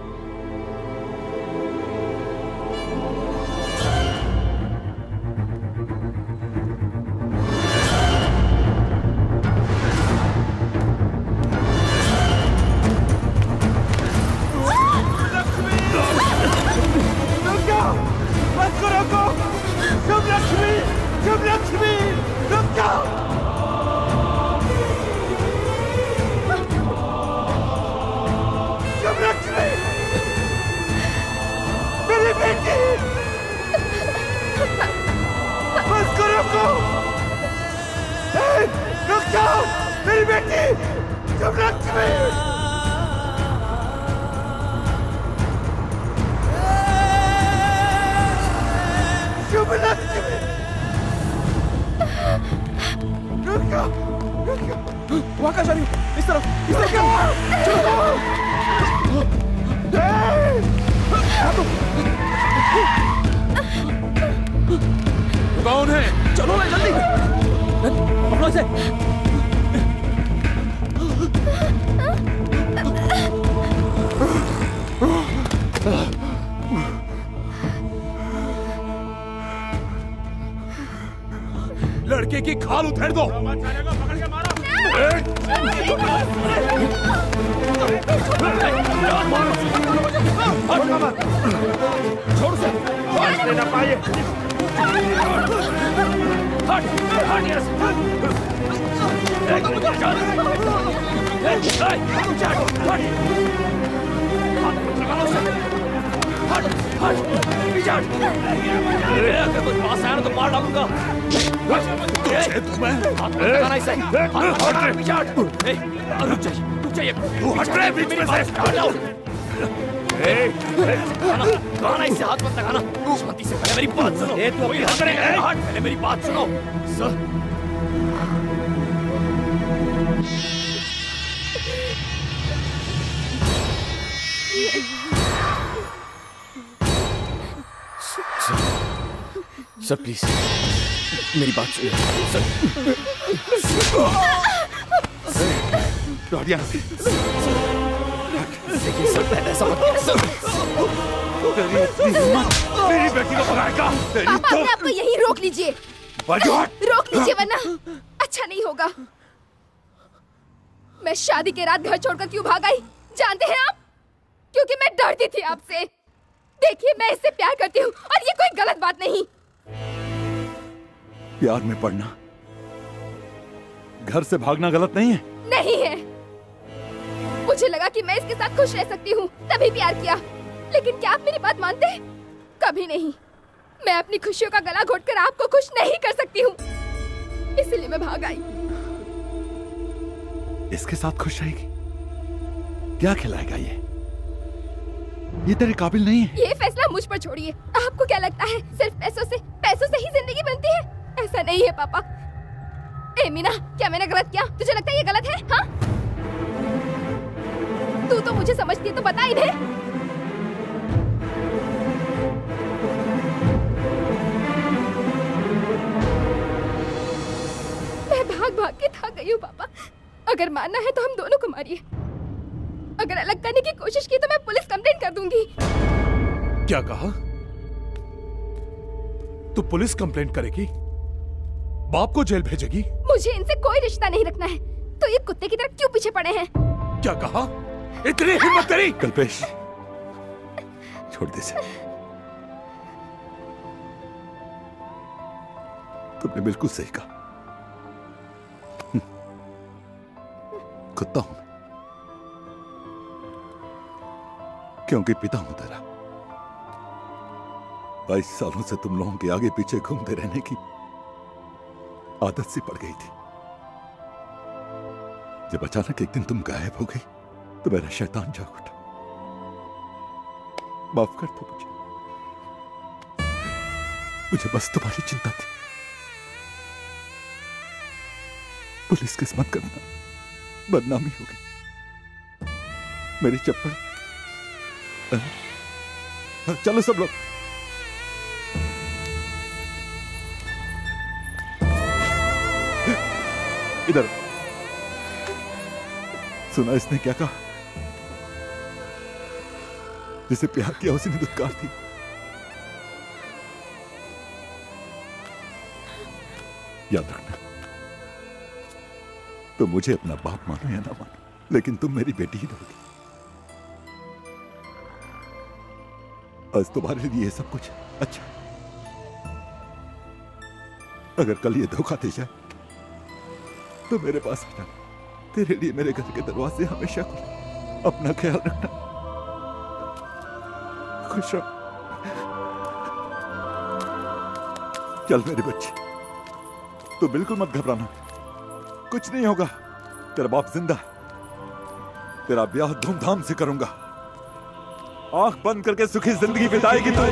कौन है? चलो ना जल्दी, पकड़ो इसे। लड़के की खाल उधेड़ दो। पकड़ के मारो। छोड़ से लेना पाए। हट हट यहाँ से। अगर कुछ पास आया तो मार डालूंगा। रुक जाइए। गाना इससे हाथ मत लगाना। शांति से पहले मेरी बात सुनो। पहले मेरी बात सुनो सर। सर प्लीज मेरी बात सुनिए सर। देखिए सर, ऐसा मत मेरी बेटी को पकड़ेगा। आप अपने आप को यहीं रोक लीजिए। रोक लीजिए वरना अच्छा नहीं होगा। मैं शादी के रात घर छोड़कर क्यों भाग आई जानते हैं आप? क्योंकि मैं डरती थी आपसे। देखिए मैं इससे प्यार करती हूँ और ये कोई गलत बात नहीं। प्यार में पड़ना, घर से भागना गलत नहीं है। नहीं है। मुझे लगा कि मैं इसके साथ खुश रह सकती हूँ, तभी प्यार किया। लेकिन क्या आप मेरी बात मानते हैं? कभी नहीं। मैं अपनी खुशियों का गला घोटकर आपको खुश नहीं कर सकती हूँ, इसलिए मैं भाग आई। इसके साथ खुश रहेगी? क्या खिलाएगा ये तेरे काबिल नहीं है। ये फैसला मुझ पर छोड़िए। आपको क्या लगता है सिर्फ पैसों से ही जिंदगी बनती है? ऐसा नहीं है पापा। ए मीना, क्या मैंने गलत किया? तुझे लगता है ये गलत है? हाँ? तू तो मुझे समझती है तो बता इन्हें। मैं भाग भाग के थक गई हूँ पापा। अगर मानना है तो हम दोनों को मारिए। अगर अलग करने की कोशिश की तो मैं पुलिस कंप्लेंट कर दूंगी। क्या कहा? तू पुलिस कंप्लेंट करेगी? बाप को जेल भेजेगी? मुझे इनसे कोई रिश्ता नहीं रखना है, तो ये कुत्ते की तरह क्यों पीछे पड़े हैं? क्या कहा? इतनी हिम्मत तेरी? कल्पेश, छोड़ दे इसे। तुमने बिल्कुल सही कहा। कुत्ता हूं। क्योंकि पिता हूं तेरा। 22 सालों से तुम लोगों के आगे पीछे घूमते रहने की आदत सी पड़ गई थी। जब अचानक एक दिन तुम गायब हो गई तो मेरा शैतान जाग उठा। माफ कर दो मुझे बस तुम्हारी चिंता थी। पुलिस केस मत करना, बदनामी होगी। मेरी चप्पल। चलो सब लोग। इधर सुना इसने क्या कहा? जिसे प्यार किया उसी ने दुत्कार थी। याद रखना, तो मुझे अपना बाप मानो या ना मानो, लेकिन तुम मेरी बेटी ही रहोगी। आज तुम्हारे लिए सब कुछ अच्छा। अगर कल ये धोखा दे जाए तो मेरे पास आ जाना। तेरे लिए मेरे घर के दरवाजे हमेशा खुले। अपना ख्याल रखना। खुश रहो। चल मेरे बच्चे, तू बिल्कुल मत घबराना, कुछ नहीं होगा। तेरा बाप जिंदा है। तेरा ब्याह धूमधाम से करूंगा। आंख बंद करके सुखी जिंदगी बिताएगी तू।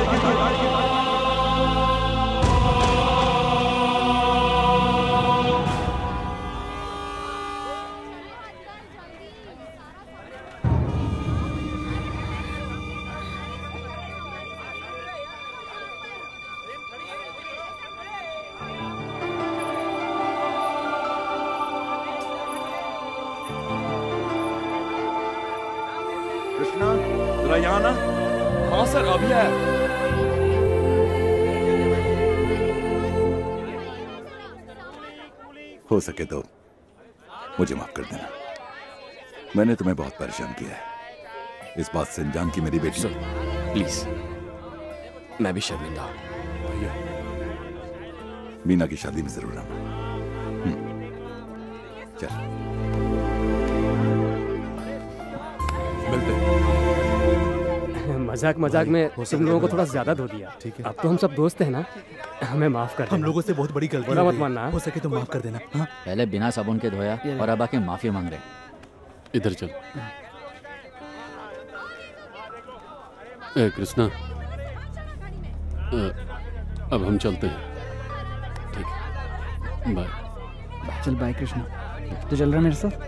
हाँ सर, अभी आया। हो सके तो मुझे माफ कर देना। मैंने तुम्हें बहुत परेशान किया है। इस बात से अनजान की मेरी बेटी। प्लीज, मैं भी शर्मिंदा हूं। मीना की शादी में जरूर आना। चल मिलते। मजाक मजाक में तुम लोगों को थोड़ा ज्यादा धो दिया। ठीक है, अब तो हम सब दोस्त हैं ना, हमें माफ कर। हम लोगों से बहुत बड़ी गलती बुरा मत मानना। हो सके तो माफ कर देना। हाँ? पहले बिना साबुन के धोया और अब आके माफी मांग रहे। इधर चल। कृष्णा, अब हम चलते हैं। ठीक है, बाय। चल बाय कृष्णा। तो चल रहा मेरे साथ?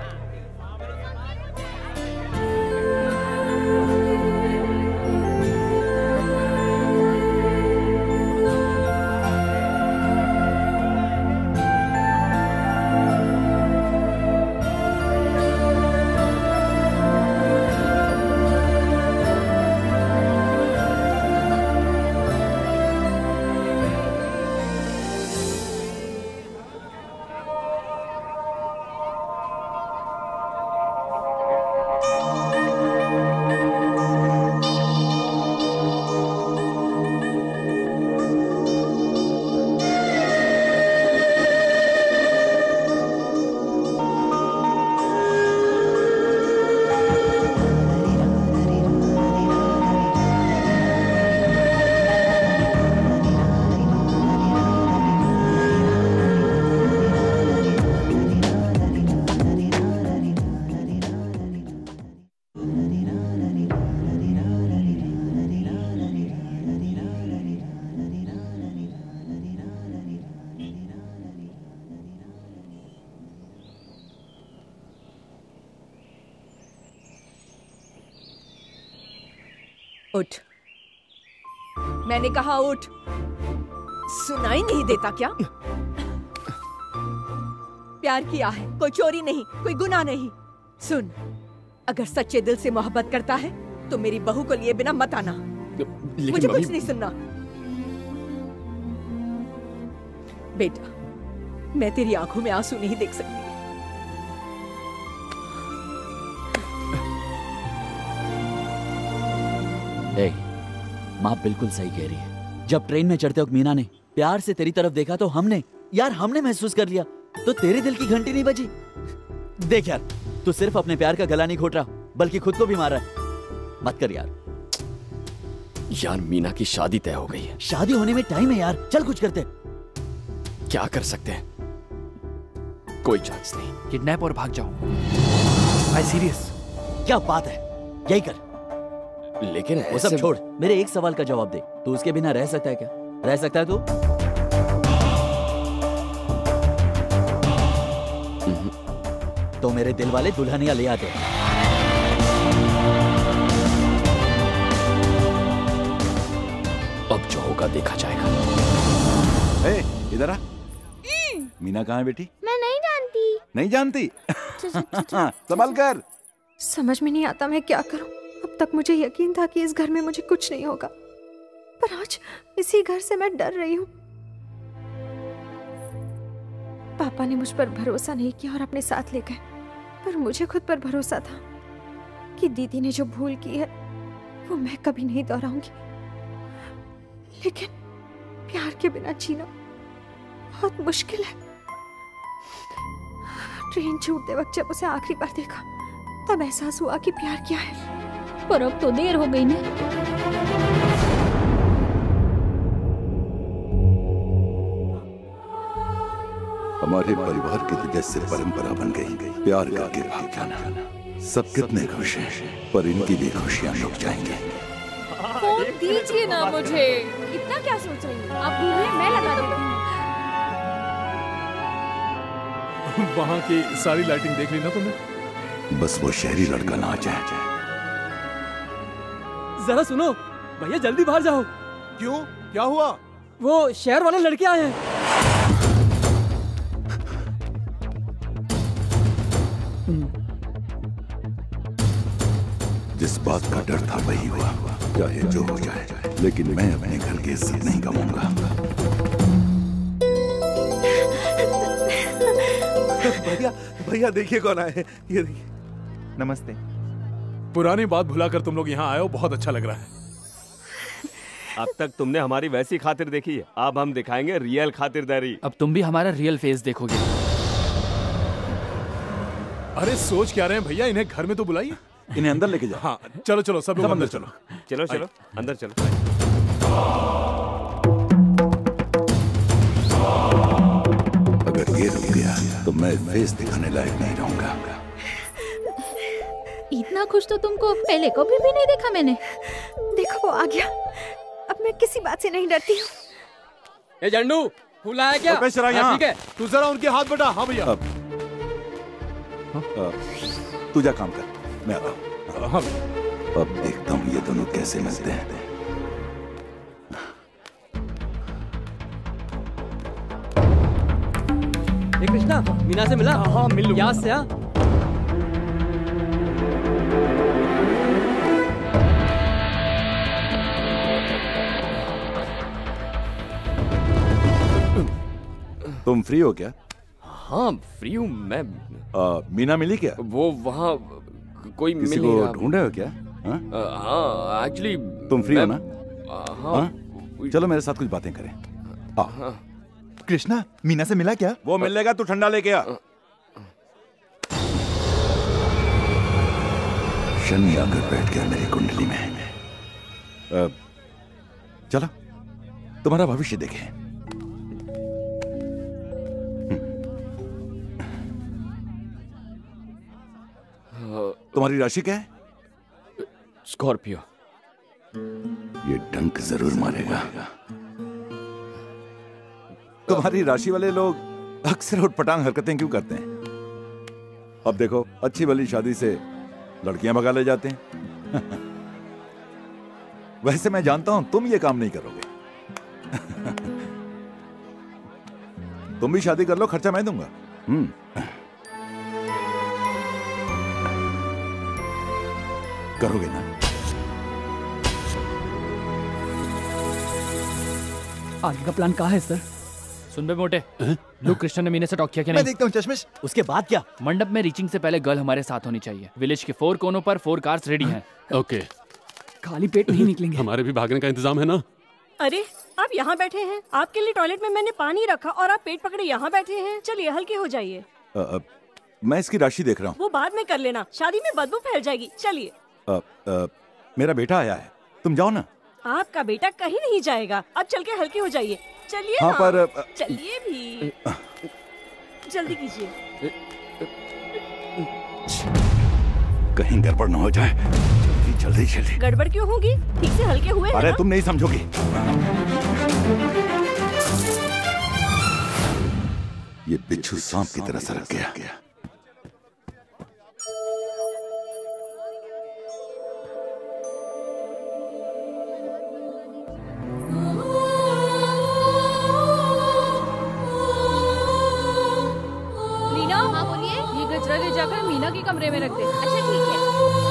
उठ, मैंने कहा उठ। सुनाई नहीं देता क्या? प्यार किया है, कोई चोरी नहीं, कोई गुनाह नहीं। सुन, अगर सच्चे दिल से मोहब्बत करता है तो मेरी बहू को लिए बिना मत आना। मुझे कुछ नहीं सुनना। बेटा, मैं तेरी आंखों में आंसू नहीं देख सकती। माँ बिल्कुल सही कह रही है। जब ट्रेन में चढ़ते वक्त मीना ने प्यार से तेरी तरफ देखा तो हमने महसूस कर लिया, तो तेरे दिल की घंटी नहीं बजी। देख यार, तू सिर्फ अपने प्यार का गला नहीं घोट रहा बल्कि खुद को भी मार रहा है। मत कर यार। यार मीना की शादी तय हो गई है। शादी होने में टाइम है यार, चल कुछ करते। क्या कर सकते हैं? कोई चांस नहीं। किडनैप और भाग जाओ। भाई सीरियस। क्या बात है, यही कर। लेकिन वो सब छोड़, मेरे एक सवाल का जवाब दे। तू उसके बिना रह सकता है क्या? रह सकता है तू? तो मेरे दिल वाले दुल्हनिया ले आते। अब जो होगा देखा जाएगा। इधर आ। मीना कहाँ है बेटी? मैं नहीं जानती। नहीं जानती? संभल कर। समझ में नहीं आता मैं क्या करूं। अब तक मुझे यकीन था कि इस घर में मुझे कुछ नहीं होगा, पर आज इसी घर से मैं डर रही हूँ। पापा ने मुझ पर भरोसा नहीं किया और अपने साथ ले गए, पर मुझे खुद पर भरोसा था कि दीदी ने जो भूल की है वो मैं कभी नहीं दोहराऊंगी। लेकिन प्यार के बिना जीना बहुत मुश्किल है। ट्रेन छूटते वक्त जब उसे आखिरी बार देखा तब एहसास हुआ कि प्यार क्या है। पर अब तो देर हो गई ना। हमारे परिवार की वजह से परंपरा बन गई, प्यार करके भाग जाना। सब कितने खुश हैं, पर इनकी भी खुशियां लुट जाएंगी। फोन दीजिए ना मुझे। इतना क्या सोच रही हैं? आप भूलिए, मैं लगा देती हूँ। वहाँ की सारी लाइटिंग देख ली ना तुमने? बस वो शहरी लड़का ना आ जाए। जरा सुनो भैया, जल्दी बाहर जाओ। क्यों, क्या हुआ? वो शहर वाले लड़के आए हैं। जिस बात का डर था वही हुआ, चाहे जो हो जाए, लेकिन मैं अपने घर की इज्जत नहीं गवाऊंगा। भैया भैया देखिए कौन आए हैं, ये देखिए। नमस्ते। पुरानी बात भुलाकर तुम लोग यहाँ आए हो, बहुत अच्छा लग रहा है। अब तक तुमने हमारी वैसी खातिर देखी है, अब हम दिखाएंगे रियल खातिरदारी। अब तुम भी हमारा रियल फेस देखोगे। अरे सोच क्या रहे हैं भैया, इन्हें घर में तो बुलाइए। इन्हें अंदर लेके जाओ। हाँ चलो चलो, सब लोग अंदर चलो। चलो चलो अंदर चलो। अगर ये रुक गया तो मैं फेस दिखाने लायक नहीं रहूंगा। इतना खुश तो तुमको पहले कभी भी नहीं देखा मैंने। देखो वो आ गया, अब मैं किसी बात से नहीं डरती हूँ। ए जंडू, फूल आया क्या? ठीक है, तू जरा उनके हाथ बढ़ा। हाँ भैया। तू जा काम कर, मैं आता हूँ। अब देखता हूँ ये दोनों कैसे मिलते हैं। कृष्णा, मीना से मिला? हाँ मिल लूँ। याद से आ? तुम फ्री हो क्या? हाँ फ्री हूँ मैं। मीना मिली क्या? वो वहाँ कोई किसी को ढूंढ रहे हो क्या? हाँ एक्चुअली तुम फ्री हो ना? हाँ चलो मेरे साथ कुछ बातें करें। कृष्णा, मीना से मिला क्या? वो मिल लेगा, तू ठंडा लेके आ। शनि आकर बैठ गया मेरी कुंडली में। चलो तुम्हारा भविष्य देखें। तुम्हारी राशि क्या है? स्कॉर्पियो। ये डंक जरूर मारेगा। तुम्हारी राशि वाले लोग अक्सर उटपटांग हरकतें क्यों करते हैं? अब देखो, अच्छी भली शादी से लड़कियां भगा ले जाते हैं। वैसे मैं जानता हूं तुम ये काम नहीं करोगे। तुम भी शादी कर लो, खर्चा मैं दूंगा। करोगे ना? आगे का प्लान कहाँ है सर? सुन बे मोटे, लोग कृष्ण ने मीना से टॉक किया क्या? मैं देखता हूँ चश्मिश। उसके बाद क्या? मंडप में रीचिंग से पहले गर्ल हमारे साथ होनी चाहिए। विलेज के 4 कोनों पर 4 कार्स रेडी हैं। ओके। खाली पेट नहीं निकलेंगे। हमारे भी भागने का इंतजाम है ना? अरे आप यहाँ बैठे हैं, आपके लिए टॉयलेट में मैंने पानी रखा और आप पेट पकड़े यहाँ बैठे हैं। चलिए हल्के हो जाइए। मैं इसकी राशि देख रहा हूँ। वो बाद में कर लेना, शादी में बदबू फैल जाएगी। चलिए। मेरा बेटा आया है, तुम जाओ ना। आपका बेटा कहीं नहीं जाएगा, अब चल के हल्के हो जाइए। चलिए हाँ, ना। पर चलिए भी, जल्दी कीजिए। कहीं गड़बड़ न हो जाए, जल्दी जल्दी। गड़बड़ क्यों होगी, ठीक से हल्के हुए हैं अरे ना? तुम नहीं समझोगी। ये बिच्छू सांप की तरह सरक गया। मीना, हाँ बोलिए। ये गजरा ले जाकर मीना के कमरे में रख दे। अच्छा ठीक है।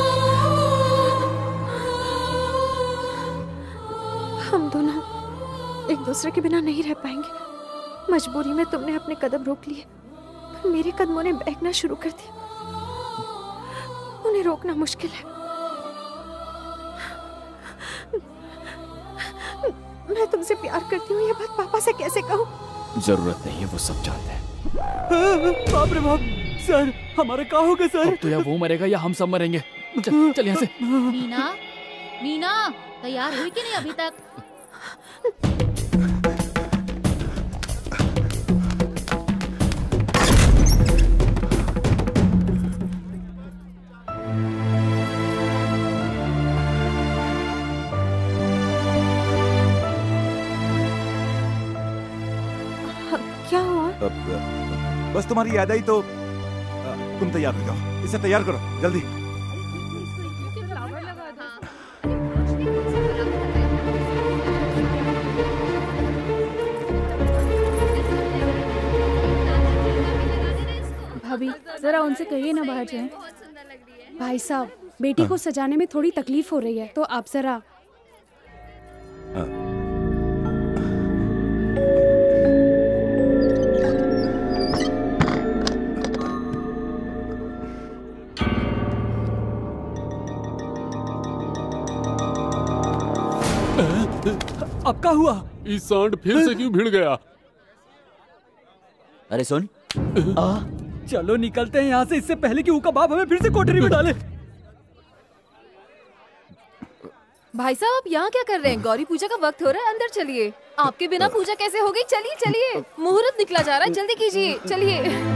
हम दोनों एक दूसरे के बिना नहीं रह पाएंगे। मजबूरी में तुमने अपने कदम रोक लिए, पर मेरे कदमों ने बहकना शुरू कर दिया। उन्हें रोकना मुश्किल है। मैं तुमसे प्यार करती हूँ, ये बात पापा से कैसे कहूँ? जरूरत नहीं है, वो सब जानते हैं। बाप रे बाप, सर हमारा क्या होगा सर? अब तो या वो मरेगा या हम सब मरेंगे। चल चल यहाँ से। मीना, मीना तैयार हुई कि नहीं अभी तक? क्या हुआ? बस तुम्हारी याद आई तो तुम तैयार हो जाओ। इसे तैयार करो जल्दी। भाभी जरा उनसे कहिए ना बाहर जाएं। भाई साहब, बेटी को सजाने में थोड़ी तकलीफ हो रही है, तो आप जरा। अब क्या हुआ? इस सांड फिर से क्यों भिड़ गया? अरे सुन, चलो निकलते हैं यहाँ से, इससे पहले कि ऊका बाप हमें फिर से कोठरी में डाले। भाई साहब आप यहाँ क्या कर रहे हैं? गौरी पूजा का वक्त हो रहा है, अंदर चलिए। आपके बिना पूजा कैसे हो गई? चलिए चलिए, मुहूर्त निकला जा रहा है, जल्दी कीजिए, चलिए।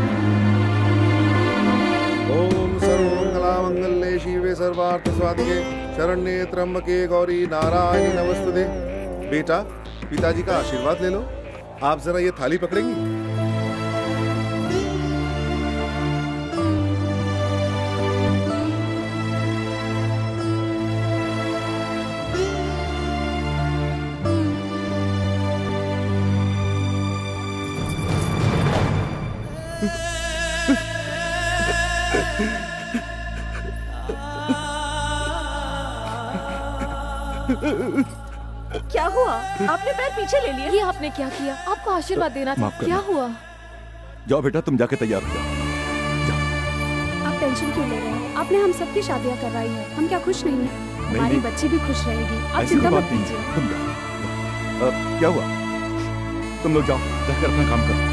ओम सर्वमंगलामंगल्ये शिवे सर्वार्थ साधिके शरण्ये त्र्यंबके गौरी नारायणी नमस्तुते। बेटा, पिताजी का आशीर्वाद ले लो। आप जरा ये थाली पकड़ेंगी? क्या हुआ? आपने पैर पीछे ले लिया। ये आपने क्या किया? आपको आशीर्वाद देना था। क्या हुआ? जाओ बेटा, तुम जाके तैयार हो जाओ। आप टेंशन क्यों ले रहे हैं? आपने हम सबकी शादियां करवाई है, हम क्या खुश नहीं है? हमारी बच्ची भी खुश रहेगी, आप चिंता मत कीजिए। क्या हुआ? तुम लोग जाओ, जाकर अपना काम करो।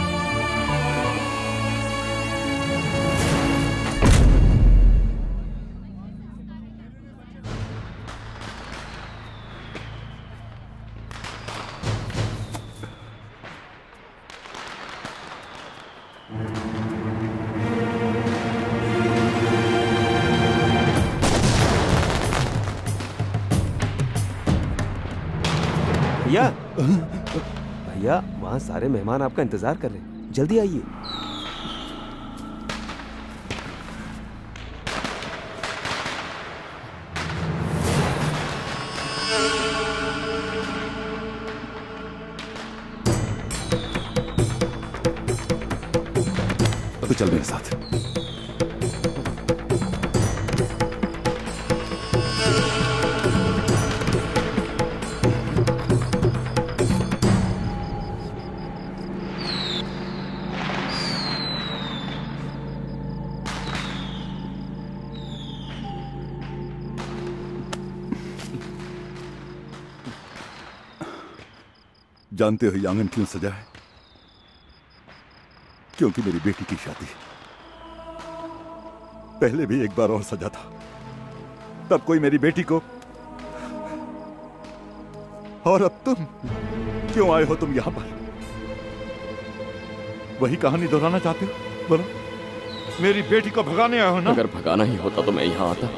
भैया, भैया वहाँ सारे मेहमान आपका इंतजार कर रहे हैं, जल्दी आइए। तो चल मेरे साथ। जानते हो ये आंगन क्यों सजा है? क्योंकि मेरी बेटी की शादी पहले भी एक बार और सजा था, तब कोई मेरी बेटी को, और अब तुम क्यों आए हो तुम यहां पर? वही कहानी दोहराना चाहते हो? बोलो, मेरी बेटी को भगाने आए हो ना? अगर भगाना ही होता तो मैं यहां आता।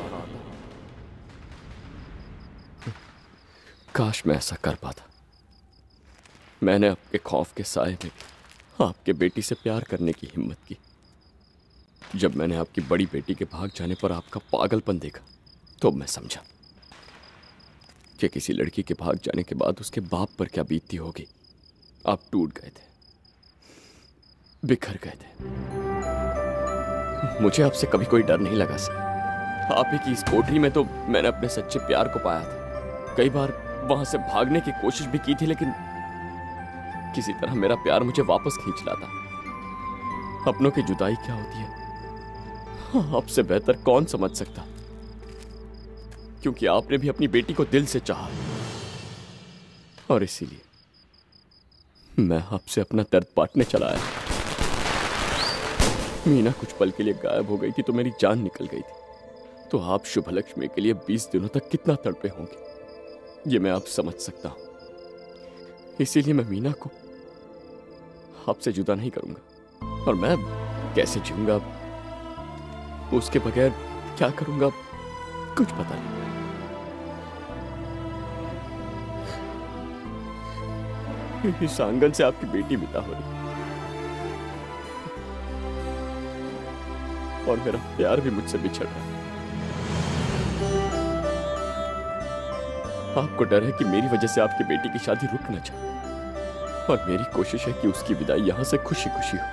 काश मैं ऐसा कर पाता। मैंने आपके खौफ के साए में आपके बेटी से प्यार करने की हिम्मत की। जब मैंने आपकी बड़ी बेटी के भाग जाने पर आपका पागलपन देखा तो मैं समझा कि किसी लड़की के भाग जाने के बाद उसके बाप पर क्या बीतती होगी। आप टूट गए थे, बिखर गए थे। मुझे आपसे कभी कोई डर नहीं लगा सर। आप ही की इस कोठरी में तो मैंने अपने सच्चे प्यार को पाया था। कई बार वहां से भागने की कोशिश भी की थी, लेकिन किसी तरह मेरा प्यार मुझे वापस खींच लाता। अपनों की जुदाई क्या होती है आपसे बेहतर कौन समझ सकता, क्योंकि आपने भी अपनी बेटी को दिल से चाहा, और इसीलिए मैं आपसे अपना दर्द बांटने चला आया। मीना कुछ पल के लिए गायब हो गई थी तो मेरी जान निकल गई थी। तो आप शुभलक्ष्मी के लिए 20 दिनों तक कितना तड़पे होंगे ये मैं आप समझ सकता हूं। इसीलिए मैं मीना को आपसे जुदा नहीं करूंगा। और मैं कैसे जीऊंगा, उसके बगैर क्या करूंगा, कुछ पता नहीं। इस आंगन से आपकी बेटी विदा हो रही और मेरा प्यार भी मुझसे बिछड़ रहा है। आपको डर है कि मेरी वजह से आपकी बेटी की शादी रुक न जाए, और मेरी कोशिश है कि उसकी विदाई यहां से खुशी खुशी हो।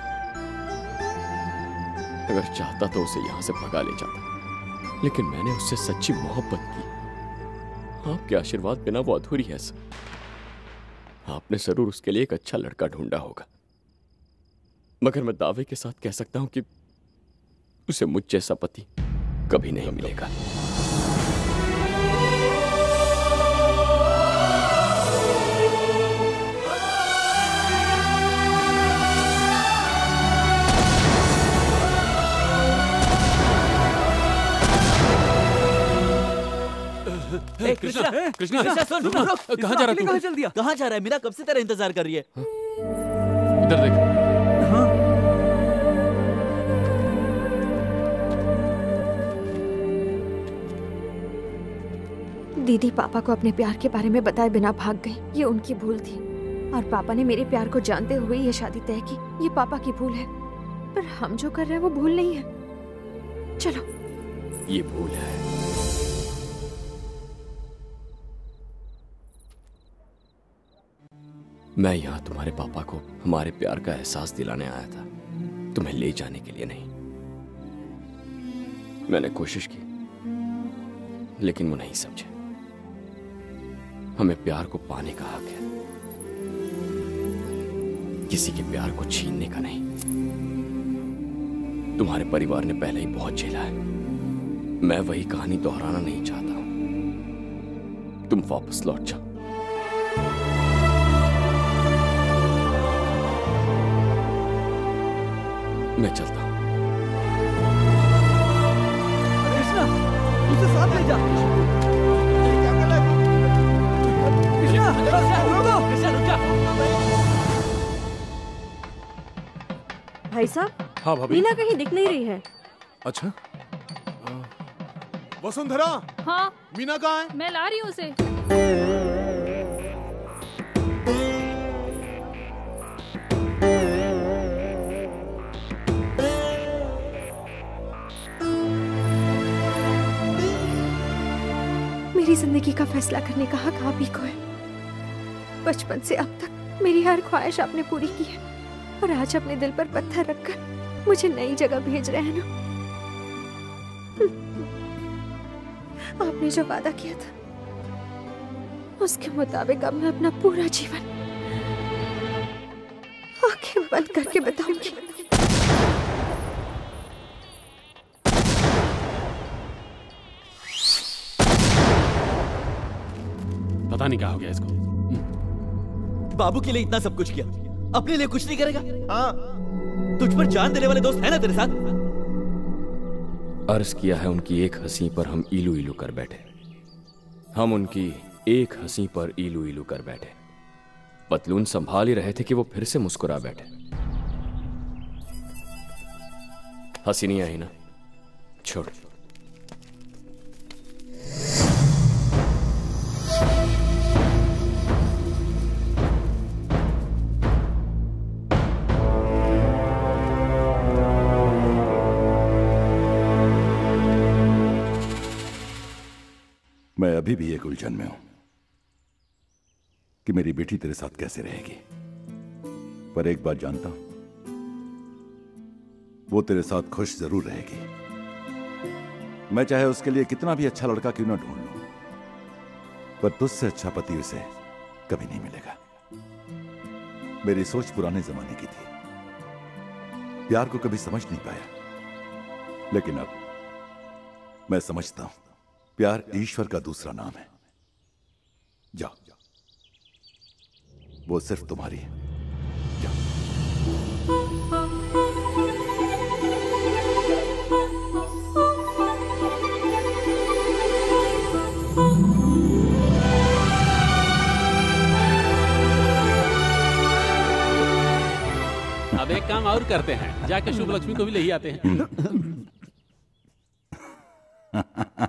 अगर चाहता तो उसे यहां से भगा ले जाता, लेकिन मैंने उससे सच्ची मोहब्बत की। आपके आशीर्वाद बिना वो अधूरी है सर। आपने जरूर उसके लिए एक अच्छा लड़का ढूंढा होगा, मगर मैं दावे के साथ कह सकता हूं कि उसे मुझ जैसा पति कभी नहीं मिलेगा। कृष्णा, कृष्णा, सुन, रुक। कहाँ जा रहा है तू? कहाँ चल दिया? कहाँ जा रहा है? मीना कब से तेरा इंतजार कर रही है। इधर देख। दीदी पापा को अपने प्यार के बारे में बताए बिना भाग गई। ये उनकी भूल थी, और पापा ने मेरे प्यार को जानते हुए ये शादी तय की। ये पापा की भूल है, पर हम जो कर रहे हैं वो भूल नहीं है। चलो। ये भूल है। मैं यहाँ तुम्हारे पापा को हमारे प्यार का एहसास दिलाने आया था, तुम्हें ले जाने के लिए नहीं। मैंने कोशिश की, लेकिन वो नहीं समझे। हमें प्यार को पाने का हक है, किसी के प्यार को छीनने का नहीं। तुम्हारे परिवार ने पहले ही बहुत झेला है। मैं वही कहानी दोहराना नहीं चाहता हूं। तुम वापस लौट जाओ। मैं चलता हूं। कृष्णा, उसे साथ ले जा। कृष्णा, रुक जा। भाई साहब, हाँ भाभी। मीना कहीं दिख नहीं रही है। अच्छा, वसुंधरा। हाँ, मीना कहाँ है? मैं ला रही हूँ उसे। मेरी जिंदगी का फैसला करने का हक आप ही को है। बचपन से अब तक मेरी हर ख्वाहिश आपने पूरी की है, और आज अपने दिल पर पत्थर रखकर मुझे नई जगह भेज रहे हैं ना। आपने जो वादा किया था उसके मुताबिक अब मैं अपना पूरा जीवन आंखें बंद करके बताऊंगी। पता नहीं क्या हो गया इसको। बाबू के लिए इतना सब कुछ किया, अपने लिए कुछ नहीं करेगा? हाँ, तुझ पर जान देने वाले दोस्त है ना तेरे साथ? अर्ज किया है उनकी एक हंसी पर हम इलू इलू कर बैठे। हम उनकी एक हंसी पर इलू इलू कर बैठे। पतलून संभाल ही रहे थे कि वो फिर से मुस्कुरा बैठे। हंसी नहीं आई ना? छोड़। मैं अभी भी एक उलझन में हूं कि मेरी बेटी तेरे साथ कैसे रहेगी। पर एक बात जानता हूं, वो तेरे साथ खुश जरूर रहेगी। मैं चाहे उसके लिए कितना भी अच्छा लड़का क्यों ना ढूंढ लूं, पर तुझसे अच्छा पति उसे कभी नहीं मिलेगा। मेरी सोच पुराने जमाने की थी, प्यार को कभी समझ नहीं पाया, लेकिन अब मैं समझता हूं प्यार ईश्वर का दूसरा नाम है। जाओ, वो सिर्फ तुम्हारी है। जाओ। अब एक काम और करते हैं, जाके शुभ लक्ष्मी को भी ले ही आते हैं।